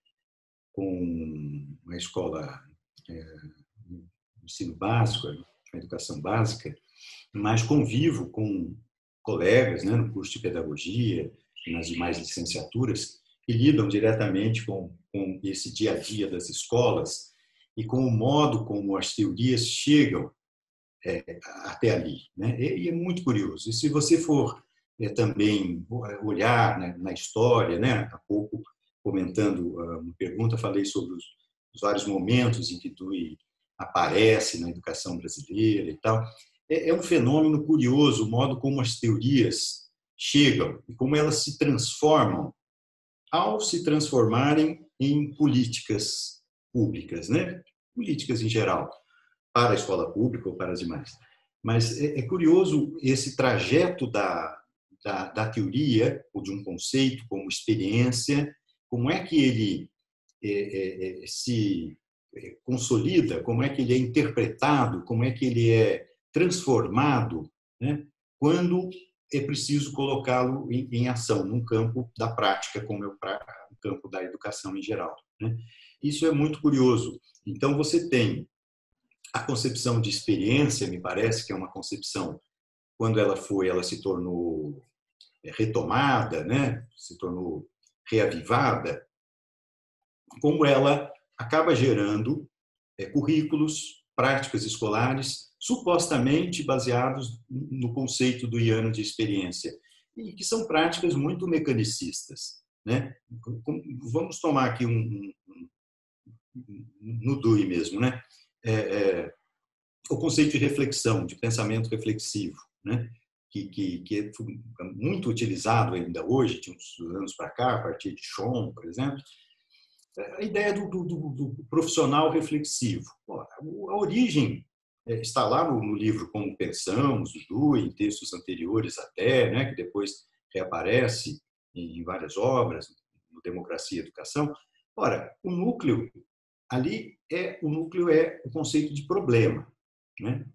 com a escola, é, ensino básico, a educação básica, mas convivo com colegas, né, no curso de pedagogia e nas demais licenciaturas que lidam diretamente com, com esse dia a dia das escolas e com o modo como as teorias chegam é, até ali, né? E é muito curioso. E se você for é, também olhar, né, na história, né, há pouco comentando uma pergunta, falei sobre os, os vários momentos em que Dewey aparece na educação brasileira e tal. É um fenômeno curioso o modo como as teorias chegam e como elas se transformam ao se transformarem em políticas públicas, né? Políticas em geral, para a escola pública ou para as demais. Mas é curioso esse trajeto da, da, da teoria ou de um conceito como experiência, como é que ele é, é, se consolida, como é que ele é interpretado, como é que ele é transformado, né? Quando é preciso colocá-lo em, em ação, num campo da prática, como é o, pra, o campo da educação em geral, né? Isso é muito curioso. Então, você tem a concepção de experiência, me parece que é uma concepção, quando ela foi, ela se tornou retomada, né? Se tornou reavivada, como ela acaba gerando é, currículos, práticas escolares, supostamente baseados no conceito do Iano de experiência, e que são práticas muito mecanicistas, né? Vamos tomar aqui um, um, um no D U I mesmo, né? É, é, o conceito de reflexão, de pensamento reflexivo, né? Que, que, que é muito utilizado ainda hoje, de uns anos para cá, a partir de Schoen, por exemplo, a ideia do, do, do profissional reflexivo. A origem está lá no, no livro Como Pensamos, do D U I, em textos anteriores até, né, que depois reaparece em várias obras, no Democracia e Educação. Ora, o núcleo ali é o núcleo é o conceito de problema, né?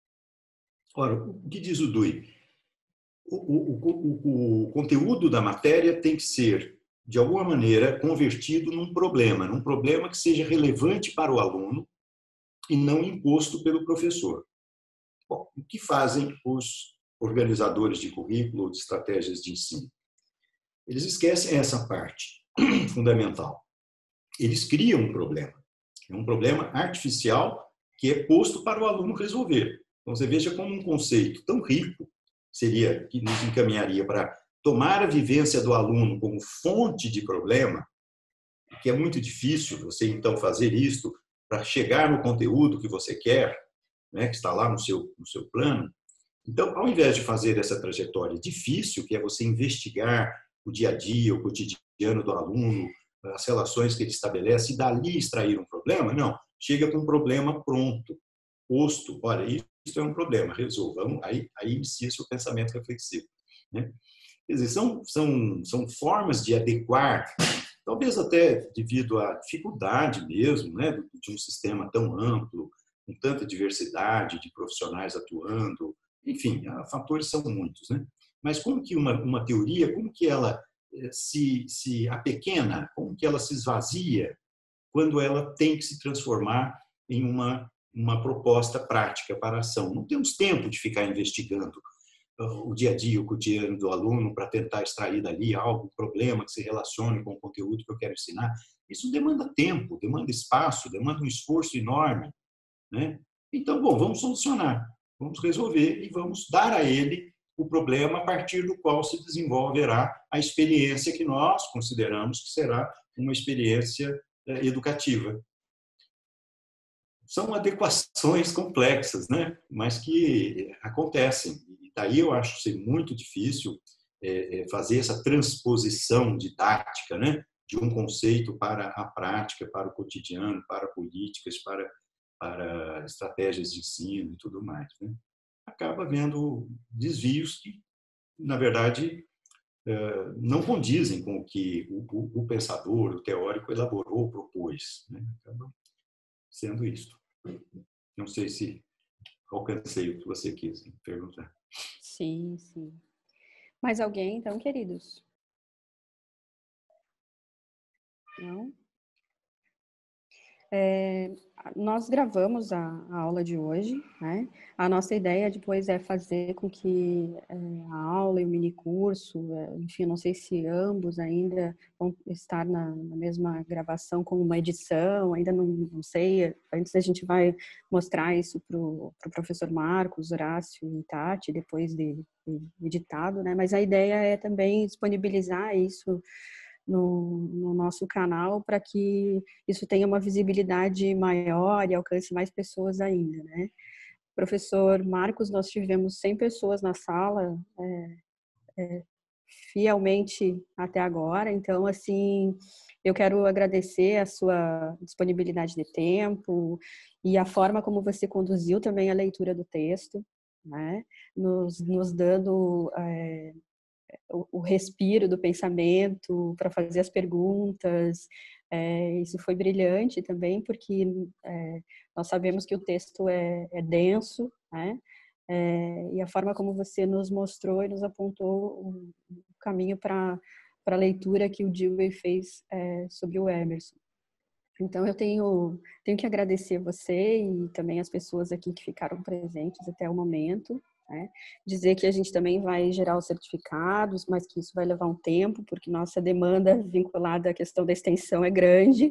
Ora, o que diz o D U I? O, o, o, o conteúdo da matéria tem que ser, de alguma maneira, convertido num problema, num problema que seja relevante para o aluno e não imposto pelo professor. Bom, o que fazem os organizadores de currículo ou de estratégias de ensino? Eles esquecem essa parte fundamental. Eles criam um problema. É um problema artificial que é posto para o aluno resolver. Então, você veja como um conceito tão rico seria, que nos encaminharia para tomar a vivência do aluno como fonte de problema, que é muito difícil você, então, fazer isto para chegar no conteúdo que você quer, né, que está lá no seu, no seu plano. Então, ao invés de fazer essa trajetória difícil, que é você investigar o dia a dia, o cotidiano do aluno, as relações que ele estabelece, e dali extrair um problema, não. Chega com um problema pronto, posto. Olha, isso é um problema, resolva. Aí, aí inicia-se o pensamento reflexivo, né? Quer dizer, são, são, são formas de adequar, talvez até devido à dificuldade mesmo, né, de um sistema tão amplo, com tanta diversidade de profissionais atuando, enfim, fatores são muitos, né? Mas como que uma, uma teoria, como que ela se, se apequena, como que ela se esvazia quando ela tem que se transformar em uma, uma proposta prática para a ação? Não temos tempo de ficar investigando o dia a dia, o cotidiano do aluno para tentar extrair dali algo, um problema que se relacione com o conteúdo que eu quero ensinar. Isso demanda tempo, demanda espaço, demanda um esforço enorme, né? Então, bom, vamos solucionar, vamos resolver e vamos dar a ele o problema a partir do qual se desenvolverá a experiência que nós consideramos que será uma experiência educativa. São adequações complexas, né? Mas que acontecem. E daí eu acho ser muito difícil fazer essa transposição didática, né, de um conceito para a prática, para o cotidiano, para políticas, para, para estratégias de ensino e tudo mais, né? Acaba havendo desvios que, na verdade, não condizem com o que o pensador, o teórico elaborou, propôs, né? Acaba sendo isso. Não sei se alcancei o que você quis perguntar. Sim, sim. Mais alguém, então, queridos? Não? É, nós gravamos a, a aula de hoje, né? A nossa ideia depois é fazer com que é, a aula e o minicurso, é, enfim, não sei se ambos ainda vão estar na, na mesma gravação como uma edição, ainda não, não sei. Antes a gente vai mostrar isso para o pro professor Marcos, Horácio e Tati, depois de, de editado, né? Mas a ideia é também disponibilizar isso No, no nosso canal para que isso tenha uma visibilidade maior e alcance mais pessoas ainda, né? Professor Marcos, nós tivemos cem pessoas na sala é, é, fielmente até agora, então, assim, eu quero agradecer a sua disponibilidade de tempo e a forma como você conduziu também a leitura do texto, né? Nos, nos dando... É, o respiro do pensamento para fazer as perguntas. É, isso foi brilhante também, porque é, nós sabemos que o texto é, é denso, né? é, e a forma como você nos mostrou e nos apontou o, o caminho para para a leitura que o Dewey fez é, sobre o Emerson. Então, eu tenho, tenho que agradecer você e também as pessoas aqui que ficaram presentes até o momento. Né? Dizer que a gente também vai gerar os certificados, mas que isso vai levar um tempo, porque nossa demanda vinculada à questão da extensão é grande.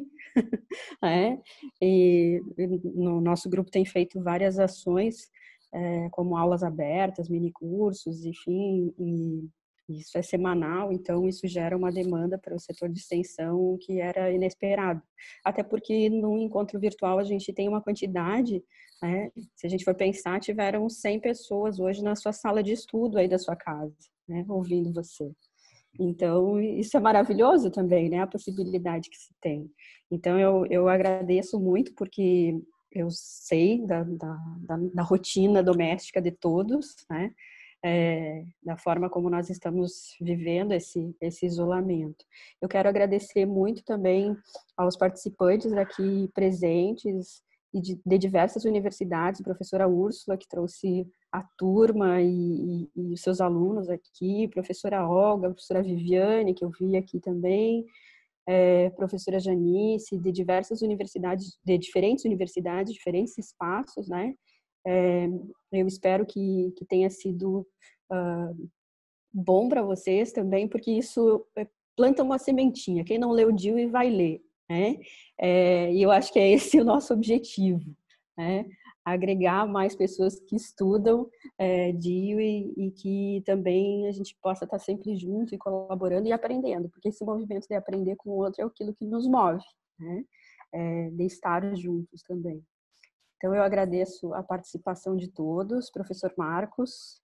Né? E no nosso grupo tem feito várias ações, é, como aulas abertas, minicursos, enfim, e isso é semanal, então isso gera uma demanda para o setor de extensão que era inesperado. Até porque no encontro virtual a gente tem uma quantidade, né? Se a gente for pensar, tiveram cem pessoas hoje na sua sala de estudo aí da sua casa, né? Ouvindo você. Então, isso é maravilhoso também, né? A possibilidade que se tem. Então, eu, eu agradeço muito porque eu sei da, da, da, da rotina doméstica de todos, né? É, da forma como nós estamos vivendo esse, esse isolamento. Eu quero agradecer muito também aos participantes aqui presentes e de, de diversas universidades, a professora Úrsula, que trouxe a turma e, e, e os seus alunos aqui, professora Olga, professora Viviane, que eu vi aqui também, é, professora Janice, de diversas universidades, de diferentes universidades, diferentes espaços, né? É, eu espero que, que tenha sido uh, bom para vocês também, porque isso planta uma sementinha. Quem não leu Dewey vai ler, né? É, e eu acho que é esse o nosso objetivo, né? Agregar mais pessoas que estudam é, Dewey e que também a gente possa estar sempre junto e colaborando e aprendendo, porque esse movimento de aprender com o outro é aquilo que nos move, né? É, de estar juntos também. Então, eu agradeço a participação de todos. Professor Marcos,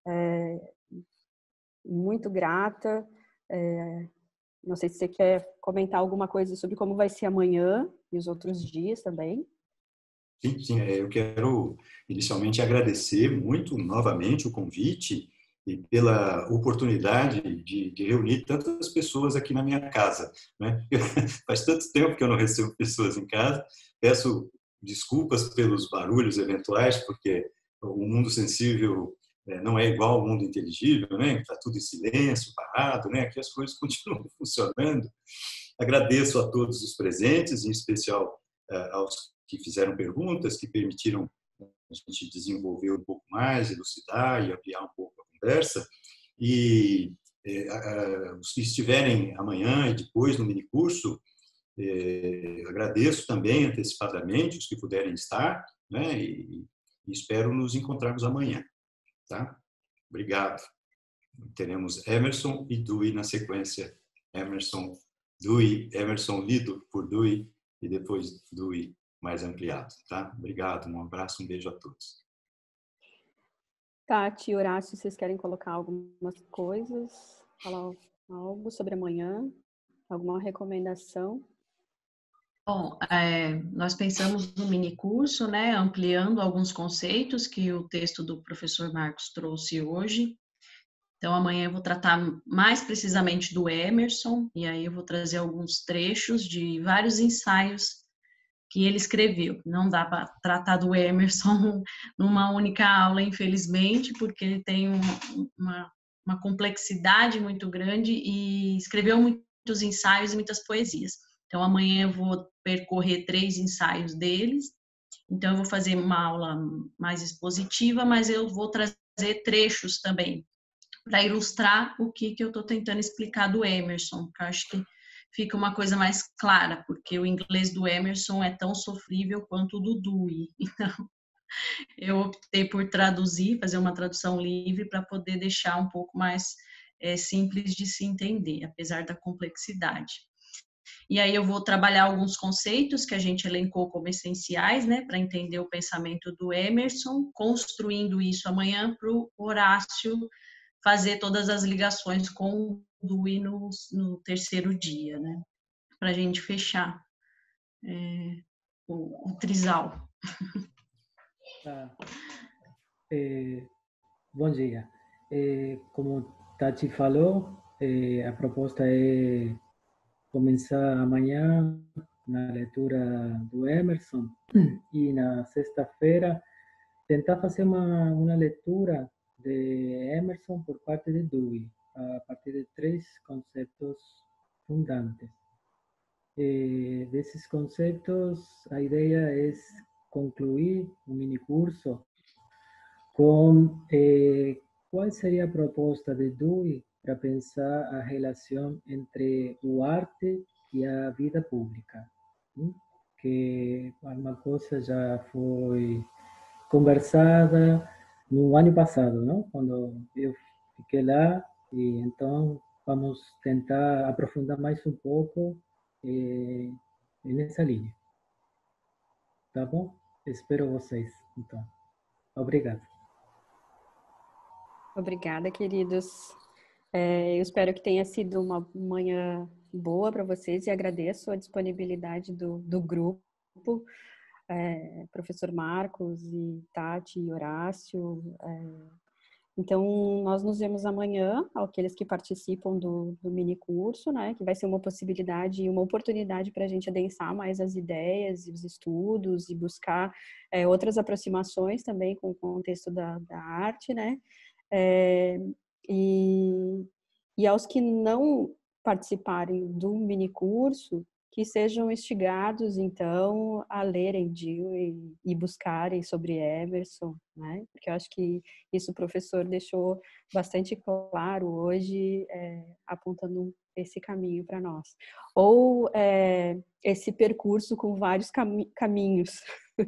é, muito grata. É, não sei se você quer comentar alguma coisa sobre como vai ser amanhã e os outros dias também. Sim, sim. Eu quero inicialmente agradecer muito novamente o convite e pela oportunidade de, de reunir tantas pessoas aqui na minha casa, né? Faz tanto tempo que eu não recebo pessoas em casa. Peço desculpas pelos barulhos eventuais, porque o mundo sensível não é igual ao mundo inteligível, né? Está tudo em silêncio, parado, né? Aqui as coisas continuam funcionando. Agradeço a todos os presentes, em especial aos que fizeram perguntas, que permitiram a gente desenvolver um pouco mais, elucidar e ampliar um pouco a conversa. E eh, os que estiverem amanhã e depois no minicurso, eh, agradeço também antecipadamente os que puderem estar, né? E, e espero nos encontrarmos amanhã, tá? Obrigado. Teremos Emerson e Dewey na sequência. Emerson, Dewey, Emerson lido por Dewey e depois Dewey mais ampliado, tá? Obrigado, um abraço, um beijo a todos. Tati e Horácio, vocês querem colocar algumas coisas? Falar algo sobre amanhã? Alguma recomendação? Bom, é, nós pensamos no minicurso, né, ampliando alguns conceitos que o texto do professor Marcos trouxe hoje. Então, amanhã eu vou tratar mais precisamente do Emerson, e aí eu vou trazer alguns trechos de vários ensaios que ele escreveu. Não dá para tratar do Emerson numa única aula, infelizmente, porque ele tem uma, uma complexidade muito grande e escreveu muitos ensaios e muitas poesias. Então, amanhã eu vou percorrer três ensaios deles. Então, eu vou fazer uma aula mais expositiva, mas eu vou trazer trechos também para ilustrar o que, que eu estou tentando explicar do Emerson, porque eu acho que fica uma coisa mais clara, porque o inglês do Emerson é tão sofrível quanto o do Dewey. Então, eu optei por traduzir, fazer uma tradução livre para poder deixar um pouco mais é, simples de se entender, apesar da complexidade. E aí eu vou trabalhar alguns conceitos que a gente elencou como essenciais, né, para entender o pensamento do Emerson, construindo isso amanhã para o Horácio fazer todas as ligações com o Dewey no, no terceiro dia, né? Para a gente fechar é, o, o trisal. Ah, é, bom dia. É, como Tati falou, é, a proposta é começar amanhã na leitura do Emerson e na sexta-feira tentar fazer uma, uma leitura de Emerson por parte de Dewey, a partir de três conceitos fundantes. Eh, desses conceitos, a ideia é concluir um mini curso com eh, qual seria a proposta de Dewey para pensar a relação entre o arte e a vida pública, hein? Que uma coisa já foi conversada no ano passado, não? Quando eu fiquei lá, e então vamos tentar aprofundar mais um pouco eh, nessa linha. Tá bom? Espero vocês, então. Obrigado. Obrigada, queridos. É, eu espero que tenha sido uma manhã boa para vocês e agradeço a disponibilidade do, do grupo, é, professor Marcos e Tati e Horácio. É, então, nós nos vemos amanhã, aqueles que participam do, do mini curso, né, que vai ser uma possibilidade e uma oportunidade para a gente adensar mais as ideias e os estudos e buscar é, outras aproximações também com o contexto da, da arte, né. É, e, e aos que não participarem do mini curso, que sejam instigados, então, a lerem Dewey e buscarem sobre Emerson, né? Porque eu acho que isso o professor deixou bastante claro hoje, é, apontando esse caminho para nós. Ou é, esse percurso com vários cam caminhos.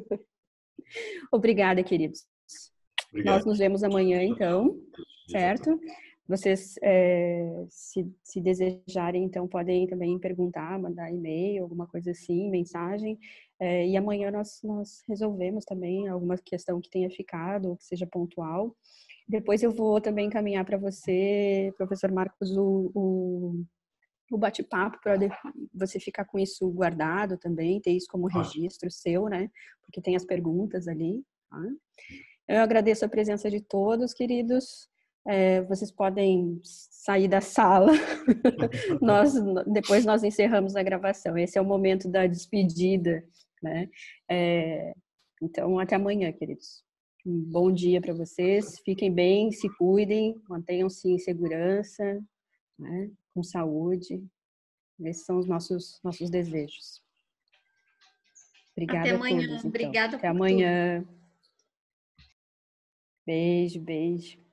Obrigada, queridos. Obrigado. Nós nos vemos amanhã, então, certo? Vocês, é, se, se desejarem, então, podem também perguntar, mandar e-mail, alguma coisa assim, mensagem. É, e amanhã nós, nós resolvemos também alguma questão que tenha ficado, ou que seja pontual. Depois eu vou também encaminhar para você, professor Marcos, o, o, o bate-papo, para você ficar com isso guardado também, ter isso como registro seu, né? Porque tem as perguntas ali, tá? Eu agradeço a presença de todos, queridos. É, vocês podem sair da sala. nós, depois nós encerramos a gravação. Esse é o momento da despedida, né? É, então, até amanhã, queridos. Um bom dia para vocês. Fiquem bem, se cuidem, mantenham-se em segurança, né? Com saúde. Esses são os nossos, nossos desejos. Obrigada até amanhã. a todos. Então. Obrigada até por amanhã. tudo. Beijo, beijo.